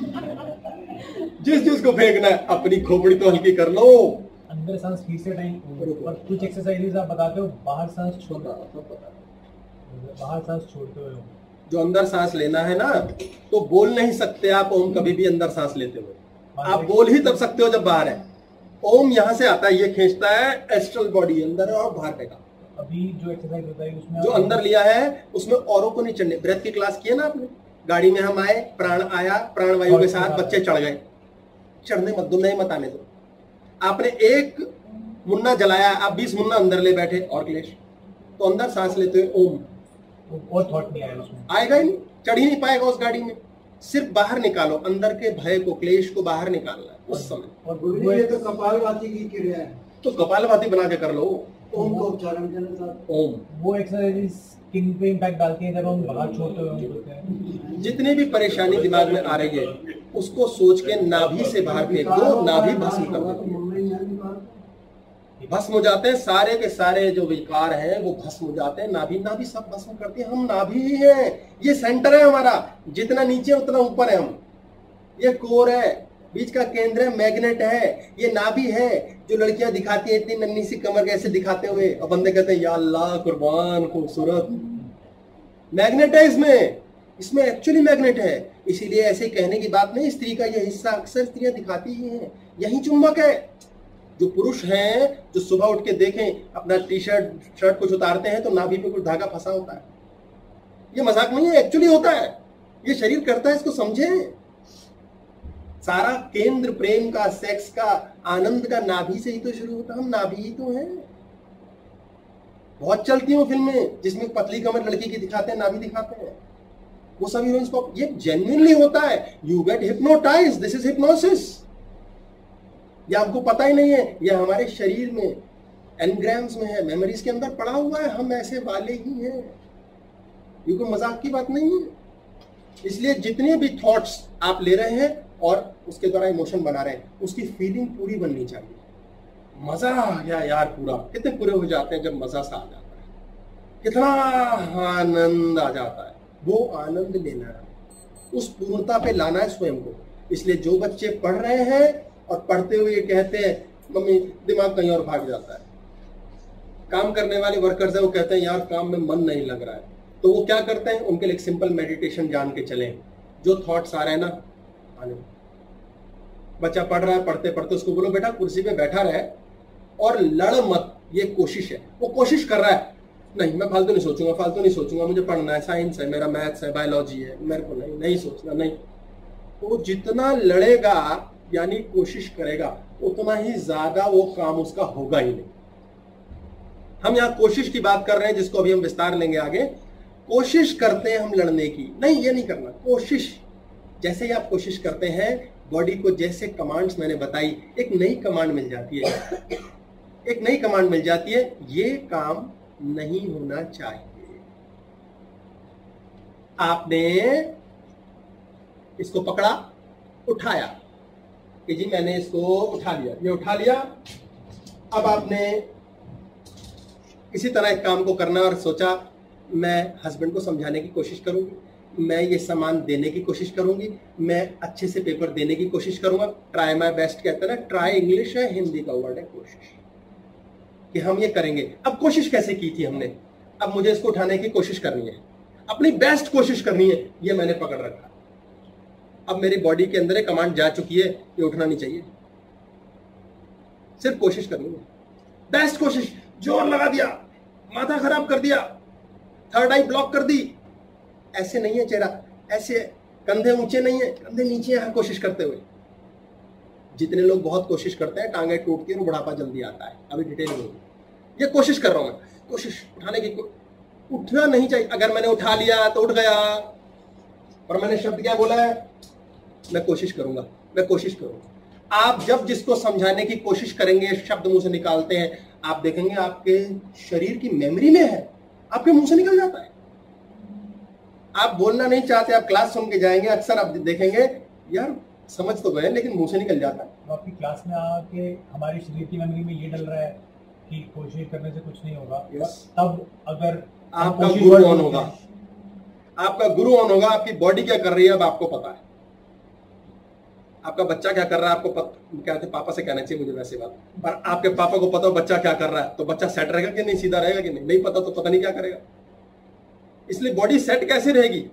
जिस को फेंकना है, अपनी खोपड़ी तो हल्की कर लो। अंदर सांस खींचते टाइम और कुछ एक्सरसाइजेस आप बताते हो, बाहर सांस छोड़ना, बाहर सांस छोड़ते हो। जो अंदर सांस लेना है ना, तो बोल नहीं सकते आप ओम कभी भी अंदर सांस लेते हुए। आप बोल ही तब सकते हो जब बाहर है। ओम यहां से आता है, ये खींचता है एस्ट्रल बॉडी, अंदर और बाहर फेंका। अभी जो एक्सरसाइज होता है उसमें जो अंदर लिया है उसमें औरों को नहीं चढ़ने। ब्रेथ की क्लास की है ना आपने, गाड़ी में हम आए, प्राण आया, प्राण वायु के साथ बच्चे चढ़ गए, चढ़ने मत दो, नहीं मत आने दो। आपने एक मुन्ना जलाया, आप 20 मुन्ना अंदर ले बैठे, और क्लेश। तो अंदर सांस लेते हुए ओम, और थॉट नहीं आया उसमें, आएगा ही नहीं, चढ़ ही नहीं पाएगा उस गाड़ी में। सिर्फ बाहर निकालो, अंदर के भय को, क्लेश को बाहर निकालना है उस समय। और गुरुजी ये तो कपालभाति की क्रिया है, तो कपालभाति बना के कर लो, ओम का उच्चारण के साथ। ओम। वो एक्सरसाइज स्किन पे इम्पैक्ट डालती है जब हम बाहर छोड़ते हुए। जितनी भी परेशानी दिमाग में आ रही है उसको सोच के नाभि से बाहर फेंक दो, नाभि भस्म कर दो, भस्म हो जाते हैं सारे के सारे जो विकार हैं वो भस्म हो जाते हैं। नाभि नाभि सब भस्म करती है। हम नाभि ही हैं, ये सेंटर है हमारा, जितना नीचे उतना ऊपर है हम। ये कोर है, बीच का केंद्र है, मैग्नेट है, ये नाभि है। जो लड़कियां दिखाती है इतनी नन्ही सी कमर कैसे दिखाते हुए, और बंदे कहते हैं या अल्लाह कुर्बान खूबसूरत, मैग्नेट है इसमें, इसमें एक्चुअली मैग्नेट है। इसीलिए ऐसे कहने की बात नहीं, स्त्री का यह हिस्सा अक्सर स्त्रियां दिखाती ही हैं, यही चुंबक है। जो पुरुष हैं जो सुबह उठ के देखें अपना टी शर्ट शर्ट कुछ उतारते हैं तो नाभि पे कुछ धागा फंसा होता है। ये मजाक नहीं है, एक्चुअली होता है, ये शरीर करता है, इसको समझें। सारा केंद्र प्रेम का, सेक्स का, आनंद का नाभि से ही तो शुरू होता है। हम नाभि ही तो हैं। बहुत चलती हैं फिल्में जिसमें पतली कमर लड़की की दिखाते हैं, नाभि दिखाते हैं, वो सब हीरोइंस को। ये जेन्युइनली होता है। You get hypnotised, this is hypnosis. ये आपको पता ही नहीं है, ये हमारे शरीर में एनग्राम्स में है, मेमोरीज के अंदर पड़ा हुआ है। हम ऐसे वाले ही हैं, ये कोई मजाक की बात नहीं है। इसलिए जितने भी थॉट्स आप ले रहे हैं और उसके द्वारा इमोशन बना रहे हैं, उसकी फीलिंग पूरी बननी चाहिए। मजा आ गया यार, पूरा कितने पूरे हो जाते हैं जब मजा सा आ जाता है, कितना आनंद आ जाता है। वो आनंद लेना है, उस पूर्णता पे लाना है स्वयं को। इसलिए जो बच्चे पढ़ रहे हैं और पढ़ते हुए कहते हैं मम्मी दिमाग कहीं और भाग जाता है, काम करने वाले वर्कर्स है वो कहते हैं यार काम में मन नहीं लग रहा है, तो वो क्या करते हैं, उनके लिए एक सिंपल मेडिटेशन जान के चलें। जो थॉट्स आ रहे हैं ना, आने, बच्चा पढ़ रहा है, पढ़ते पढ़ते उसको बोलो बेटा कुर्सी पे बैठा रहे और लड़ मत, ये कोशिश है। वो कोशिश कर रहा है, नहीं मैं फालतू नहीं सोचूंगा, फालतू नहीं सोचूंगा, मुझे पढ़ना है, साइंस है मेरा, मैथ्स है, बायोलॉजी है, मेरे को नहीं सोचना, नहीं। वो जितना लड़ेगा यानी कोशिश करेगा उतना ही ज्यादा वो काम उसका होगा ही नहीं। हम यहाँ कोशिश की बात कर रहे हैं जिसको अभी हम विस्तार लेंगे आगे। कोशिश करते हैं हम लड़ने की, नहीं ये नहीं करना। कोशिश, जैसे ही आप कोशिश करते हैं बॉडी को जैसे कमांड्स मैंने बताई, एक नई कमांड मिल जाती है, एक नई कमांड मिल जाती है, ये काम नहीं होना चाहिए। आपने इसको पकड़ा, उठाया कि जी मैंने इसको उठा लिया, ये उठा लिया। अब आपने इसी तरह एक काम को करना और सोचा मैं हस्बैंड को समझाने की कोशिश करूंगी, मैं ये सामान देने की कोशिश करूंगी, मैं अच्छे से पेपर देने की कोशिश करूंगा। ट्राई माय बेस्ट कहते हैं ना, ट्राई इंग्लिश है, हिंदी का वर्ड है कोशिश, कि हम ये करेंगे। अब कोशिश कैसे की थी हमने, अब मुझे इसको उठाने की कोशिश करनी है, अपनी बेस्ट कोशिश करनी है, ये मैंने पकड़ रखा। अब मेरी बॉडी के अंदर एक कमांड जा चुकी है, ये उठना नहीं चाहिए, सिर्फ कोशिश करनी है, बेस्ट कोशिश। जोर लगा दिया, माथा खराब कर दिया, थर्ड आई ब्लॉक कर दी, ऐसे नहीं है चेहरा, ऐसे कंधे ऊंचे नहीं है, कंधे नीचे है कोशिश करते हुए। जितने लोग बहुत कोशिश करते हैं टांगे टूटती है और बुढ़ापा जल्दी आता है, अभी डिटेल में ये कोशिश कर रहा हूं मैं, कोशिश उठाने की। उठना नहीं चाहिए, अगर मैंने उठा लिया तो उठ गया, पर मैंने शब्द क्या बोला है, मैं कोशिश करूंगा, मैं कोशिश करूंगा। आप जब जिसको समझाने की कोशिश करेंगे, शब्द मुंह से निकालते हैं, आप देखेंगे आपके शरीर की मेमोरी में है, आपके मुंह से निकल जाता है। आप बोलना नहीं चाहते, आप क्लास सुन के जाएंगे, अक्सर आप देखेंगे यार समझ तो गए लेकिन मुंह से निकल जाता है। तो आपकी क्लास में आके हमारे शरीर की मेमोरी में ये डल रहा है कि कोशिश करने से कुछ नहीं होगा, तब अगर आपका गुरु ऑन होगा, आपका गुरु ऑन होगा, आपकी बॉडी क्या कर रही है अब आपको पता है, आपका बच्चा क्या कर रहा है आपको कहते पापा से कहना चाहिए मुझे वैसे बात, पर आपके पापा को पता हो बच्चा क्या कर रहा है, तो बच्चा सेट रहेगा कि नहीं, सीधा रहेगा कि नहीं पता तो पता नहीं क्या करेगा। इसलिए बॉडी सेट कैसे रहेगी,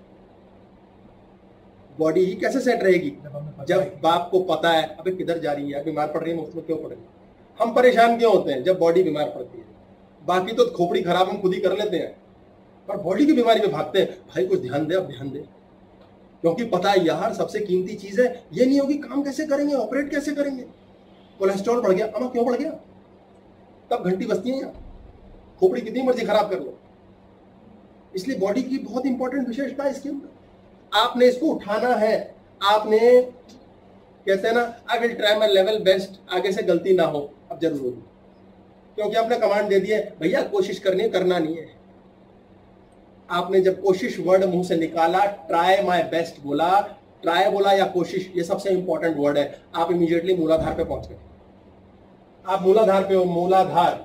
बॉडी ही कैसे सेट रहेगी, जब बाप को पता है अबे किधर जा रही है, बीमार पड़ रही है, मुफ्त में क्यों पड़ेगी। हम परेशान क्यों होते हैं जब बॉडी बीमार पड़ती है, बाकी तो खोपड़ी खराब हम खुद ही कर लेते हैं, पर बॉडी की बीमारी में भागते हैं। भाई कुछ ध्यान दे, अब ध्यान दे, क्योंकि पता है यार सबसे कीमती चीज है, ये नहीं होगी काम कैसे करेंगे, ऑपरेट कैसे करेंगे, कोलेस्ट्रॉल बढ़ गया, अमा क्यों बढ़ गया, तब घंटी बजती है यहाँ, खोपड़ी कितनी मर्जी खराब कर लो। इसलिए बॉडी की बहुत इंपॉर्टेंट विशेषता है इसके अंदर। आपने इसको उठाना है, आपने कहते हैं ना I will try my level best, आगे से गलती ना हो अब जरूर होगी, क्योंकि आपने कमांड दे दिया भैया कोशिश करनी है, करना नहीं है। आपने जब कोशिश वर्ड मुंह से निकाला, ट्राई माई बेस्ट बोला, ट्राई बोला या कोशिश, ये सबसे इंपॉर्टेंट वर्ड है। आप इमीडिएटली मूलाधार पे पहुंच गए। आप मूलाधार पे हो, मूलाधार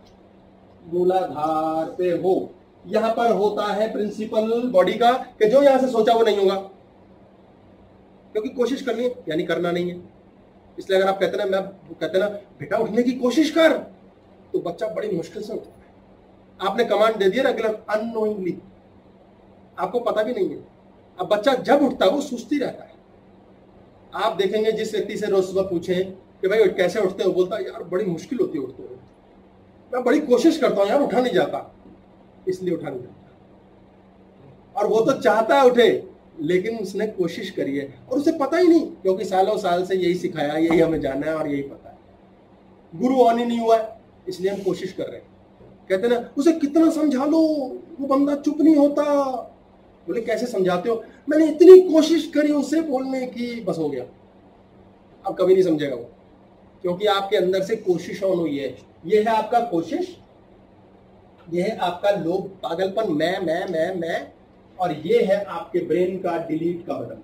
पे हो। यहां पर होता है प्रिंसिपल बॉडी का कि जो यहां से सोचा वो नहीं होगा, क्योंकि कोशिश करनी है यानी करना नहीं है। इसलिए अगर आप कहते ना, मैं कहते ना बेटा उठने की कोशिश कर, तो बच्चा बड़ी मुश्किल से उठता है। आपने कमांड दे दिया रेगुलर, अननोइंगली, आपको पता भी नहीं है। अब बच्चा जब उठता है वो सुस्ती रहता है। आप देखेंगे जिस व्यक्ति से रोज सुबह पूछे कि भाई कैसे उठते हो, बोलता है यार बड़ी मुश्किल होती है उठते हुए, मैं बड़ी कोशिश करता हूं यार, उठा नहीं जाता, इसलिए उठा नहीं जाता। और वो तो चाहता है उठे, लेकिन उसने कोशिश करी है और उसे पता ही नहीं, क्योंकि सालों साल से यही सिखाया, यही हमें जानना है और यही पता है। गुरु ऑन ही नहीं हुआ है, इसलिए हम कोशिश कर रहे हैं। कहते ना उसे कितना समझा लो वो बंदा चुप नहीं होता। बोले कैसे समझाते हो? मैंने इतनी कोशिश करी उसे बोलने की, बस हो गया, अब कभी नहीं समझेगा वो, क्योंकि आपके अंदर से कोशिश ऑन हुई है। ये है आपका कोशिश, ये है आपका लोभ, पागलपन, मैं, और ये है आपके ब्रेन का डिलीट का बटन।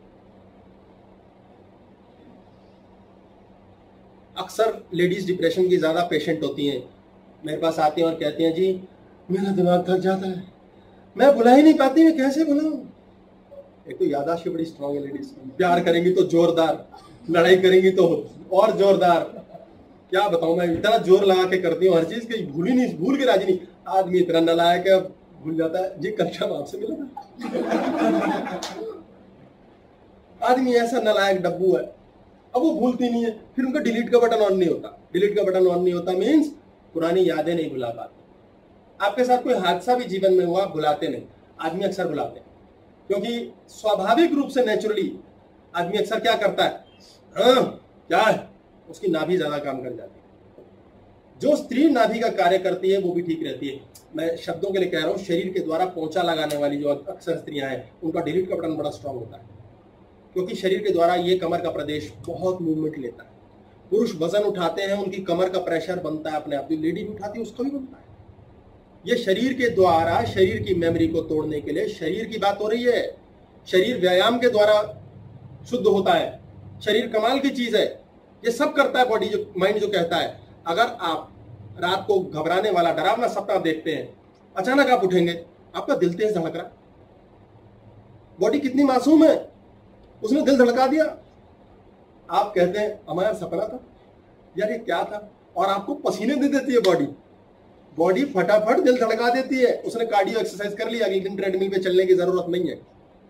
अक्सर लेडीज डिप्रेशन की ज्यादा पेशेंट होती हैं, मेरे पास आती हैं और कहती हैं जी मेरा दिमाग थक जाता है, मैं भुला ही नहीं पाती, मैं कैसे भुलाऊं। एक तो याददाश्त बड़ी स्ट्रांग है लेडीज की, प्यार करेंगी तो जोरदार, लड़ाई करेंगी तो और जोरदार। क्या बताऊं, मैं इतना जोर लगा के करती हूँ हर चीज की, भूल के राजी नहीं। आदमी इतना नालायक है, भूल जाता है जी कल शाम आपसे मिला था। आदमी ऐसा नालायक डब्बू है, अब वो भूलती नहीं है, फिर उनका डिलीट का बटन ऑन नहीं होता। डिलीट का बटन ऑन नहीं होता मीन्स पुरानी यादें नहीं भुला पाते। आपके साथ कोई हादसा भी जीवन में हुआ, भुलाते नहीं, आदमी अक्सर भुलाते हैं, क्योंकि स्वाभाविक रूप से नेचुरली आदमी अक्सर क्या करता है, हाँ क्या है, उसकी नाभि ज्यादा काम कर जाती है। जो स्त्री नाभि का कार्य करती है वो भी ठीक रहती है। मैं शब्दों के लिए कह रहा हूं, शरीर के द्वारा पोंछा लगाने वाली जो अक्सर स्त्रियां हैं उनका डिलीट का बटन बड़ा स्ट्रांग होता है, क्योंकि शरीर के द्वारा ये कमर का प्रदेश बहुत मूवमेंट लेता है। पुरुष वजन उठाते हैं, उनकी कमर का प्रेशर बनता है अपने आप, जो लेडी भी उठाती है उसका भी बनता है। ये शरीर के द्वारा शरीर की मेमोरी को तोड़ने के लिए शरीर की बात हो रही है। शरीर व्यायाम के द्वारा शुद्ध होता है, शरीर कमाल की चीज है, ये सब करता है बॉडी, जो माइंड जो कहता है। अगर आप रात को घबराने वाला डरावना सपना देखते हैं, अचानक आप उठेंगे, आपका दिल तेज धड़क रहा है, बॉडी कितनी मासूम है, उसने दिल धड़का दिया। आप कहते हैं हमारा सपना था यार, ये क्या था, और आपको पसीने दे देती है बॉडी फटाफट दिल धड़का देती है। उसने कार्डियो एक्सरसाइज कर लिया, अगले दिन ट्रेडमिल पे चलने की जरूरत नहीं है।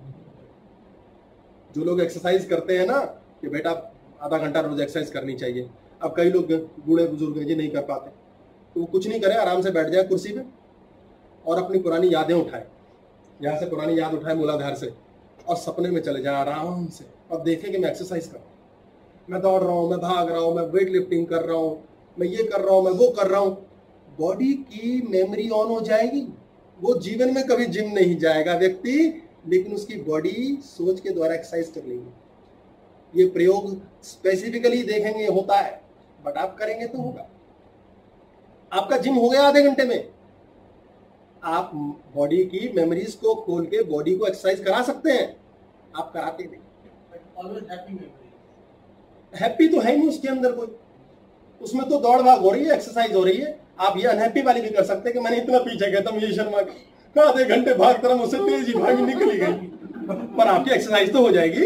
जो लोग एक्सरसाइज करते हैं ना कि बेटा आधा घंटा रोज एक्सरसाइज करनी चाहिए, अब कई लोग बूढ़े बुजुर्ग हैं जी नहीं कर पाते, तो वो कुछ नहीं करे, आराम से बैठ जाए कुर्सी पे और अपनी पुरानी यादें उठाए, यहाँ से पुरानी याद उठाए मूलाधार से, और सपने में चले जाए आराम से, और देखें कि मैं एक्सरसाइज कर रहा हूँ, मैं दौड़ रहा हूँ, मैं भाग रहा हूँ, मैं वेट लिफ्टिंग कर रहा हूँ, मैं ये कर रहा हूँ, मैं वो कर रहा हूँ। बॉडी की मेमोरी ऑन हो जाएगी। वो जीवन में कभी जिम नहीं जाएगा व्यक्ति, लेकिन उसकी बॉडी सोच के द्वारा एक्सरसाइज कर लेगी। ये प्रयोग स्पेसिफिकली देखेंगे होता है, बट आप करेंगे तो होगा। आपका जिम हो गया आधे घंटे में, आप बॉडी की मेमोरीज को खोल के बॉडी को एक्सरसाइज करा सकते हैं, आप कराते नहीं। हैप्पी तो है नहीं उसके अंदर कोई, उसमें तो दौड़ भाग हो रही है, एक्सरसाइज हो रही है। आप ये अनहैप्पी वाली भी कर सकते हैं कि मैंने इतना पीछे गया था मुझे शर्मा का, आधे घंटे भागता रहा, मुझसे तेजी भागी निकली गई, पर आपकी एक्सरसाइज तो हो जाएगी।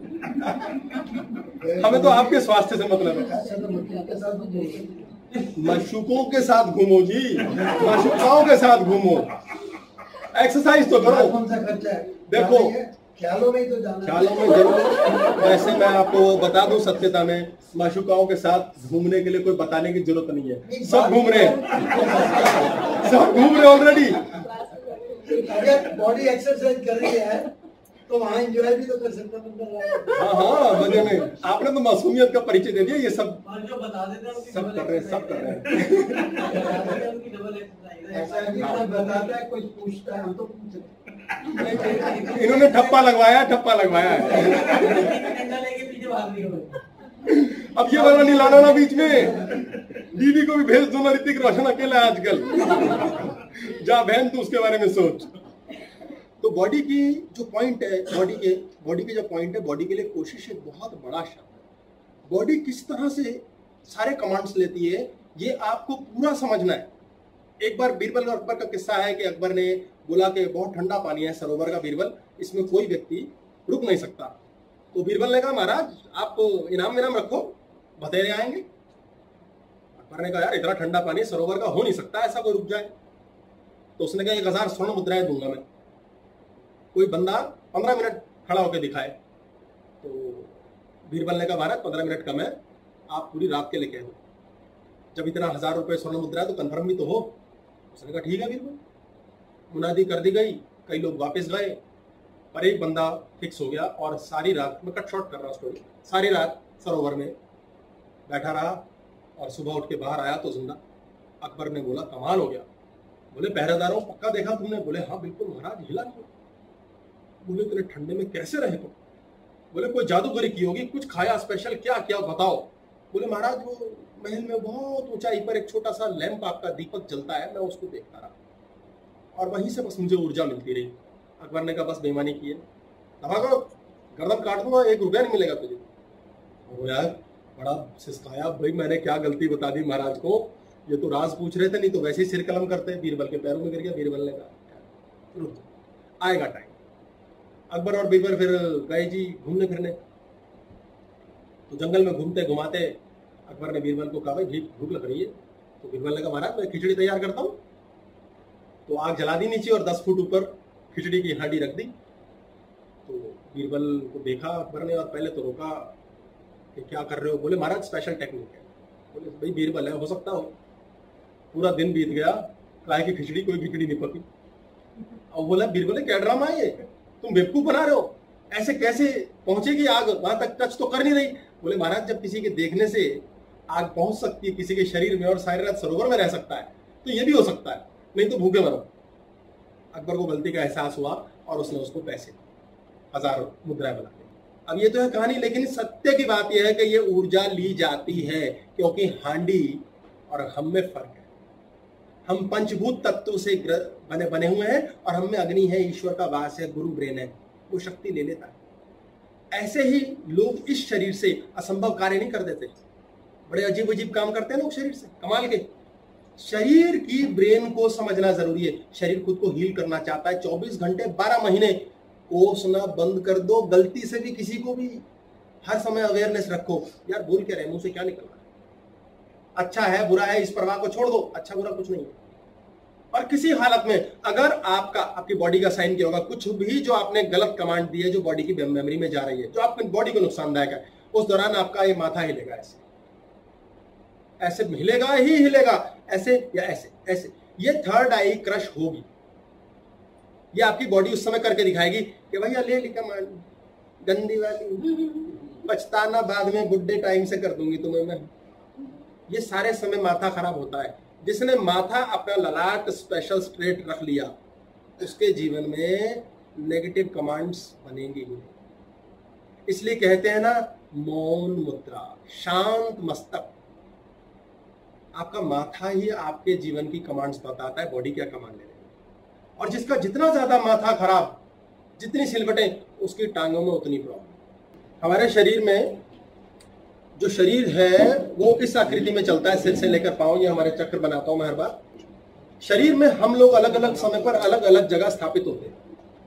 हमें तो आपके स्वास्थ्य से मतलब है। मशूकों के साथ घूमो जी, मशूकाओं के साथ घूमो, एक्सरसाइज तो करो। कौन सा खर्चा है देखो ख्यालों में तो जाना, ख्यालों में जरूर। वैसे मैं आपको बता दूं सत्यता में, माशुकाओं के साथ घूमने के लिए कोई बताने की जरूरत नहीं है, सब घूम रहे हैं, सब घूम रहे ऑलरेडी। अगर बॉडी एक्सरसाइज कर रही है तो वहाँ एंजॉय भी तो कर सकता बंदा। हाँ हाँ, मजे में। आपने तो मासूमियत का परिचय दे दिया। ये सब और जो बता देते हैं उनकी सब कर रहे हैं, सब कर रहे हैं। बता देते हैं उनकी डबल एक्सरसाइज है। ऐसा है कि कोई बताता है, कोई पूछता है, हम तो पूछ रहे हैं। इन्होंने ठप्पा लगवाया, ठप्पा लगवाया है। डंडा लेके पीछे भाग रही हो। अब ये वाला नहीं लाना ना बीच में। बीवी को भी भेज दो ना, ऋतिक रोशन अकेला है आजकल। जा बहन, तू उसके बारे में सोच। तो बॉडी की जो पॉइंट है, बॉडी के जो पॉइंट है, बॉडी के लिए कोशिश एक बहुत बड़ा शब्द है। बॉडी किस तरह से सारे कमांड्स लेती है, ये आपको पूरा समझना है। एक बार बीरबल और अकबर का किस्सा है कि अकबर ने बोला कि बहुत ठंडा पानी है सरोवर का बीरबल, इसमें कोई व्यक्ति रुक नहीं सकता। तो बीरबल ने कहा महाराज आप इनाम विनाम रखो, बतेरे आएंगे। अकबर ने कहा यार इतना ठंडा पानी सरोवर का हो नहीं सकता, ऐसा कोई रुक जाए। तो उसने कहा 1000 स्वर्ण मुद्राएं दूंगा मैं, कोई बंदा 15 मिनट खड़ा होकर दिखाए। तो बीरबल ने कहा महाराज 15 मिनट कम है, आप पूरी रात के लिए कह दो। जब इतना 1000 रुपये स्वर्ण मुद्रा है तो कंफर्म भी तो हो। उसने कहा ठीक है बीरबल। मुनादी कर दी गई, कई लोग वापस गए, पर एक बंदा फिक्स हो गया और सारी रात, मैं कट शॉर्ट कर रहा हूँ स्टोरी, सारी रात सरोवर में बैठा रहा और सुबह उठ के बाहर आया तो जिंदा। अकबर ने बोला कमाल हो गया। बोले पहरेदारों पक्का देखा तुमने? बोले हाँ बिल्कुल महाराज, हिला नहीं। बोले इतने ठंडे में कैसे रहे तुम? बोले कोई जादूगरी की होगी, कुछ खाया स्पेशल, क्या क्या बताओ। बोले महाराज वो महल में बहुत ऊंचाई पर एक छोटा सा लैंप आपका दीपक जलता है, मैं उसको देखता रहा और वहीं से बस मुझे ऊर्जा मिलती रही। अकबर ने कहा बस बेईमानी की है, दबा करो, गर्दन काट दूंगा, 1 रुपया नहीं मिलेगा तुझे। वो यार बड़ा सिसकाया, भाई मैंने क्या गलती बता दी महाराज को, ये तो राज पूछ रहे थे, नहीं तो वैसे ही सिर कलम करते। बीरबल के पैरों में गिर गया। बीरबल ने कहा रुक आएगा टाइम। अकबर और बीरबल फिर गए जी घूमने फिरने। तो जंगल में घूमते घुमाते अकबर ने बीरबल को कहा भाई भूख लग रही है। तो बीरबल ने कहा महाराज मैं खिचड़ी तैयार करता हूँ। तो आग जला दी नीचे और 10 फुट ऊपर खिचड़ी की हांडी रख दी। तो बीरबल को देखा अकबर ने और पहले तो रोका कि क्या कर रहे हो। बोले महाराज स्पेशल टेक्निक है। बोले भाई बीरबल है, हो सकता हो। पूरा दिन बीत गया, काय की खिचड़ी, कोई खिचड़ी नहीं पकी। और बोला बीरबल क्या ड्रामा है ये, तुम बेवकूफ बना रहे हो, ऐसे कैसे पहुंचेगी आग, वहां तक टच तो कर नहीं रही। बोले महाराज जब किसी के देखने से आग पहुंच सकती है किसी के शरीर में और सारी रात सरोवर में रह सकता है, तो ये भी हो सकता है, नहीं तो भूखे मरो। अकबर को गलती का एहसास हुआ और उसने उसको पैसे 1000 मुद्राएं बना दी। अब ये तो है कहानी, लेकिन सत्य की बात यह है कि ये ऊर्जा ली जाती है क्योंकि हांडी और हम में फर्क है। हम पंचभूत तत्व से बने हुए हैं और हम में अग्नि है, ईश्वर का वास है, गुरु ब्रेन है, वो शक्ति ले लेता है। ऐसे ही लोग इस शरीर से असंभव कार्य नहीं कर देते, बड़े अजीब अजीब काम करते हैं लोग शरीर से, कमाल के। शरीर की ब्रेन को समझना जरूरी है। शरीर खुद को हील करना चाहता है, 24 घंटे 12 महीने कोसना बंद कर दो। गलती से भी किसी को भी हर समय अवेयरनेस रखो, यार बोल के रहे, मुंह से क्या निकलना है, अच्छा है बुरा है इस परवाह को छोड़ दो, अच्छा बुरा कुछ नहीं है। और किसी हालत में अगर आपकी बॉडी का साइन क्या होगा, कुछ भी जो आपने गलत कमांड दी है जो बॉडी की मेमोरी में जा रही है, जो आपकी बॉडी को नुकसानदायक है, उस दौरान आपका ये माथा हिलेगा, ऐसे ऐसे हिलेगा ही हिलेगा, ऐसे या ऐसे ऐसे, ये थर्ड आई क्रश होगी। ये आपकी बॉडी उस समय करके दिखाएगी कि भैया ले ली कमांड गंदी वाली, पछताना बाद में, बुढ़े टाइम से कर दूंगी तुम्हें मैं। ये सारे समय माथा खराब होता है। जिसने माथा अपना ललाट स्पेशल स्ट्रेट रख लिया, उसके जीवन में नेगेटिव कमांड्स बनेंगे ही। इसलिए कहते हैं ना मौन मुद्रा, शांत मस्तक। आपका माथा ही आपके जीवन की कमांड्स बताता है, बॉडी क्या कमांड ले रही है। और जिसका जितना ज्यादा माथा खराब, जितनी सिलवटें, उसकी टांगों में उतनी प्रॉब्लम। हमारे शरीर में जो शरीर है वो इस आकृति में चलता है, सिर से लेकर पांव, ये हमारे चक्र बनाता हूं मैं हर बार। शरीर में हम लोग अलग अलग समय पर अलग अलग जगह स्थापित होते हैं।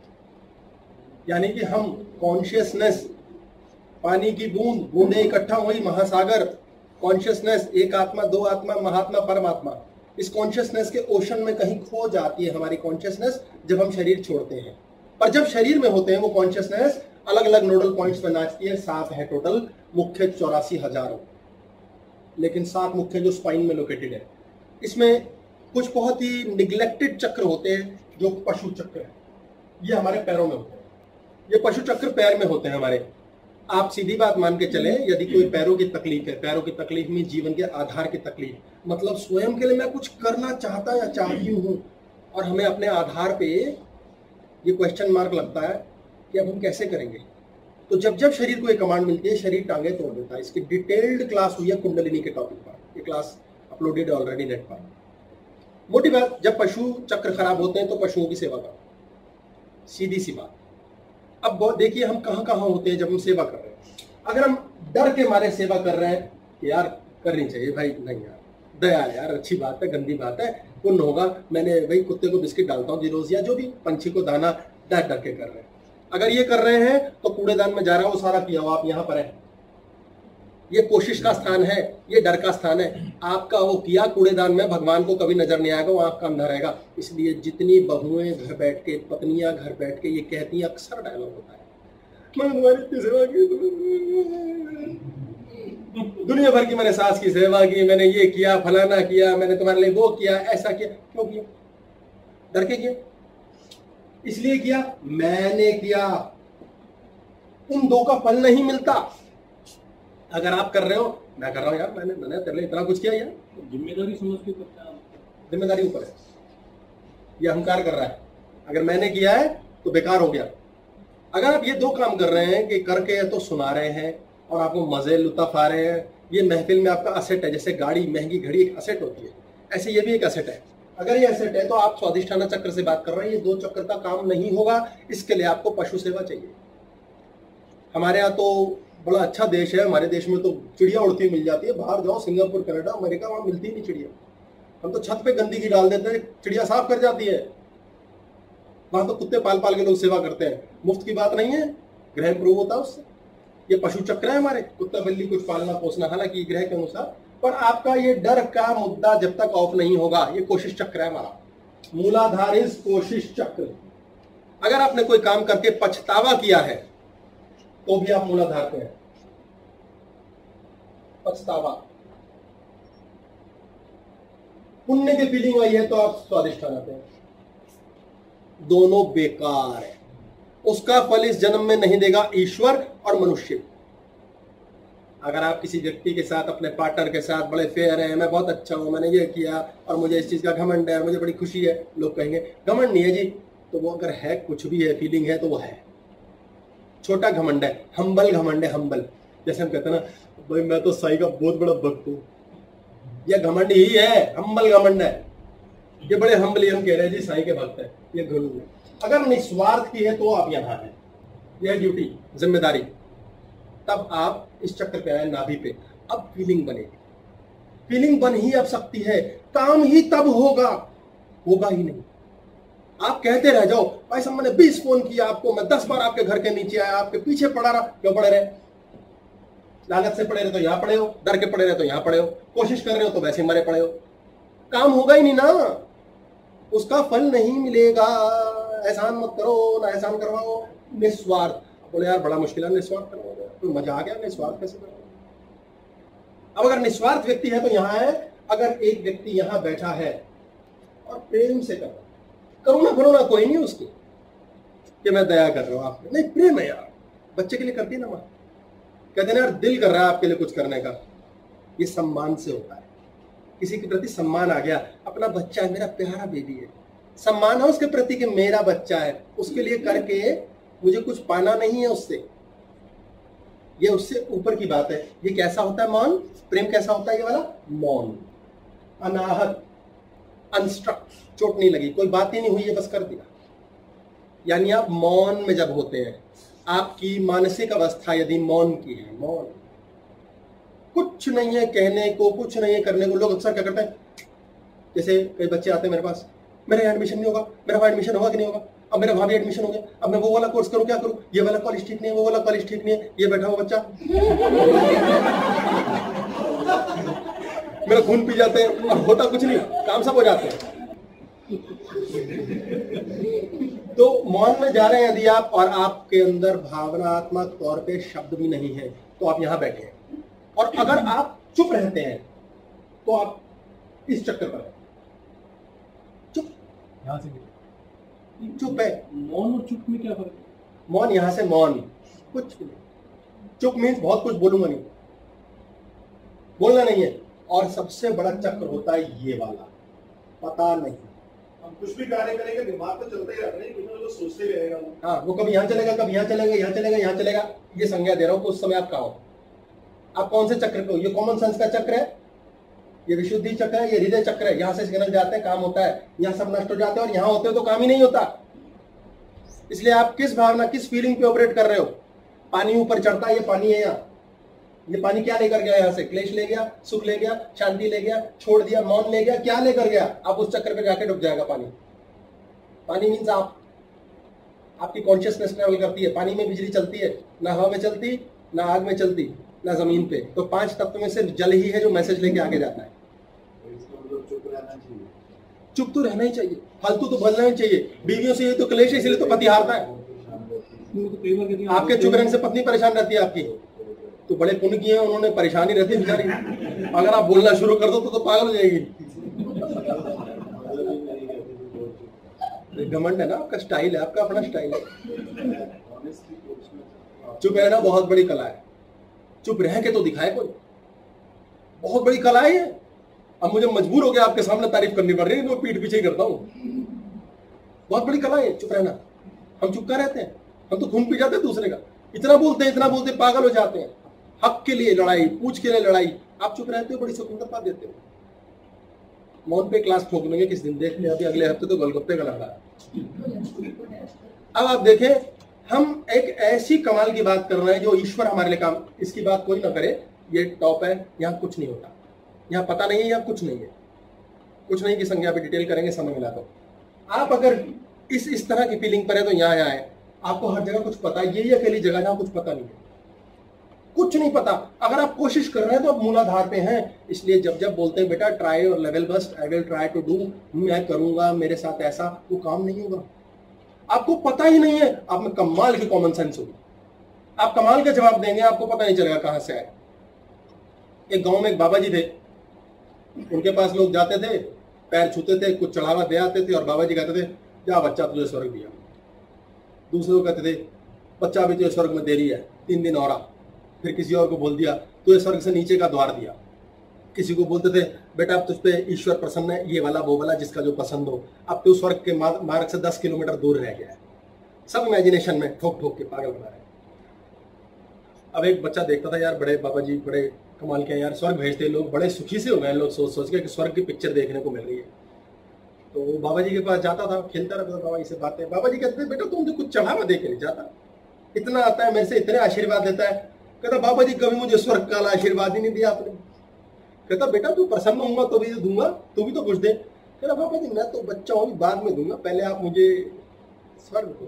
यानी कि हम कॉन्शियसनेस, पानी की बूंद, बूंदे इकट्ठा हुई महासागर, कॉन्शियसनेस, एक आत्मा, दो आत्मा, महात्मा, परमात्मा। इस कॉन्शियसनेस के ओशन में कहीं खो जाती है हमारी कॉन्शियसनेस जब हम शरीर छोड़ते हैं। पर जब शरीर में होते हैं वो कॉन्शियसनेस अलग अलग नोडल पॉइंट्स पर नाचती है। 7 है टोटल, मुख्य 84,000, लेकिन 7 मुख्य जो स्पाइन में लोकेटेड है। इसमें कुछ बहुत ही निग्लेक्टेड चक्र होते हैं जो पशु चक्र है, ये हमारे पैरों में होते हैं। ये पशु चक्र पैर में होते हैं हमारे। आप सीधी बात मान के चले, यदि कोई पैरों की तकलीफ है, पैरों की तकलीफ में जीवन के आधार की तकलीफ, मतलब स्वयं के लिए मैं कुछ करना चाहता या चाहती हूँ, और हमें अपने आधार पे ये क्वेश्चन मार्क लगता है कि अब हम कैसे करेंगे। तो जब जब शरीर को एक कमांड मिलती है, शरीर टांगे तोड़ देता है। इसकी डिटेल्ड क्लास हुई है कुंडलिनी के टॉपिक पर, ये क्लास अपलोडेड ऑलरेडी नेट पर। मोटी बात, जब पशु चक्र खराब होते हैं तो पशुओं की सेवा करो, सीधी सी बात। अब बहुत देखिए हम कहाँ कहाँ होते हैं जब हम सेवा कर रहे हैं। अगर हम डर के मारे सेवा कर रहे हैं कि यार करनी चाहिए भाई, नहीं यार दया है यार, अच्छी बात है, गंदी बात है, पुण्य होगा, मैंने भाई कुत्ते को बिस्किट डालता हूँ रोज, या जो भी पंछी को दाना डर डर के कर रहे हैं। अगर ये कर रहे हैं तो कूड़ेदान में जा रहा है, वो सारा किया हुआ आप यहाँ पर है, ये कोशिश का स्थान है, ये डर का स्थान है। आपका वो किया कूड़ेदान में भगवान को कभी नजर नहीं आएगा, वो आंख का अंधा रहेगा। इसलिए जितनी बहुएं घर बैठ के, पत्नियां घर बैठ के ये कहती हैं, अक्सर डायलॉग होता है, मैं तुम्हारी इतनी सेवा की, दुनिया भर की मैंने सास की सेवा की, मैंने ये किया, फलाना किया, मैंने तुम्हारे लिए वो किया, ऐसा किया। क्यों किया? डर के किया, इसलिए किया, मैंने किया। उन दो का फल नहीं मिलता। अगर आप कर रहे हो, मैं कर रहा हूं यार, मैंने तेरे लिए इतना कुछ किया यार, जिम्मेदारी समझ के करता है, जिम्मेदारी ऊपर है, ये अहंकार कर रहा है। अगर मैंने किया है तो बेकार हो गया। अगर आप ये दो काम कर रहे हैं कि करके तो सुना रहे हैं और आपको मजे लुत्फ आ रहे हैं, ये महफिल में आपका असेट है। जैसे गाड़ी, महंगी घड़ी एक असेट होती है, ऐसे ये भी एक असेट है। अगर ये असेट है तो आप स्वादिष्ठाना चक्र से बात कर रहे हैं, ये दो चक्र का काम नहीं होगा। इसके लिए आपको पशु सेवा चाहिए। हमारे यहाँ तो बड़ा अच्छा देश है, हमारे देश में तो चिड़िया उड़ती मिल जाती है। बाहर जाओ, सिंगापुर, कनाडा, अमेरिका, वहां मिलती ही नहीं चिड़िया। हम तो छत पे गंदगी डाल देते हैं, चिड़िया साफ कर जाती है। वहां तो कुत्ते पाल पाल के लोग सेवा करते हैं, मुफ्त की बात नहीं है, ग्रह इंप्रूव होता है उससे। ये पशु चक्र है हमारे, कुत्ता बिल्ली कुछ पालना पोसना, हालांकि ग्रह के अनुसार। पर आपका ये डर का मुद्दा जब तक ऑफ नहीं होगा, ये कोशिश चक्र है हमारा, मूलाधार इस कोशिश चक्र। अगर आपने कोई काम करके पछतावा किया है तो भी आप मूलाधार पे हैं। पछतावा, पुण्य की फीलिंग आई है तो आप स्वादिष्ठाना पे हैं। दोनों बेकार है, उसका फल इस जन्म में नहीं देगा ईश्वर और मनुष्य। अगर आप किसी व्यक्ति के साथ, अपने पार्टनर के साथ बड़े फेयर हैं, मैं बहुत अच्छा हूं, मैंने ये किया और मुझे इस चीज का घमंड है, मुझे बड़ी खुशी है, लोग कहेंगे घमंड नहीं है जी। तो वो अगर है, कुछ भी है, फीलिंग है, तो वो है छोटा घमंड है, हम्बल घमंड है, हम्बल। जैसे हम कहते हैं ना, भाई मैं तो साईं का बहुत बड़ा भक्त हूं, यह घमंड ही है, हम्बल घमंड है। ये बड़े हम्बली हम कह रहे हैं जी साईं के भक्त है, ये घमंड है। अगर निस्वार्थ की है तो आप यहां हैं, यह ड्यूटी, जिम्मेदारी। तब आप इस चक्कर पे आए, नाभि पे। अब फीलिंग बनेगी, फीलिंग बन ही अब सकती है, काम ही तब होगा, होगा ही नहीं। आप कहते रह जाओ, भाई साहब मैंने 20 फोन किया आपको, मैं 10 बार आपके घर के नीचे आया, आपके पीछे पड़ा रहा। क्यों पड़े रहे? लागत से पड़े रहे तो यहां पड़े हो, डर के पड़े रहे तो यहां पड़े हो, कोशिश कर रहे हो तो वैसे मरे पड़े हो। काम होगा ही नहीं ना, उसका फल नहीं मिलेगा। एहसान मत करो, ना एहसान करवाओ। निस्वार्थ, बोले यार बड़ा मुश्किल है निस्वार्थ करवाओ, कोई मजा आ गया, निस्वार्थ कैसे करो? अब अगर निस्वार्थ व्यक्ति है तो यहां है। अगर एक व्यक्ति यहां बैठा है और प्रेम से कर, करुणा भरुणा कोई नहीं उसकी कि मैं दया कर रहा हूं आप, नहीं, प्रेम है यार। बच्चे के लिए करती है ना मां, कहते ना यार दिल कर रहा है आपके लिए कुछ करने का, ये सम्मान से होता है। किसी के प्रति सम्मान आ गया, अपना बच्चा है, मेरा प्यारा बेबी है, सम्मान है उसके प्रति कि मेरा बच्चा है, उसके लिए करके मुझे कुछ पाना नहीं है उससे, ये उससे ऊपर की बात है। ये कैसा होता है मौन? प्रेम कैसा होता है ये वाला? मौन, अनाहत, अनस्ट्रक, चोट नहीं लगी, कोई बात ही नहीं हुई है, बस कर दिया। यानी आप मौन में जब होते हैं, आपकी मानसिक अवस्था यदि मौन की है, मौन, कुछ नहीं है कहने को, कुछ नहीं है करने को। लोग अक्सर क्या करते हैं, जैसे कई बच्चे आते हैं मेरे पास, मेरा एडमिशन नहीं होगा, मेरा वहां एडमिशन होगा कि नहीं होगा, अब मेरा वहां भी एडमिशन हो गया, अब मैं वो वाला कोर्स करूं, क्या करूं, ये वाला कॉलेज ठीक नहीं है, वो वाला कॉलेज ठीक नहीं है, ये बैठा हुआ बच्चा मेरा खून पी जाते हैं और होता कुछ नहीं, काम सब हो जाते हैं। तो मौन में जा रहे हैं यदि आप, और आपके अंदर भावनात्मक तौर पे शब्द भी नहीं है, तो आप यहां बैठे हैं। और अगर आप चुप रहते हैं तो आप इस चक्कर पर हैं, चुप, यहाँ से चुप है। मौन और चुप में क्या फर्क है? मौन यहां से मौन, कुछ भी नहीं। चुप मीन्स बहुत कुछ बोलूंगा नहीं, बोलना नहीं है। और सबसे बड़ा चक्र होता है ये वाला, पता नहीं। हम कुछ भी कार्य करेंगे दिमाग तो चलता ही रहता है, कुछ ना कुछ सोचते ही रहेगा वो। हाँ, वो कभी यहाँ चलेगा, कभी यहाँ चलेगा, यहाँ चलेगा, यहाँ चलेगा। ये संज्ञा दे रहा हूँ कि उस समय आप कहाँ हो, आप कौन से चक्र पे हो। ये कॉमन सेंस का चक्र है, ये विशुद्धि चक्र है, ये हृदय चक्र है। यहाँ से सिग्नल जाते हैं, काम होता है, यहाँ सब नष्ट हो जाते हैं, और यहाँ होते हो तो काम ही नहीं होता। इसलिए आप किस भावना, किस फीलिंग पे ऑपरेट कर रहे हो। पानी ऊपर चढ़ता है, ये पानी है यहाँ, ये पानी क्या लेकर गया यहाँ से, क्लेश ले गया, सुख ले गया, शांति ले गया, छोड़ दिया, मौन ले गया, क्या लेकर गया। आप उस चक्कर पे जाके डूब जाएगा पानी। पानी मीन्स आप, आपकी कॉन्शियसनेस ट्रेवल करती है। पानी में बिजली चलती है, ना हवा में चलती, ना आग में चलती, ना जमीन पे। तो 5 तत्व में सिर्फ जल ही है जो मैसेज लेके आगे जाता है। चुप रहना चाहिए, चुप तो रहना ही चाहिए, फालतू तो बोलना ही चाहिए। बीवियों से ये तो क्लेश है, इसलिए तो पति हारता है। कई बार कहते हैं आपके चुप रहने से पत्नी परेशान रहती है आपकी, तो बड़े पुण्य किए हैं उन्होंने, परेशानी रहती है बेचारी। अगर आप बोलना शुरू कर दो तो पागल हो जाएगी। घमंड है ना, आपका स्टाइल है, आपका अपना स्टाइल है। चुप रहना बहुत बड़ी कला है। चुप रह के तो दिखाए कोई, बहुत बड़ी कला है ये। अब मुझे मजबूर हो गया आपके सामने तारीफ करनी पड़ रही है, तो पीठ पीछे ही करता हूं। बहुत बड़ी कला है चुप रहना। हम चुप कर रहते हैं, हम तो खून पी जाते हैं दूसरे का। इतना बोलते हैं, इतना बोलते हैं, पागल हो जाते हैं। हक के लिए लड़ाई, पूछ के लिए लड़ाई। आप चुप रहते हो, बड़ी स्वतंत्रता देते हो। मौन पे क्लास ठोक लेंगे किस दिन, देख ले। अभी अगले हफ्ते तो गोलगप्पे का लड़ा है। अब आप देखें, हम एक ऐसी कमाल की बात कर रहे हैं जो ईश्वर हमारे लिए काम, इसकी बात कोई ना करे। ये टॉप है, यहाँ कुछ नहीं होता, यहाँ पता नहीं है, यहाँ कुछ नहीं है। कुछ नहीं की संज्ञा पे डिटेल करेंगे समय मिला तो। आप अगर इस तरह की फीलिंग पर है तो यहाँ है, आपको हर जगह कुछ पता है। यही अकेली जगह जहाँ कुछ पता नहीं है, कुछ नहीं पता। अगर आप कोशिश कर रहे हैं तो आप मूलाधार पे हैं। इसलिए जब जब बोलते हैं बेटा ट्राई और level best, I will try to do, मैं करूंगा, मेरे साथ ऐसा, वो काम नहीं होगा। आपको पता ही नहीं है, आप में कमाल की कॉमन सेंस होगी, आप कमाल का जवाब देंगे, आपको पता नहीं चलेगा कहां से आए। एक गांव में एक बाबा जी थे, उनके पास लोग जाते थे, पैर छूते थे, कुछ चढ़ावा दे आते थे, और बाबा जी कहते थे जा बच्चा तुझे स्वर्ग दिया। दूसरे को कहते थे बच्चा भी तुझे स्वर्ग में दे रही है, 3 दिन और आ। फिर किसी और को बोल दिया तुझे स्वर्ग से नीचे का द्वार दिया। किसी को बोलते थे बेटा अब तुझ पे ईश्वर प्रसन्न है, ये वाला वो वाला, जिसका जो पसंद हो। अब तो स्वर्ग के मार्ग से 10 किलोमीटर दूर रह गया है। सब इमेजिनेशन में ठोक ठोक के पागल बना रहे। अब एक बच्चा देखता था यार बड़े बाबा जी बड़े कमाल के यार, स्वर्ग भेजते लोग, बड़े सुखी से हो गए लोग सोच सोच के कि स्वर्ग की पिक्चर देखने को मिल रही है। तो वो बाबा जी के पास जाता था, खेलता रहता था बाबा जी से बातें। बाबा जी कहते थे बेटा तुम तो कुछ चढ़ावा दे के नहीं जाता, इतना आता है मेरे से, इतने आशीर्वाद देता है। कहता बाबा जी कभी मुझे स्वर्ग का आशीर्वाद ही नहीं दिया आपने। कहता बेटा तू प्रसन्न होगा तो भी दूंगा, तू भी तो कुछ दे। कहता बाबा जी मैं तो बच्चा हूँ, बाद में दूंगा, पहले आप मुझे स्वर्ग दो।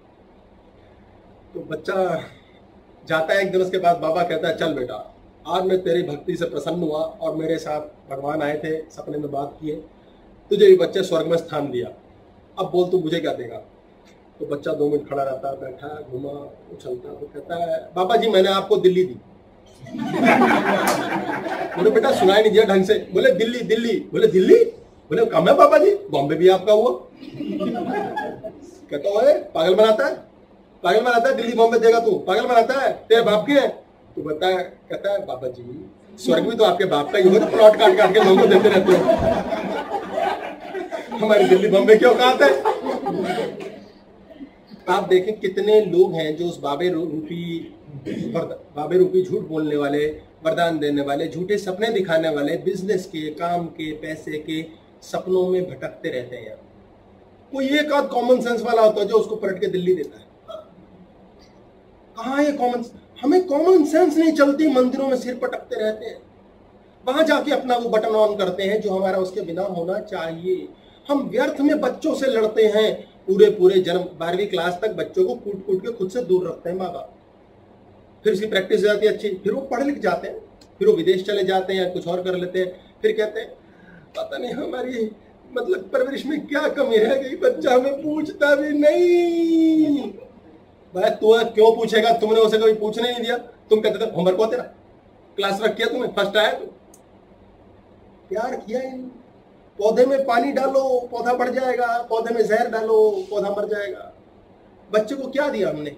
तो बच्चा जाता है, एक दिन उसके बाद बाबा कहता है चल बेटा आज मैं तेरी भक्ति से प्रसन्न हुआ और मेरे साथ भगवान आए थे, सपने में बात किए, तुझे भी बच्चे स्वर्ग में स्थान दिया, अब बोल तू मुझे क्या देगा। तो बच्चा 2 मिनट खड़ा रहता, बैठा, घुमा, उछलता, तो कहता है बाबा जी मैंने आपको दिल्ली दी। बोले बेटा सुनाई नहीं दिया ढंग से। बोले दिल्ली दिल्ली। बोले दिल्ली? बोले कम है बाबा जी, बॉम्बे भी आपका हुआ। कहता है पागल बनाता है, पागल बनाता है, दिल्ली बॉम्बे देगा तू, पागल बनाता है, तेरे बाप के है। तो कहता है बाबा जी स्वर्ग भी तो आपके बाप का ही होगा, तो प्लॉट काट काट के लोगों को देते रहते हो, हमारी दिल्ली बॉम्बे क्यों कहते हैं। आप देखें कितने लोग हैं जो उस बाबे रूपी झूठ बोलने वाले, वरदान देने वाले, झूठे सपने दिखाने वाले, बिजनेस के, काम के, पैसे के सपनों में भटकते रहते हैं। कोई एक आध कॉमन सेंस वाला होता है जो उसको पलट के दिल्ली देता है। कहाँ है कॉमन? हमें कॉमन सेंस नहीं चलती, मंदिरों में सिर पटकते रहते हैं, वहां जाके अपना वो बटन ऑन करते हैं जो हमारा उसके बिना होना चाहिए। हम व्यर्थ में बच्चों से लड़ते हैं, पूरे जन्म 12वीं क्लास तक बच्चों को कूट कूट के खुद से दूर रखते हैं माँ बाप। फिर उसकी प्रैक्टिस हो जाती है अच्छी, फिर वो पढ़ लिख जाते हैं, फिर वो विदेश चले जाते हैं या कुछ और कर लेते हैं, फिर कहते हैं पता नहीं हमारी मतलब परवरिश में क्या कमी रह गई, बच्चा हमें पूछता भी नहीं। भाई तू क्यों पूछेगा, तुमने उसे कभी पूछने नहीं दिया। तुम कहते थे होमवर्क होते ना, क्लास वर्क किया तुमने, फर्स्ट आया, तू प्यार किया ही नहीं। पौधे में पानी डालो पौधा बढ़ जाएगा, पौधे में जहर डालो पौधा मर जाएगा। बच्चे को क्या दिया हमने?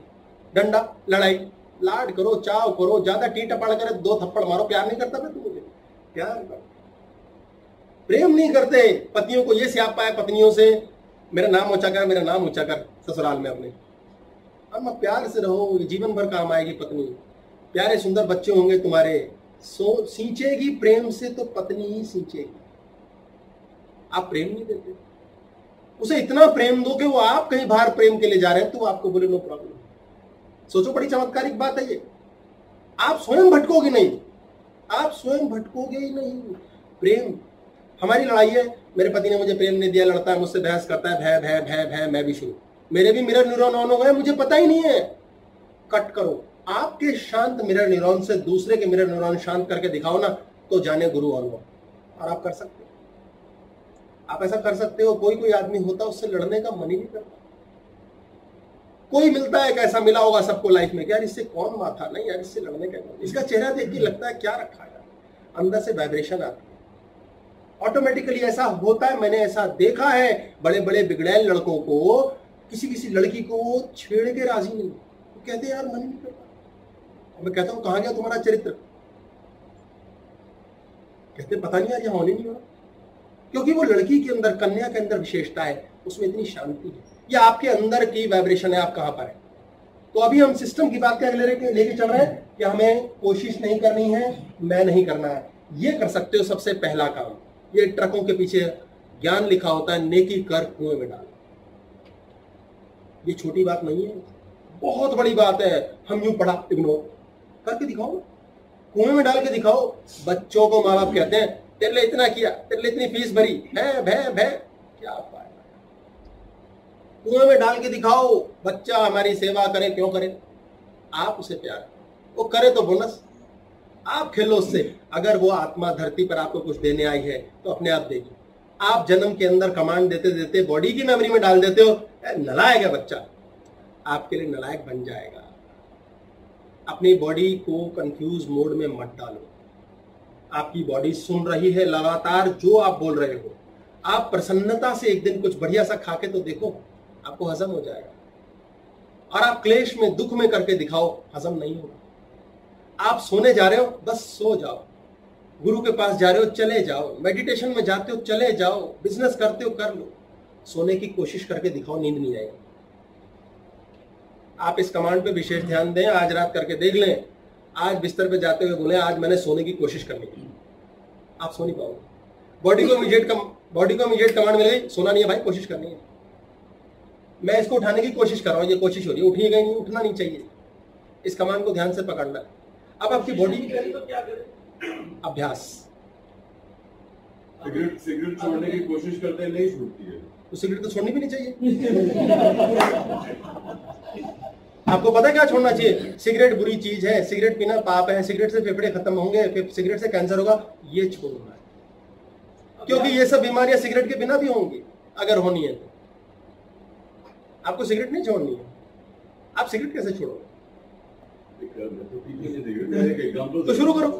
डंडा, लड़ाई, लाड करो, चाव करो, ज्यादा टी टपाड़ करे 2 थप्पड़ मारो, प्यार नहीं करता मैं तुमसे, प्यार कर, प्रेम नहीं करते। पतियों को ये स्यापा है पत्नियों से, मेरा नाम ऊंचा कर, मेरा नाम ऊंचा कर ससुराल में अपने। अब प्यार से रहो, जीवन भर काम आएगी पत्नी, प्यारे सुंदर बच्चे होंगे तुम्हारे, सींचेगी प्रेम से तो पत्नी ही सींचेगी। आप प्रेम नहीं देते, उसे इतना प्रेम दो कि वो आप कहीं बाहर प्रेम के लिए जा रहे हैं तो आपको बोले नो प्रॉब्लम। सोचो बड़ी चमत्कारिक बात है ये, आप स्वयं भटकोगे नहीं, आप स्वयं भटकोगे ही नहीं। प्रेम, हमारी लड़ाई है, मेरे पति ने मुझे प्रेम नहीं दिया, लड़ता है मुझसे, बहस करता है, भय भय भय भय, मैं भी शुरू, मेरे भी मिरर न्यूरॉन ऑन हो गए, मुझे पता ही नहीं है। कट करो, आपके शांत मिरर न्यूरॉन से दूसरे के मिरर न्यूरॉन शांत करके दिखाओ ना, तो जाने गुरु और वो। और आप कर सकते हो, आप ऐसा कर सकते हो। कोई कोई आदमी होता है उससे लड़ने का मन ही नहीं करता, कोई मिलता है, कैसा मिला होगा सबको लाइफ में, यार इससे कौन माथा, नहीं यार इससे लड़ने का, इसका चेहरा देख के लगता है क्या रखा है, अंदर से वाइब्रेशन आती है, ऑटोमेटिकली ऐसा होता है। मैंने ऐसा देखा है, बड़े बड़े बिगड़ैल लड़कों को किसी किसी लड़की को छेड़ के राजी नहीं, तो कहते यार मन नहीं करता। मैं कहता हूं कहां गया तुम्हारा चरित्र, कहते पता नहीं यार, यहां होने नहीं हो रहा, क्योंकि वो लड़की के अंदर, कन्या के अंदर विशेषता है, उसमें इतनी शांति है, या आपके अंदर की वाइब्रेशन है, आप कहां पर है। तो अभी हम सिस्टम की बात क्या लेके चल रहे हैं कि हमें कोशिश नहीं करनी है, मैं नहीं करना है। ये कर सकते हो सबसे पहला काम, ये ट्रकों के पीछे ज्ञान लिखा होता है, नेकी कर कुएं में डाल। ये छोटी बात नहीं है, बहुत बड़ी बात है। हम यूं पढ़ा इग्नोर करके दिखाओ, कुएं में डाल के दिखाओ। बच्चों को माँ बाप कहते हैं तेरे लिए इतना किया, तेरे लिए इतनी फीस भरी, है भय भय, क्या फायदा। कुएं में डाल के दिखाओ, बच्चा हमारी सेवा करे, क्यों करे, आप उसे प्यार, वो करे तो बोनस, आप खेलो उससे। अगर वो आत्मा धरती पर आपको कुछ देने आई है तो अपने आप देगी। आप जन्म के अंदर कमांड देते देते बॉडी की मेमोरी में डाल देते हो, नलायक है बच्चा, आपके लिए नलायक बन जाएगा। अपनी बॉडी को कंफ्यूज मोड में मत डालो, आपकी बॉडी सुन रही है लगातार जो आप बोल रहे हो। आप प्रसन्नता से एक दिन कुछ बढ़िया सा खा के तो देखो, आपको हजम हो जाएगा। और आप क्लेश में, दुख में करके दिखाओ, हजम नहीं होगा। आप सोने जा रहे हो, बस सो जाओ, गुरु के पास जा रहे हो, चले जाओ, मेडिटेशन में जाते हो, चले जाओ, बिजनेस करते हो, कर लो, सोने की कोशिश करके दिखाओ, नींद नहीं आएगी। आप इस कमांड पे विशेष ध्यान दें, आज रात करके देख लें। आज बिस्तर पे जाते हुए बोले आज मैंने सोने की कोशिश करनी है, आप सो नहीं पाओगे। बॉडी को इमीडिएट कमांड मिल गई, सोना नहीं है भाई, कोशिश करनी है। मैं इसको उठाने की कोशिश कर रहा हूँ, ये कोशिश हो रही है, उठिएगा नहीं, उठना नहीं चाहिए। इस कमांड को ध्यान से पकड़ना है। अब आपकी बॉडी तो क्या करें, अभ्यास। सिगरेट छोड़ने की कोशिश करते हैं, नहीं छूटती है, तो सिगरेट तो छोड़नी भी नहीं चाहिए। आपको पता है क्या छोड़ना चाहिए? सिगरेट बुरी चीज है, सिगरेट पीना पाप है, सिगरेट से फेफड़े खत्म होंगे, फिर सिगरेट से कैंसर होगा, ये छोड़ना है। क्योंकि ये सब बीमारियां सिगरेट के बिना भी होंगी, अगर होनी है तो। आपको सिगरेट नहीं छोड़नी है, आप सिगरेट कैसे छोड़ोगे? तो शुरू करो।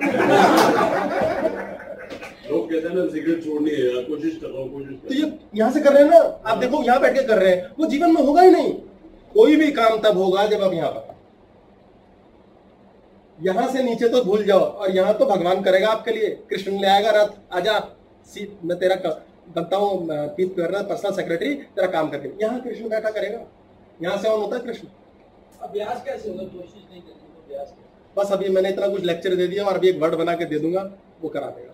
लोग कहते हैं ना सिगरेट छोड़नी है यार, कोशिश कर रहा हूँ, कोशिश कर। तो ये यहाँ से कर रहे हैं ना, आप देखो यहाँ बैठ के कर रहे हैं, वो जीवन में होगा ही नहीं। कोई भी काम तब होगा जब आप यहाँ पर, यहां से नीचे तो भूल जाओ, और यहाँ तो भगवान करेगा आपके लिए। कृष्ण ले आएगा रथ, आजा मैं तेरा बनता हूँ पीस कर रहा पर्सनल सेक्रेटरी, तेरा काम करके। यहाँ कृष्ण बैठा करेगा, यहाँ से ऑन होता है कृष्ण। अभ्यास कैसे होगा? कोशिश नहीं करेंगे तो अभ्यास कैसे? बस अभी मैंने इतना कुछ लेक्चर दे दिया, और अभी एक वर्ड बना के दे दूंगा, वो करा देगा।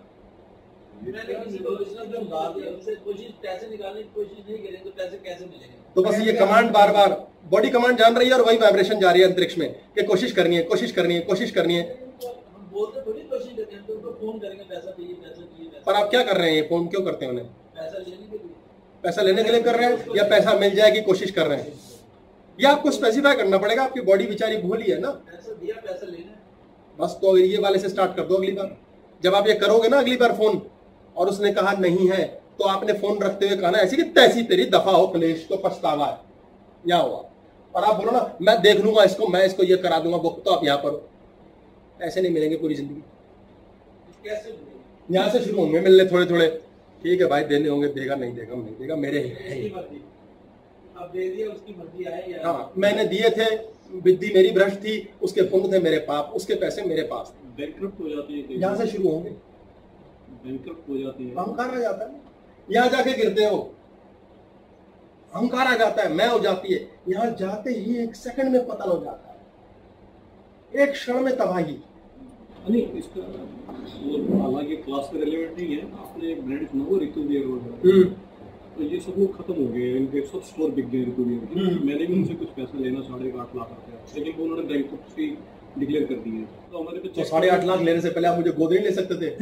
कोशिश पैसे निकालने की कोशिश नहीं करेंगे तो पैसे कैसे मिलेंगे? तो बस ये कमांड बार बार बॉडी कमांड जान रही है, और वही वाइब्रेशन जा रही है अंतरिक्ष में कि कोशिश करनी है, कोशिश करनी है, कोशिश करनी है। हम बोलते थोड़ी कोशिश करते हैं, तो उनको फोन करेंगे पैसा चाहिए, पैसा चाहिए। पर आप क्या कर रहे हैं? ये फोन क्यों करते हैं उन्हें? पैसा लेने के लिए। पैसा लेने के लिए कर रहे हैं, या पैसा मिल जाएगी कोशिश कर रहे हैं? या आपको स्पेसिफाई करना पड़ेगा, आपकी बॉडी बेचारी भूली है ना। पैसा दिया, पैसा लेना। बस तो ये वाले से स्टार्ट कर दो अगली बार। जब आप ये करोगे ना अगली बार फोन, और उसने कहा नहीं है, तो आपने फोन रखते हुए कहा ना ऐसी कि तैसी तेरी दफा हो क्लेश, तो पछतावा है, यहाँ हुआ। और आप बोलो ना मैं देख लूंगा इसको, मैं इसको ये करा दूंगा, बुक तो आप यहाँ पर हो। ऐसे नहीं मिलेंगे पूरी जिंदगी। कैसे? यहाँ से शुरू होंगे मिलने थोड़े थोड़े, ठीक है भाई देने होंगे, देगा नहीं देगा नहीं देगा, मेरे ही है। अब दे दिया, उसकी मर्जी आए या हाँ, मैंने दिए थे, विद्धि मेरी भ्रष्ट थी, उसके पुण्य थे मेरे पाप, उसके पैसे मेरे पास थे। बैंकक्रप्ट हो जाते हैं, यहाँ से शुरू होंगे, बैंकक्रप्ट हो जाते हैं। अहंकार आ जाता है, यहाँ जाके गिरते हो, अहंकार आ जाता है, मैं हो जाती है, यहाँ जाते ही 1 सेकंड में पतन हो जाता है, 1 क्षण में तबाही। नहीं, इसका वो हालांकि क्लास में रिलेवेंट नहीं है, आपने एक ब्रांड सुना वो रितु बियर वगैरह, तो ये सब लोग खत्म हो गए, इनके सब स्टोर बिक गए रितु बियर के। मैंने भी उनसे कुछ पैसा लेना 8.5 लाख रुपया, लेकिन वो उन्होंने बैंकक्रप्सी डिक्लेयर कर दी है। तो हमारे पे तो 8.5 लाख लेने से पहले आप मुझे गोद नहीं ले सकते थे?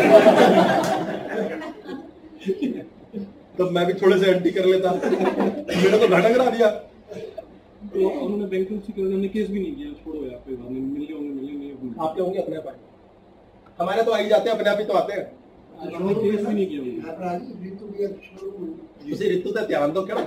तब मैं भी थोड़े से एंटी कर लेता, मेरे को घाटा करा दिया। तो उन्होंने बैंकक्रप्सी कर दिया, हमने केस भी नहीं किया, छोड़ो यार कोई बात नहीं, मिले होंगे आपके होंगे अपने आप आए। हमारे तो आ ही जाते हैं, अपने आप ही तो आते हैं। हमने केस भी नहीं किया उन्होंने। ਤੁਸੀਂ ਰਿਤੂ ਦਾ ਧਿਆਨ ਦੋ ਕਿਹੜਾ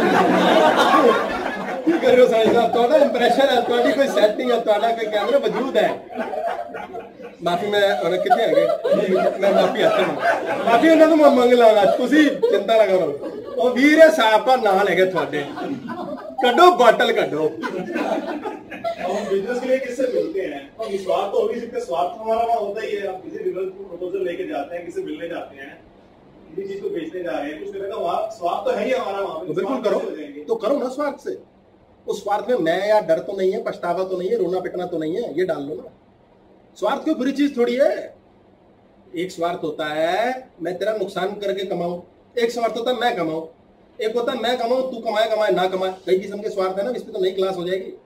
ਕੀ ਕਰ ਰਹੇ ਹੋ ਸਾਈਂ ਸਾਹਿਬ? ਤੁਹਾਡਾ ਇੰਪ੍ਰੈਸ਼ਨ ਹੈ, ਤੁਹਾਡੀ ਕੋਈ ਸੈਟਿੰਗ ਹੈ, ਤੁਹਾਡਾ ਕੋਈ ਕੈਮਰਾ ਮੌਜੂਦ ਹੈ। ਮਾਫੀ ਮੈਂ ਉਹਨਾਂ ਕਿੱਥੇ ਹੈਗੇ, ਮੈਂ ਮਾਫੀ ਆਤੇ ਮਾਫੀ ਉਹਨਾਂ ਨੂੰ ਮੈਂ ਮੰਗ ਲਾਂਗਾ, ਤੁਸੀਂ ਚਿੰਤਾ ਨਾ ਕਰੋ। ਉਹ ਵੀਰ ਹੈ ਸਾਹਿਬ ਦਾ ਨਾਂ ਲੈ ਕੇ ਤੁਹਾਡੇ ਕੱਢੋ, ਬਾਟਲ ਕੱਢੋ। हम बिजनेस के लिए किससे मिलते हैं? और विश्वास तो हो भी सकते, स्वार्थ हमारा वहाँ होता ही है। आप किसी बिजनेस को प्रपोजल लेके जाते हैं, किसी मिलने जाते हैं, किसी चीज को बेचने जा रहे हैं, कुछ तरह का वहाँ स्वार्थ तो है ही हमारा वहाँ पे। तो बिल्कुल करो, तो करो ना स्वार्थ से। उस स्वार्थ में मैं या डर तो नहीं है, पछतावा तो नहीं है, रोना पिटना तो नहीं है, ये डाल लो ना। स्वार्थ कोई बुरी चीज थोड़ी है। एक स्वार्थ होता है मैं तेरा नुकसान करके कमाऊं, एक स्वार्थ होता है मैं कमाऊं, एक होता है मैं कमाऊं तू कमाए कमाए ना कमाए। कई किस्म के स्वार्थ है ना, इसमें तो नई क्लास हो जाएगी।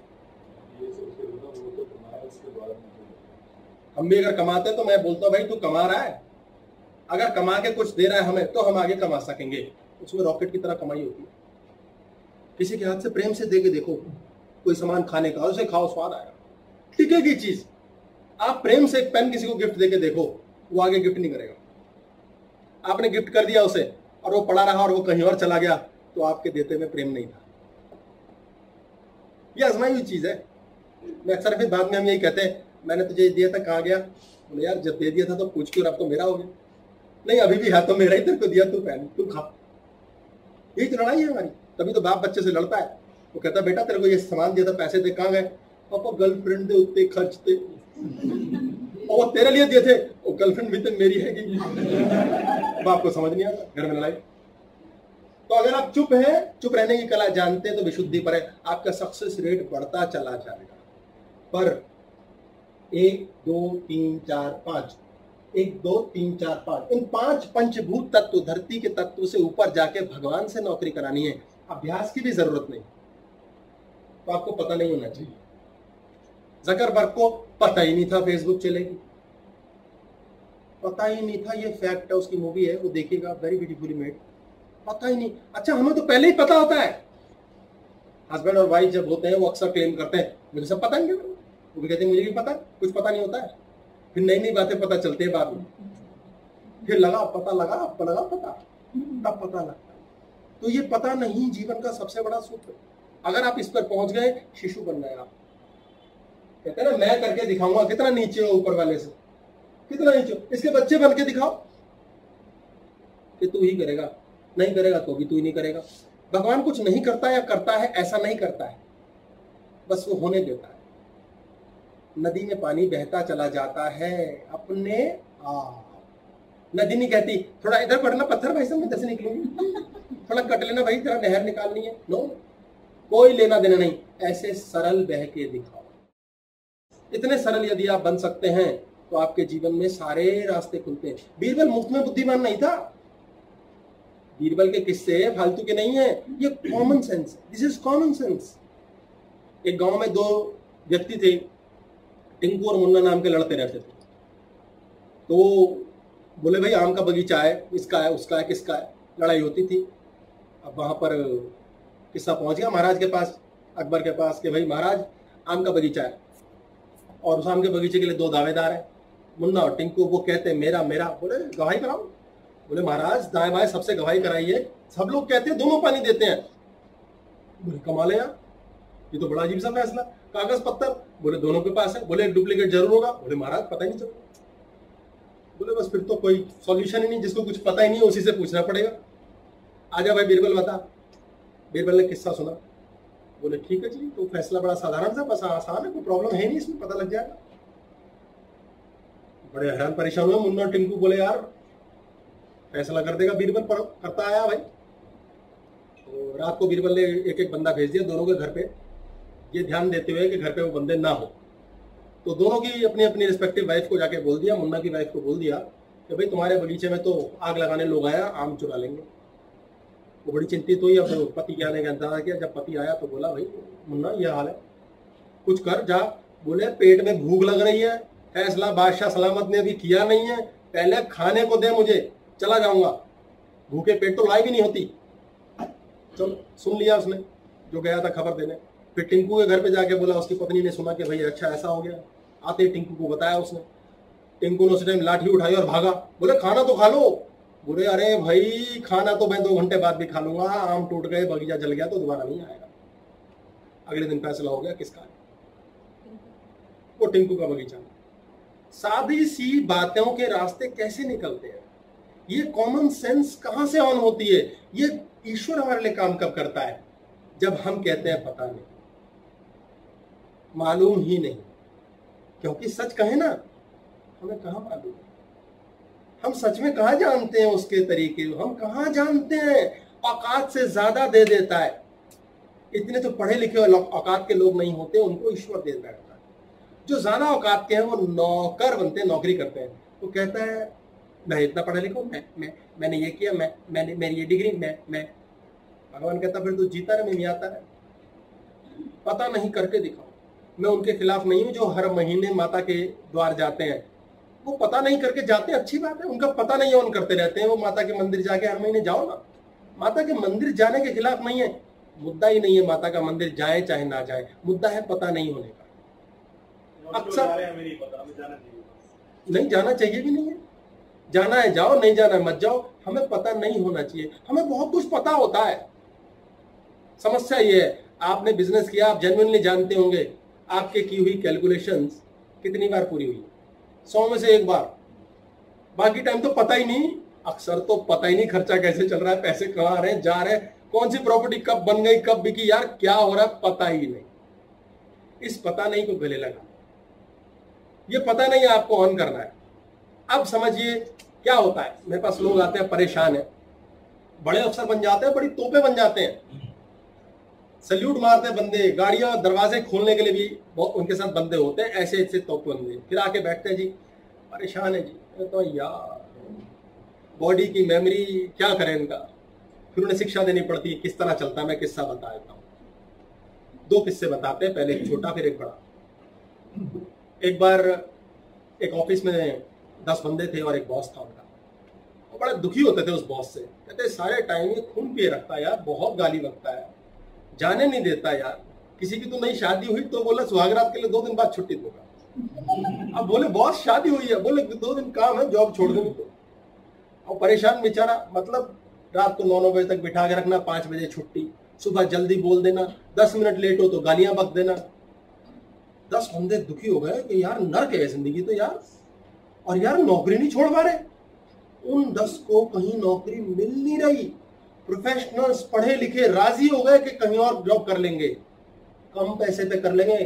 हम भी अगर कमाते तो मैं बोलता हूं भाई तू कमा रहा है, अगर कमा के कुछ दे रहा है हमें तो हम आगे कमा सकेंगे। उसमें रॉकेट की तरह कमाई होती है। किसी के हाथ से प्रेम से दे के देखो कोई सामान खाने का, उसे खाओ, स्वाद आएगा, टिकेगी चीज। आप प्रेम से एक पेन किसी को गिफ्ट देके देखो, वो आगे गिफ्ट नहीं करेगा। आपने गिफ्ट कर दिया उसे और वो पड़ा रहा और वो कहीं और चला गया, तो आपके देते में प्रेम नहीं था। ये आजमाई हुई चीज है। मैं अक्सर फिर बाद में हम यही कहते हैं मैंने तुझे दिया था, कहाँ गया? बोले यार जब दे दिया था तो पूछ क्यों, अब तो मेरा हो गया। नहीं अभी भी है तो मेरा ही, तेरे को दिया तू पहन तू खा। यही तो लड़ाई है हमारी। तभी तो बाप बच्चे से लड़ता है। वो कहता बेटा तेरे को ये सामान दिया था, पैसे दे, कहाँ गए? पापा गर्लफ्रेंड दे उत्ते खर्च थे, और वो तेरे लिए दिए थे, वो गर्लफ्रेंड भी तो मेरी है। बाप को समझ नहीं आता, घर में लड़ाई। तो अगर आप चुप हैं, चुप रहने की कला जानते हैं, तो विशुद्धि पर है, आपका सक्सेस रेट बढ़ता चला जाएगा। पर 1 2 3 4 5 1 2 3 4 5 इन 5 पंचभूत तत्व, धरती के तत्व से ऊपर जाके भगवान से नौकरी करानी है। अभ्यास की भी जरूरत नहीं, तो आपको पता नहीं होना चाहिए। जकरबर्ग को पता ही नहीं था फेसबुक चलेगी, पता ही नहीं था। ये फैक्ट है, उसकी मूवी है, वो देखिएगा, वेरी ब्यूटीफुली मेड। पता ही नहीं। अच्छा हमें तो पहले ही पता होता है। हस्बैंड और वाइफ जब होते हैं वो अक्सर क्लेम करते हैं मुझे सब पता नहीं, वो भी कहते हैं मुझे भी पता, कुछ पता नहीं होता है। फिर नई नई बातें पता चलती है बाद में, फिर लगा पता, लगा पता, तब पता लगता है। तो ये पता नहीं जीवन का सबसे बड़ा सूत्र। अगर आप इस पर पहुंच गए, शिशु बन गए आप। कहते हैं ना मैं करके दिखाऊंगा, कितना नीचे हो ऊपर वाले से, कितना नीचे हो। इसके बच्चे बन के दिखाओ कि तू ही करेगा, नहीं करेगा तो भी तू ही नहीं करेगा। भगवान कुछ नहीं करता या करता है ऐसा नहीं करता है, बस वो होने देता है। नदी में पानी बहता चला जाता है अपने आप। नदी नहीं कहती थोड़ा इधर पड़ना पत्थर भाई साहब मैं इधर से निकलूंगी, थोड़ा कट लेना भाई तेरा नहर निकालनी है। नो, कोई लेना देना नहीं, ऐसे सरल बह के दिखाओ। इतने सरल यदि आप बन सकते हैं तो आपके जीवन में सारे रास्ते खुलते हैं। बीरबल मुफ्त में बुद्धिमान नहीं था। बीरबल के किस्से फालतू के नहीं है, ये common sense, this is common sense. एक गांव में 2 व्यक्ति थे, टिंकू और मुन्ना नाम के लड़ते रहते थे। तो बोले भाई आम का बगीचा है, इसका है, उसका है, किसका है, लड़ाई होती थी। अब वहां पर किस्सा पहुंच गया महाराज के पास, अकबर के पास, कि भाई महाराज आम का बगीचा है और उस आम के बगीचे के लिए 2 दावेदार हैं, मुन्ना और टिंकू। वो कहते हैं मेरा मेरा। बोले गवाही कराओ। बोले महाराज दाएं बाएं सबसे गवाही कराइए, सब लोग कहते हैं दोनों पानी देते हैं। बोले कमाल है यार, ये तो बड़ा अजीब सा फैसला। कागज पत्तर? बोले दोनों के पास है। बोले एक डुप्लीकेट जरूर होगा। बोले महाराज पता ही नहीं चलता। बोले बस फिर तो कोई सॉल्यूशन ही नहीं, जिसको कुछ पता ही नहीं है उसी से पूछना पड़ेगा। आजा भाई बीरबल बता। बीरबल ने किस्सा सुना, बोले ठीक है जी, तो फैसला बड़ा साधारण सा, बस आसान है, कोई प्रॉब्लम है नहीं इसमें, पता लग जाएगा। बड़े हैरान परेशान हुए मुन्ना टिंकू, बोले यार फैसला कर देगा बीरबल, पर करता आया भाई। तो रात को बीरबल ने एक एक बंदा भेज दिया दोनों के घर पे, ये ध्यान देते हुए कि घर पे वो बंदे ना हो। तो दोनों की अपनी अपनी रिस्पेक्टिव वाइफ को जाके बोल दिया, मुन्ना की वाइफ को बोल दिया कि भाई तुम्हारे बगीचे में तो आग लगाने लोग आया, आम चुरा लेंगे। वो बड़ी चिंतित हुई। अब पति क्या ने इंतजार किया, जब पति आया तो बोला भाई मुन्ना ये हाल है, कुछ कर जा। बोले पेट में भूख लग रही है, फैसला बादशाह सलामत ने अभी किया नहीं है, पहले खाने को दे मुझे, चला जाऊंगा, भूखे पेट तो लाई भी नहीं होती। चलो सुन लिया उसने, जो गया था खबर देने। फिर टिंकू के घर पे जाके बोला, उसकी पत्नी ने सुना कि भाई अच्छा ऐसा हो गया। आते टिंकू को बताया उसने, टिंकू ने उस टाइम लाठी उठाई और भागा। बोले खाना तो खा लो। बोले अरे भाई खाना तो मैं 2 घंटे बाद भी खा लूंगा, आम टूट गए, बगीचा जल गया तो दोबारा नहीं आएगा। अगले दिन फैसला हो गया किसका है, वो टिंकू का बगीचा। सादी सी बातों के रास्ते कैसे निकलते हैं, ये कॉमन सेंस कहां से ऑन होती है, ये ईश्वर हमारे लिए काम कब करता है, जब हम कहते हैं पता नहीं, मालूम ही नहीं। क्योंकि सच कहे ना, हमें कहां मालूम है, हम सच में कहां जानते हैं उसके तरीके, हम कहां जानते हैं। औकात से ज्यादा दे देता है। इतने तो पढ़े लिखे औकात के लोग नहीं होते, उनको ईश्वर दे बैठता है। जो ज्यादा औकात के हैं वो नौकर बनते हैं, नौकरी करते हैं। वो कहता है मैं इतना पढ़ा लिखा हूं, मैंने ये किया, मैंने मेरी ये डिग्री, मैं। भगवान कहता फिर तो जीता रहे, नहीं आता है, पता नहीं करके दिखाओ। मैं उनके खिलाफ नहीं हूं जो हर महीने माता के द्वार जाते हैं, वो पता नहीं करके जाते हैं, अच्छी बात है, उनका पता नहीं ऑन करते रहते हैं। वो माता के मंदिर जाके हर महीने जाओ ना, माता के मंदिर जाने के खिलाफ नहीं है, मुद्दा ही नहीं है माता का मंदिर जाए चाहे ना जाए, मुद्दा है पता नहीं होने का। अक्सर नहीं जाना चाहिए भी नहीं है, जाना है जाओ, नहीं जाना है मत जाओ, हमें पता नहीं होना चाहिए। हमें बहुत कुछ पता होता है। समस्या ये है, आपने बिजनेस किया, आप जेन्युइनली जानते होंगे आपके की हुई कैलकुलेशंस कितनी बार पूरी हुई, 100 में से 1 बार, बाकी टाइम तो पता ही नहीं। अक्सर तो पता ही नहीं खर्चा कैसे चल रहा है, पैसे कहाँ आ रहे हैं, जा रहे हैं, कौन सी प्रॉपर्टी कब बन गई, कब बिकी, यार क्या हो रहा है पता ही नहीं। इस पता नहीं को गले लगा, ये पता नहीं आपको ऑन करना है। अब समझिए क्या होता है, मेरे पास लोग आते हैं परेशान है, बड़े अफसर बन जाते हैं, बड़ी तोपे बन जाते हैं, सल्यूट मारते हैं बंदे, गाड़ियां दरवाजे खोलने के लिए भी उनके साथ बंदे होते हैं, ऐसे ऐसे तोप बंदे। फिर आके बैठते हैं जी परेशान है जी, तो यार बॉडी की मेमोरी क्या करें इनका। फिर उन्हें शिक्षा देनी पड़ती है, किस तरह चलता है। मैं किस्सा बता देता हूँ, 2 किस्से बताते हैं, पहले एक छोटा फिर एक बड़ा। एक बार एक ऑफिस में 10 बंदे थे और एक बॉस था उनका, वो बड़े दुखी होते थे उस बॉस से। कहते सारे टाइम ये खून पिए रखता है यार, बहुत गाली बकता है, जाने नहीं देता यार। किसी की तो नई शादी हुई तो बोला सुहागरात के लिए 2 दिन बाद छुट्टी दूंगा। अब बोले बॉस शादी हुई है, बोले 2 दिन काम है, जॉब छोड़ दूंगी तो। और परेशान बेचारा, मतलब रात को 9 बजे तक बिठा के रखना, 5 बजे छुट्टी, सुबह जल्दी बोल देना, 10 मिनट लेट हो तो गालियां बक देना। 10 बंदे दुखी हो गए कि यार नर्क है जिंदगी तो यार, और यार नौकरी नहीं छोड़ पा रहे। उन 10 को कहीं नौकरी मिल नहीं रही। प्रोफेशनल्स पढ़े लिखे राजी हो गए कि कहीं और जॉब कर लेंगे, कम पैसे पे कर लेंगे।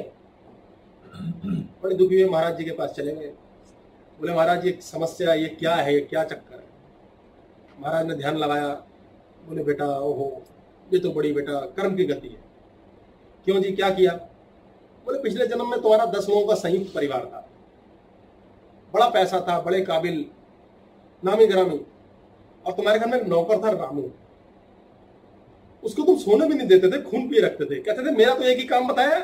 बड़े दुखी हुए महाराज जी के पास चले गए, बोले महाराज ये समस्या, ये क्या है, ये क्या चक्कर है। महाराज ने ध्यान लगाया, बोले बेटा ओहो ये तो बड़ी बेटा कर्म की गति है। क्यों जी क्या किया। बोले पिछले जन्म में तुम्हारा 10 लोगों का संयुक्त परिवार था, बड़ा पैसा था, बड़े काबिल, नामी ग्रामी, और तुम्हारे घर में एक नौकर था रामू, उसको तुम सोने भी नहीं देते थे, खून पिए रखते थे। कहते थे मेरा तो एक ही काम बताया,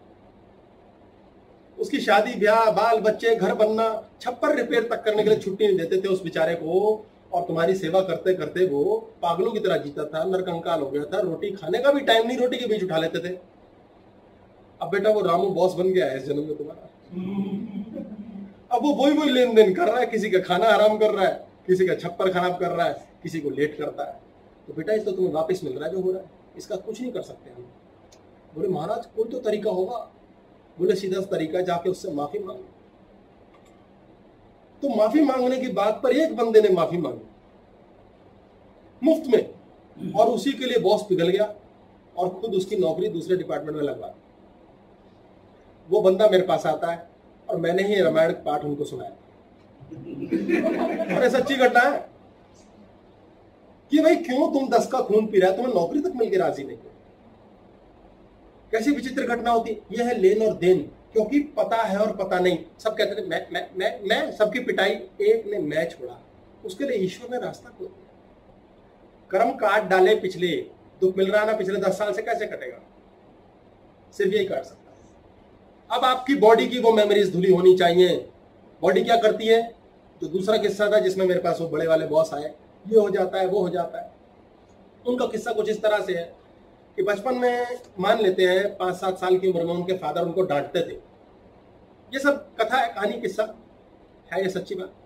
उसकी शादी ब्याह बाल बच्चे घर बनना, छप्पर रिपेयर तक करने के लिए छुट्टी नहीं देते थे उस बेचारे को। और तुम्हारी सेवा करते करते वो पागलों की तरह जीता था, नरकंकाल हो गया था, रोटी खाने का भी टाइम नहीं, रोटी के बीच उठा लेते थे। अब बेटा वो रामू बॉस बन गया है इस जन्म में तुम्हारा। अब वो वही लेन देन कर रहा है, किसी का खाना हराम कर रहा है, किसी का छप्पर खराब कर रहा है, किसी को लेट करता है। तो बेटा इस तो तुम्हें वापस मिल रहा है जो हो रहा है, इसका कुछ नहीं कर सकते हम। बोले महाराज कोई तो तरीका होगा। बोले सीधा तरीका जाके उससे माफी मांगो। तो माफी मांगने की बात पर एक बंदे ने माफी मांगी मुफ्त में, और उसी के लिए बॉस पिघल गया। और खुद उसकी नौकरी दूसरे डिपार्टमेंट में लगवा दी। वो बंदा मेरे पास आता है और मैंने ही रामायण पाठ उनको सुनाया। अरे सच्ची घटना है कि भाई क्यों तुम 10 का खून पी रहा है, तुम्हें नौकरी तक मिलकर राजी नहीं। कैसी विचित्र घटना होती है। यह है लेन और देन, क्योंकि पता है और पता नहीं। सब कहते थे मैं सबकी पिटाई, एक ने मैं छोड़ा, उसके लिए ईश्वर ने रास्ता खोल दिया। कर्म काट डाले पिछले, दुख मिल रहा है ना पिछले 10 साल से, कैसे कटेगा? सिर्फ यही काट सकता है। अब आपकी बॉडी की वो मेमोरीज धुली होनी चाहिए। बॉडी क्या करती है? जो दूसरा किस्सा था जिसमें मेरे पास वो बड़े वाले बॉस आए, ये हो जाता है वो हो जाता है। उनका किस्सा कुछ इस तरह से है कि बचपन में मान लेते हैं 5-7 साल की उम्र में उनके फादर उनको डांटते थे। ये सब कथा है, कहानी, किस्सा है, ये सच्ची बात।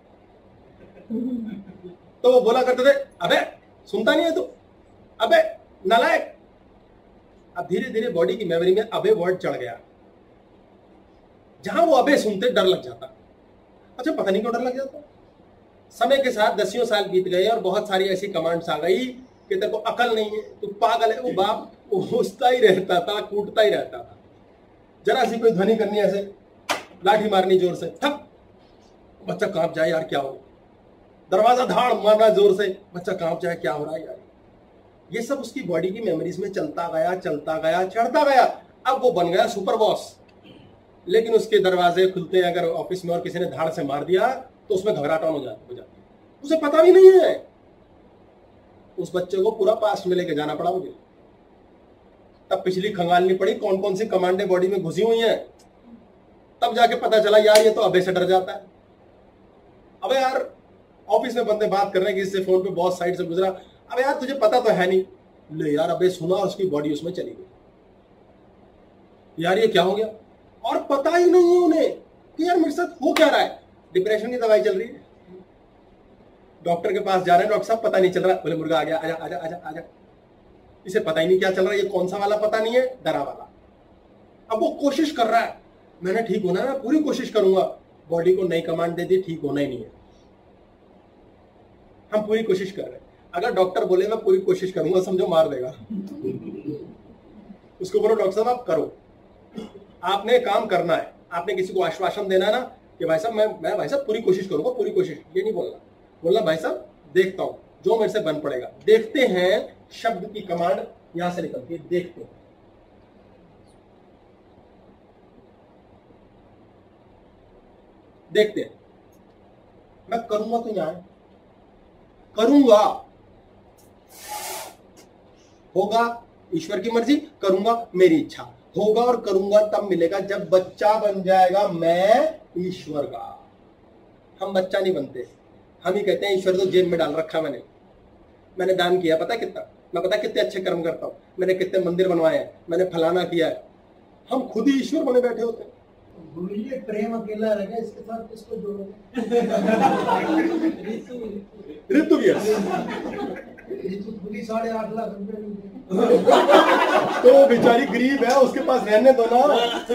तो वो बोला करते थे, अबे सुनता नहीं है तू, अबे नालायक। अब धीरे धीरे बॉडी की मेमोरी में अबे वर्ड चढ़ गया। जहां वो अबे सुनते डर लग जाता। अच्छा, पता नहीं क्यों डर लग जाता। समय के साथ 10 साल बीत गए और बहुत सारी ऐसी कमांड्स आ गई कि तेरे को अकल नहीं है, तू पागल है। वो बाप हंसता ही रहता था, कूटता ही रहता था। जरा सी कोई ध्वनि करनी, ऐसे लाठी मारनी जोर से, ठप, बच्चा कांप जाए, यार क्या हो। दरवाजा धाड़ मारना जोर से, बच्चा कांप जाए, क्या हो रहा है यार। ये सब उसकी बॉडी की मेमोरीज में चलता गया, चढ़ता गया। अब वो बन गया सुपर बॉस। लेकिन उसके दरवाजे खुलते हैं अगर ऑफिस में और किसी ने धाड़ से मार दिया तो उसमें घबराहट हो जाती है। उसे पता भी नहीं है। उस बच्चे को पूरा पास्ट में लेके जाना पड़ा मुझे। तब पिछली खंगालनी पड़ी कौन कौन सी कमांडें बॉडी में घुसी हुई हैं। तब जाके पता चला यार ये तो अबे से डर जाता है। अबे यार ऑफिस में बंदे बात कर रहे हैं, किसी से फोन पे बॉस साइड से गुजरा, अबे यार तुझे पता तो है नहीं। ले यार अबे सुना और उसकी बॉडी उसमें चली गई। यार ये क्या हो गया, और पता ही नहीं है उन्हें कि यार मेरे साथ हो क्या रहा है। डिप्रेशन की दवाई चल रही है, डॉक्टर के पास जा रहे हैं, डॉक्टर साहब पता नहीं चल रहा। बोले मुर्गा आ गया, आजा आजा आजा आजा। इसे पता ही नहीं क्या चल रहा है, ये कौन सा वाला पता नहीं है, डरा वाला। अब वो कोशिश कर रहा है, मैंने ठीक होना है, मैं पूरी कोशिश करूंगा। बॉडी को नई कमांड दे दी, ठीक होना ही नहीं है। हम पूरी कोशिश कर रहे हैं। अगर डॉक्टर बोले मैं पूरी कोशिश करूंगा, समझो मार देगा। उसको बोलो डॉक्टर साहब आप करो, आपने काम करना है, आपने किसी को आश्वासन देना है ना कि भाई साहब मैं भाई साहब पूरी कोशिश करूंगा, पूरी कोशिश। ये नहीं बोलना भाई साहब देखता हूं जो मेरे से बन पड़ेगा। देखते हैं शब्द की कमांड यहां से निकलती है, देखते हैं। देखते हैं, मैं करूंगा तो यहां करूंगा, होगा ईश्वर की मर्जी, करूंगा मेरी इच्छा। होगा और करूंगा तब मिलेगा जब बच्चा बन जाएगा मैं ईश्वर का। हम बच्चा नहीं बनते, हम ही कहते हैं ईश्वर तो जेब में डाल रखा मैंने दान किया, पता है कितना, मैं पता है कितने अच्छे कर्म करता हूं, मैंने कितने मंदिर बनवाए हैं, मैंने फलाना किया है। हम खुद ही ईश्वर बने बैठे होते हैं। भूलिए प्रेम अकेला रहेगा, इसके साथ किसको जोड़ोगे? ऋतु भी ऋतु पूरी 8.5 लाख रुपए तो बेचारी गरीब है, उसके पास रहने दो ना।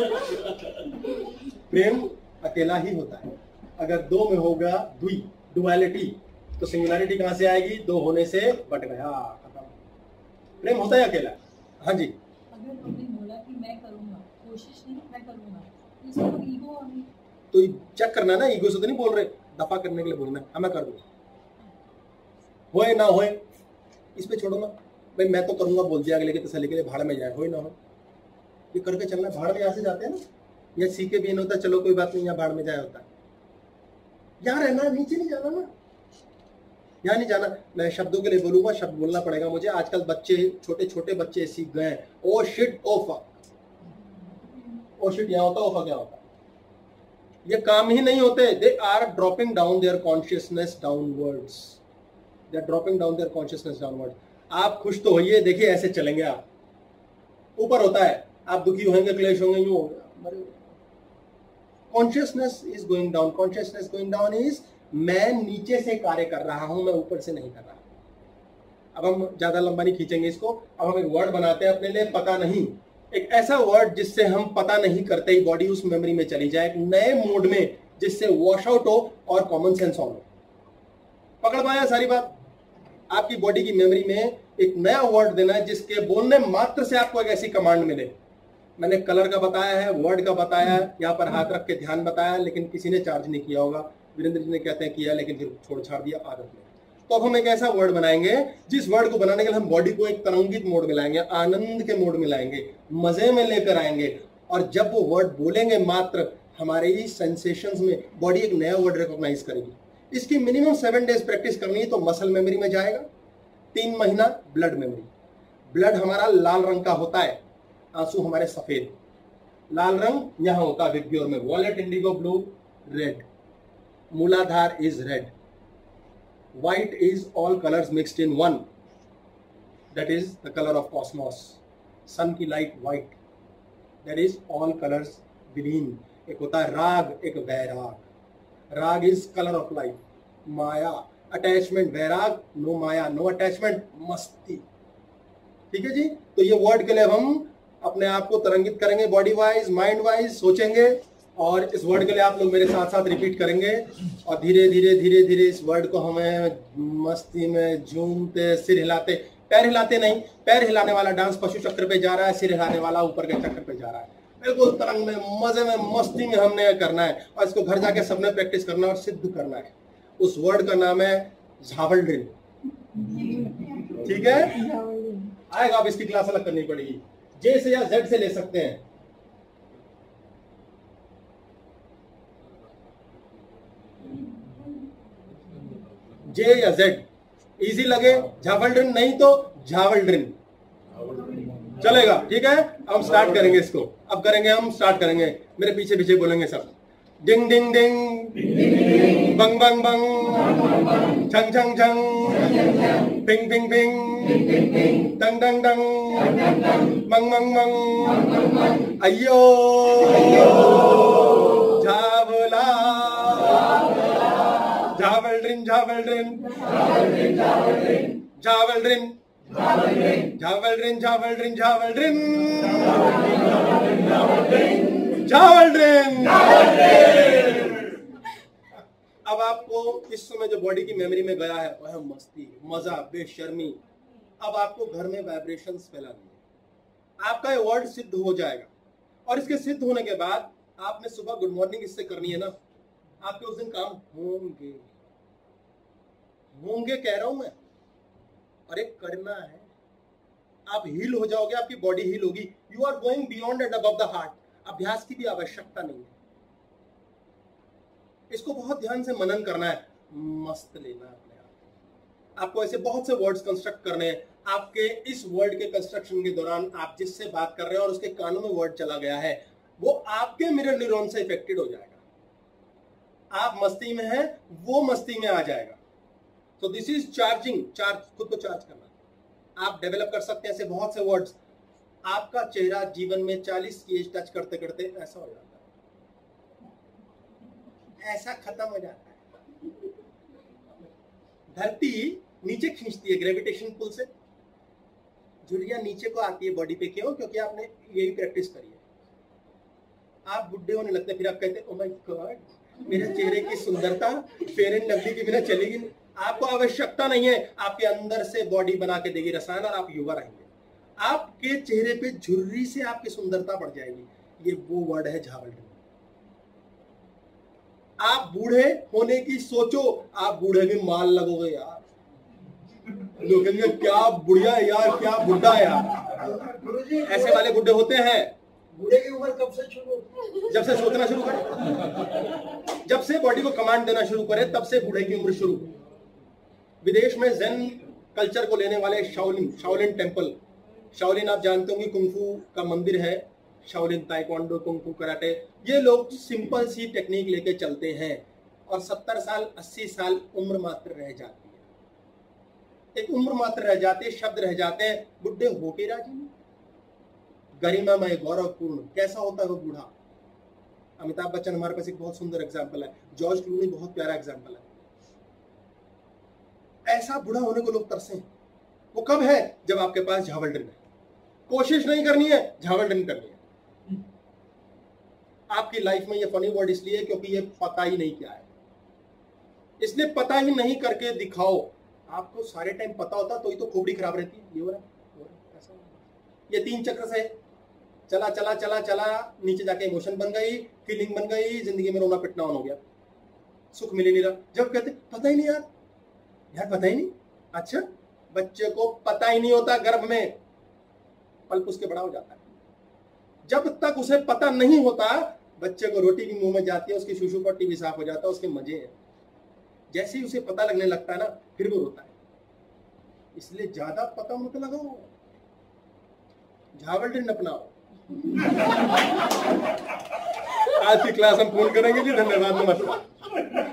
प्रेम अकेला ही होता है। अगर दो में होगा डुअलिटी, तो सिंगुलरिटी कहां से आएगी? दो होने से बट गया, खत्म। प्रेम होता है अकेला। हाँ जी, अगर तुमने बोला कि मैं करूंगा, कोशिश नहीं मैं करूंगा, तो इसमें ईगो आ गई। तो चेक करना ना, ईगो से तो नहीं बोल रहे, दफा करने के लिए बोलना है, मैं कर दूंगा, होए ना होए इस पे छोड़ो ना। भाई मैं तो करूंगा बोल दिया, अगले के तसल्ली के लिए भाड़ में जाए, होए ना हो, ये करके चलना। भाड़ में यहाँ से जाते हैं ना, या सीखे भी होता, चलो कोई बात नहीं, यहाँ भाड़ में जाए होता है। यहाँ रहना, नीचे नहीं जाना ना, यहाँ नहीं जाना। मैं शब्दों के लिए बोलूंगा, शब्द बोलना पड़ेगा मुझे। आजकल बच्चे, छोटे छोटे बच्चे सीख गए हैं, oh shit oh fuck. Oh shit यहाँ होता, ओ फक यहाँ होता। ये काम ही नहीं होते। They are dropping down their consciousness downwards, they are dropping down their consciousness downwards. आप खुश तो होइए, देखिए ऐसे चलेंगे आप, ऊपर होता है, आप दुखी होंगे, क्लेश होंगे, यूं होगा। Consciousness is going down, consciousness going down is मैं नीचे से कार्य कर रहा हूं, मैं ऊपर से नहीं कर रहा। अब हम ज्यादा लंबा नहीं खींचेंगे इसको। अब हम एक वर्ड बनाते हैं अपने लिए, पता नहीं। एक ऐसा वर्ड जिससे हम पता नहीं करते ही बॉडी उस मेमोरी में चली जाए, एक नए मोड में जिससे वॉश आउट हो और कॉमन सेंस ऑन हो। पकड़ पाया सारी बात? आपकी बॉडी की मेमोरी में एक नया वर्ड देना है जिसके बोलने मात्र से आपको एक ऐसी कमांड मिले। मैंने कलर का बताया है, वर्ड का बताया है, यहाँ पर हाथ रख के ध्यान बताया, लेकिन किसी ने चार्ज नहीं किया होगा। वीरेंद्र जी ने कहते हैं किया, लेकिन फिर छोड़ छाड़ दिया आदत में। तो अब हम एक ऐसा वर्ड बनाएंगे जिस वर्ड को बनाने के लिए हम बॉडी को एक तरंगित मोड में लाएंगे, आनंद के मोड में लाएंगे, मजे में लेकर आएंगे। और जब वो वर्ड बोलेंगे मात्र हमारे सेंसेशंस में बॉडी एक नया वर्ड रिकॉग्नाइज करेगी। इसकी मिनिमम 7 डेज प्रैक्टिस करनी है तो मसल मेमोरी में जाएगा, 3 महीना ब्लड मेमोरी। ब्लड हमारा लाल रंग का होता है, आंसू हमारे सफेद। लाल रंग यहां होता है विग्योर में, violet indigo blue red, Muladhara is red, white is all colours mixed in one, that is the colour of cosmos. Sun की light white, that is all colours green. एक होता है राग, एक वैराग। Raag is colour of life, maya attachment, vairag no maya, no attachment, masti. ठीक है जी। तो ये वर्ड के लिए हम अपने आप को तरंगित करेंगे, बॉडी वाइज माइंड वाइज सोचेंगे, और इस वर्ड के लिए आप लोग मेरे साथ साथ रिपीट करेंगे। और धीरे धीरे धीरे धीरे इस वर्ड को हमें मस्ती में झूमते, सिर हिलाते, पैर हिलाते नहीं, पैर हिलाने वाला डांस पशु चक्र पे जा रहा है, सिर हिलाने वाला ऊपर के चक्र पे जा रहा है। बिल्कुल तरंग में, मजे में, मस्ती में हमने करना है, और इसको घर जाके सबने प्रैक्टिस करना और सिद्ध करना है। उस वर्ड का नाम है झावल ड्रिल। ठीक है, आएगा, अब इसकी क्लास अलग करनी पड़ेगी। जे से या जेड से ले सकते हैं। जे या जेड इजी लगे झावल ड्रिल, नहीं तो झावल ड्रिल चलेगा। ठीक है, हम स्टार्ट करेंगे इसको। अब करेंगे, हम स्टार्ट करेंगे, मेरे पीछे पीछे बोलेंगे सब। डिंग डिंग डिंग, बंग बंग बंग, छंग छंग छंग, पिंग पिंग पिंग, डंग डंग डंग, मंग मंग मंग, अयो झावला, झावल ड्रिन, झावल ड्रिन, झावल ड्रिन, झावल ड्रिन, झावल ड्रिन, झावल ड्रिन, झावल ड्रिन। अब आपको इस समय जो बॉडी की मेमोरी में गया है वह मस्ती, मजा, बेशर्मी। अब आपको घर में वाइब्रेशंस फैलानी है। आपका ये वर्ड सिद्ध हो जाएगा, और इसके सिद्ध होने के बाद आपने सुबह गुड मॉर्निंग इससे करनी है ना, आपके उस दिन काम होंगे। होंगे कह रहा हूं मैं, और एक करना है। आप हील हो जाओगे, आपकी बॉडी हील होगी। You are going beyond and above the heart. अभ्यास की भी आवश्यकता नहीं है, इसको बहुत ध्यान से मनन करना है, मस्त लेना है अपने आप। आपको ऐसे बहुत से वर्ड्स कंस्ट्रक्ट करने हैं। आपके इस वर्ड के कंस्ट्रक्शन के दौरान आप जिससे बात कर रहे हैं और उसके कानों में वर्ड चला गया है, वो आपके मिरर न्यूरॉन से इफेक्टेड हो जाएगा। आप मस्ती में हैं, वो मस्ती में आ जाएगा। तो दिस इज चार्जिंग, चार्ज, खुद को चार्ज करना। आप डेवलप कर सकते हैं ऐसे बहुत से वर्ड्स। आपका चेहरा जीवन में 40 की एज टच करते करते ऐसा हो जाता है, ऐसा खत्म हो जाता है। धरती नीचे खींचती है ग्रेविटेशन पुल से, झुर्रियां नीचे को आती है बॉडी पे। क्यों? क्योंकि आपने यही प्रैक्टिस करी है। आप बुढ़े होने लगते, फिर आप कहते ओह माय गॉड, मेरे चेहरे की सुंदरता फेयर एंड लवली के बिना चलेगी नहीं। आपको आवश्यकता नहीं है, आपके अंदर से बॉडी बना के देगी रसायन, और आप युवा रहेंगे। आपके चेहरे पे झुर्री से आपकी सुंदरता बढ़ जाएगी। ये वो वर्ड है झावल ड्रिल। आप बूढ़े होने की सोचो, आप बूढ़े भी माल लगोगे यार। लोग कहेंगे क्या बुढ़िया है यार, क्या बुढ़ा है यार। गुरुजी, ऐसे वाले बुढ़े होते हैं। बूढ़े की उम्र कब से शुरू होती है? जब से सोचना शुरू करे, जब से बॉडी को कमांड देना शुरू करे, तब से बूढ़े की उम्र शुरू। विदेश में ज़ेन कल्चर को लेने वाले शाओलिन टेम्पल, शाओलिन आप जानते होंगे कुंफू का मंदिर है, शाओलिन ताइक्वांडो, कुंफू, कराटे। ये लोग सिंपल सी टेक्निक लेके चलते हैं, और 70 साल 80 साल उम्र मात्र रह जाती है। एक उम्र मात्र रह जाती है, शब्द रह जाते हैं, बुढ़े होके राजी नहीं। गरिमामय, गौरवपूर्ण, कैसा होता है वो बूढ़ा। अमिताभ बच्चन हमारे पास एक बहुत सुंदर एग्जाम्पल है, जॉर्ज क्लूनी बहुत प्यारा एग्जाम्पल है। ऐसा बूढ़ा होने को लोग तरसे। वो कब है? जब आपके पास झावल ड्रिल है। कोशिश नहीं करनी है, झावल ड्रिल करनी है। आपकी लाइफ में ये फनी वर्ड इसलिए क्योंकि ये पता ही नहीं क्या है, इसलिए पता ही नहीं करके दिखाओ। आपको सारे टाइम पता होता तो ही तो खोपड़ी खराब रहती है। ये हो रहा है ऐसा। ये 3 चक्र से चला चला चला चला, नीचे जाके इमोशन बन गई, फीलिंग बन गई, जिंदगी में रोना पिटना ऑन हो गया, सुख मिल ही नहीं रहा। जब कहते पता ही नहीं यार पता ही नहीं। अच्छा, बच्चे को पता ही नहीं होता, गर्भ में पल्प उसके बड़ा हो जाता है। जब तक उसे पता नहीं होता, बच्चे को रोटी भी मुंह में जाती है, उसकी शूशू पट्टी भी साफ हो जाता है, उसके मजे हैं। जैसे ही उसे पता लगने लगता है ना, फिर वो रोता है। इसलिए ज्यादा पता मत लगाओ, झावल अपनाओ। आज की क्लास हम पूर्ण करेंगे जी। धन्यवाद, नमस्कार।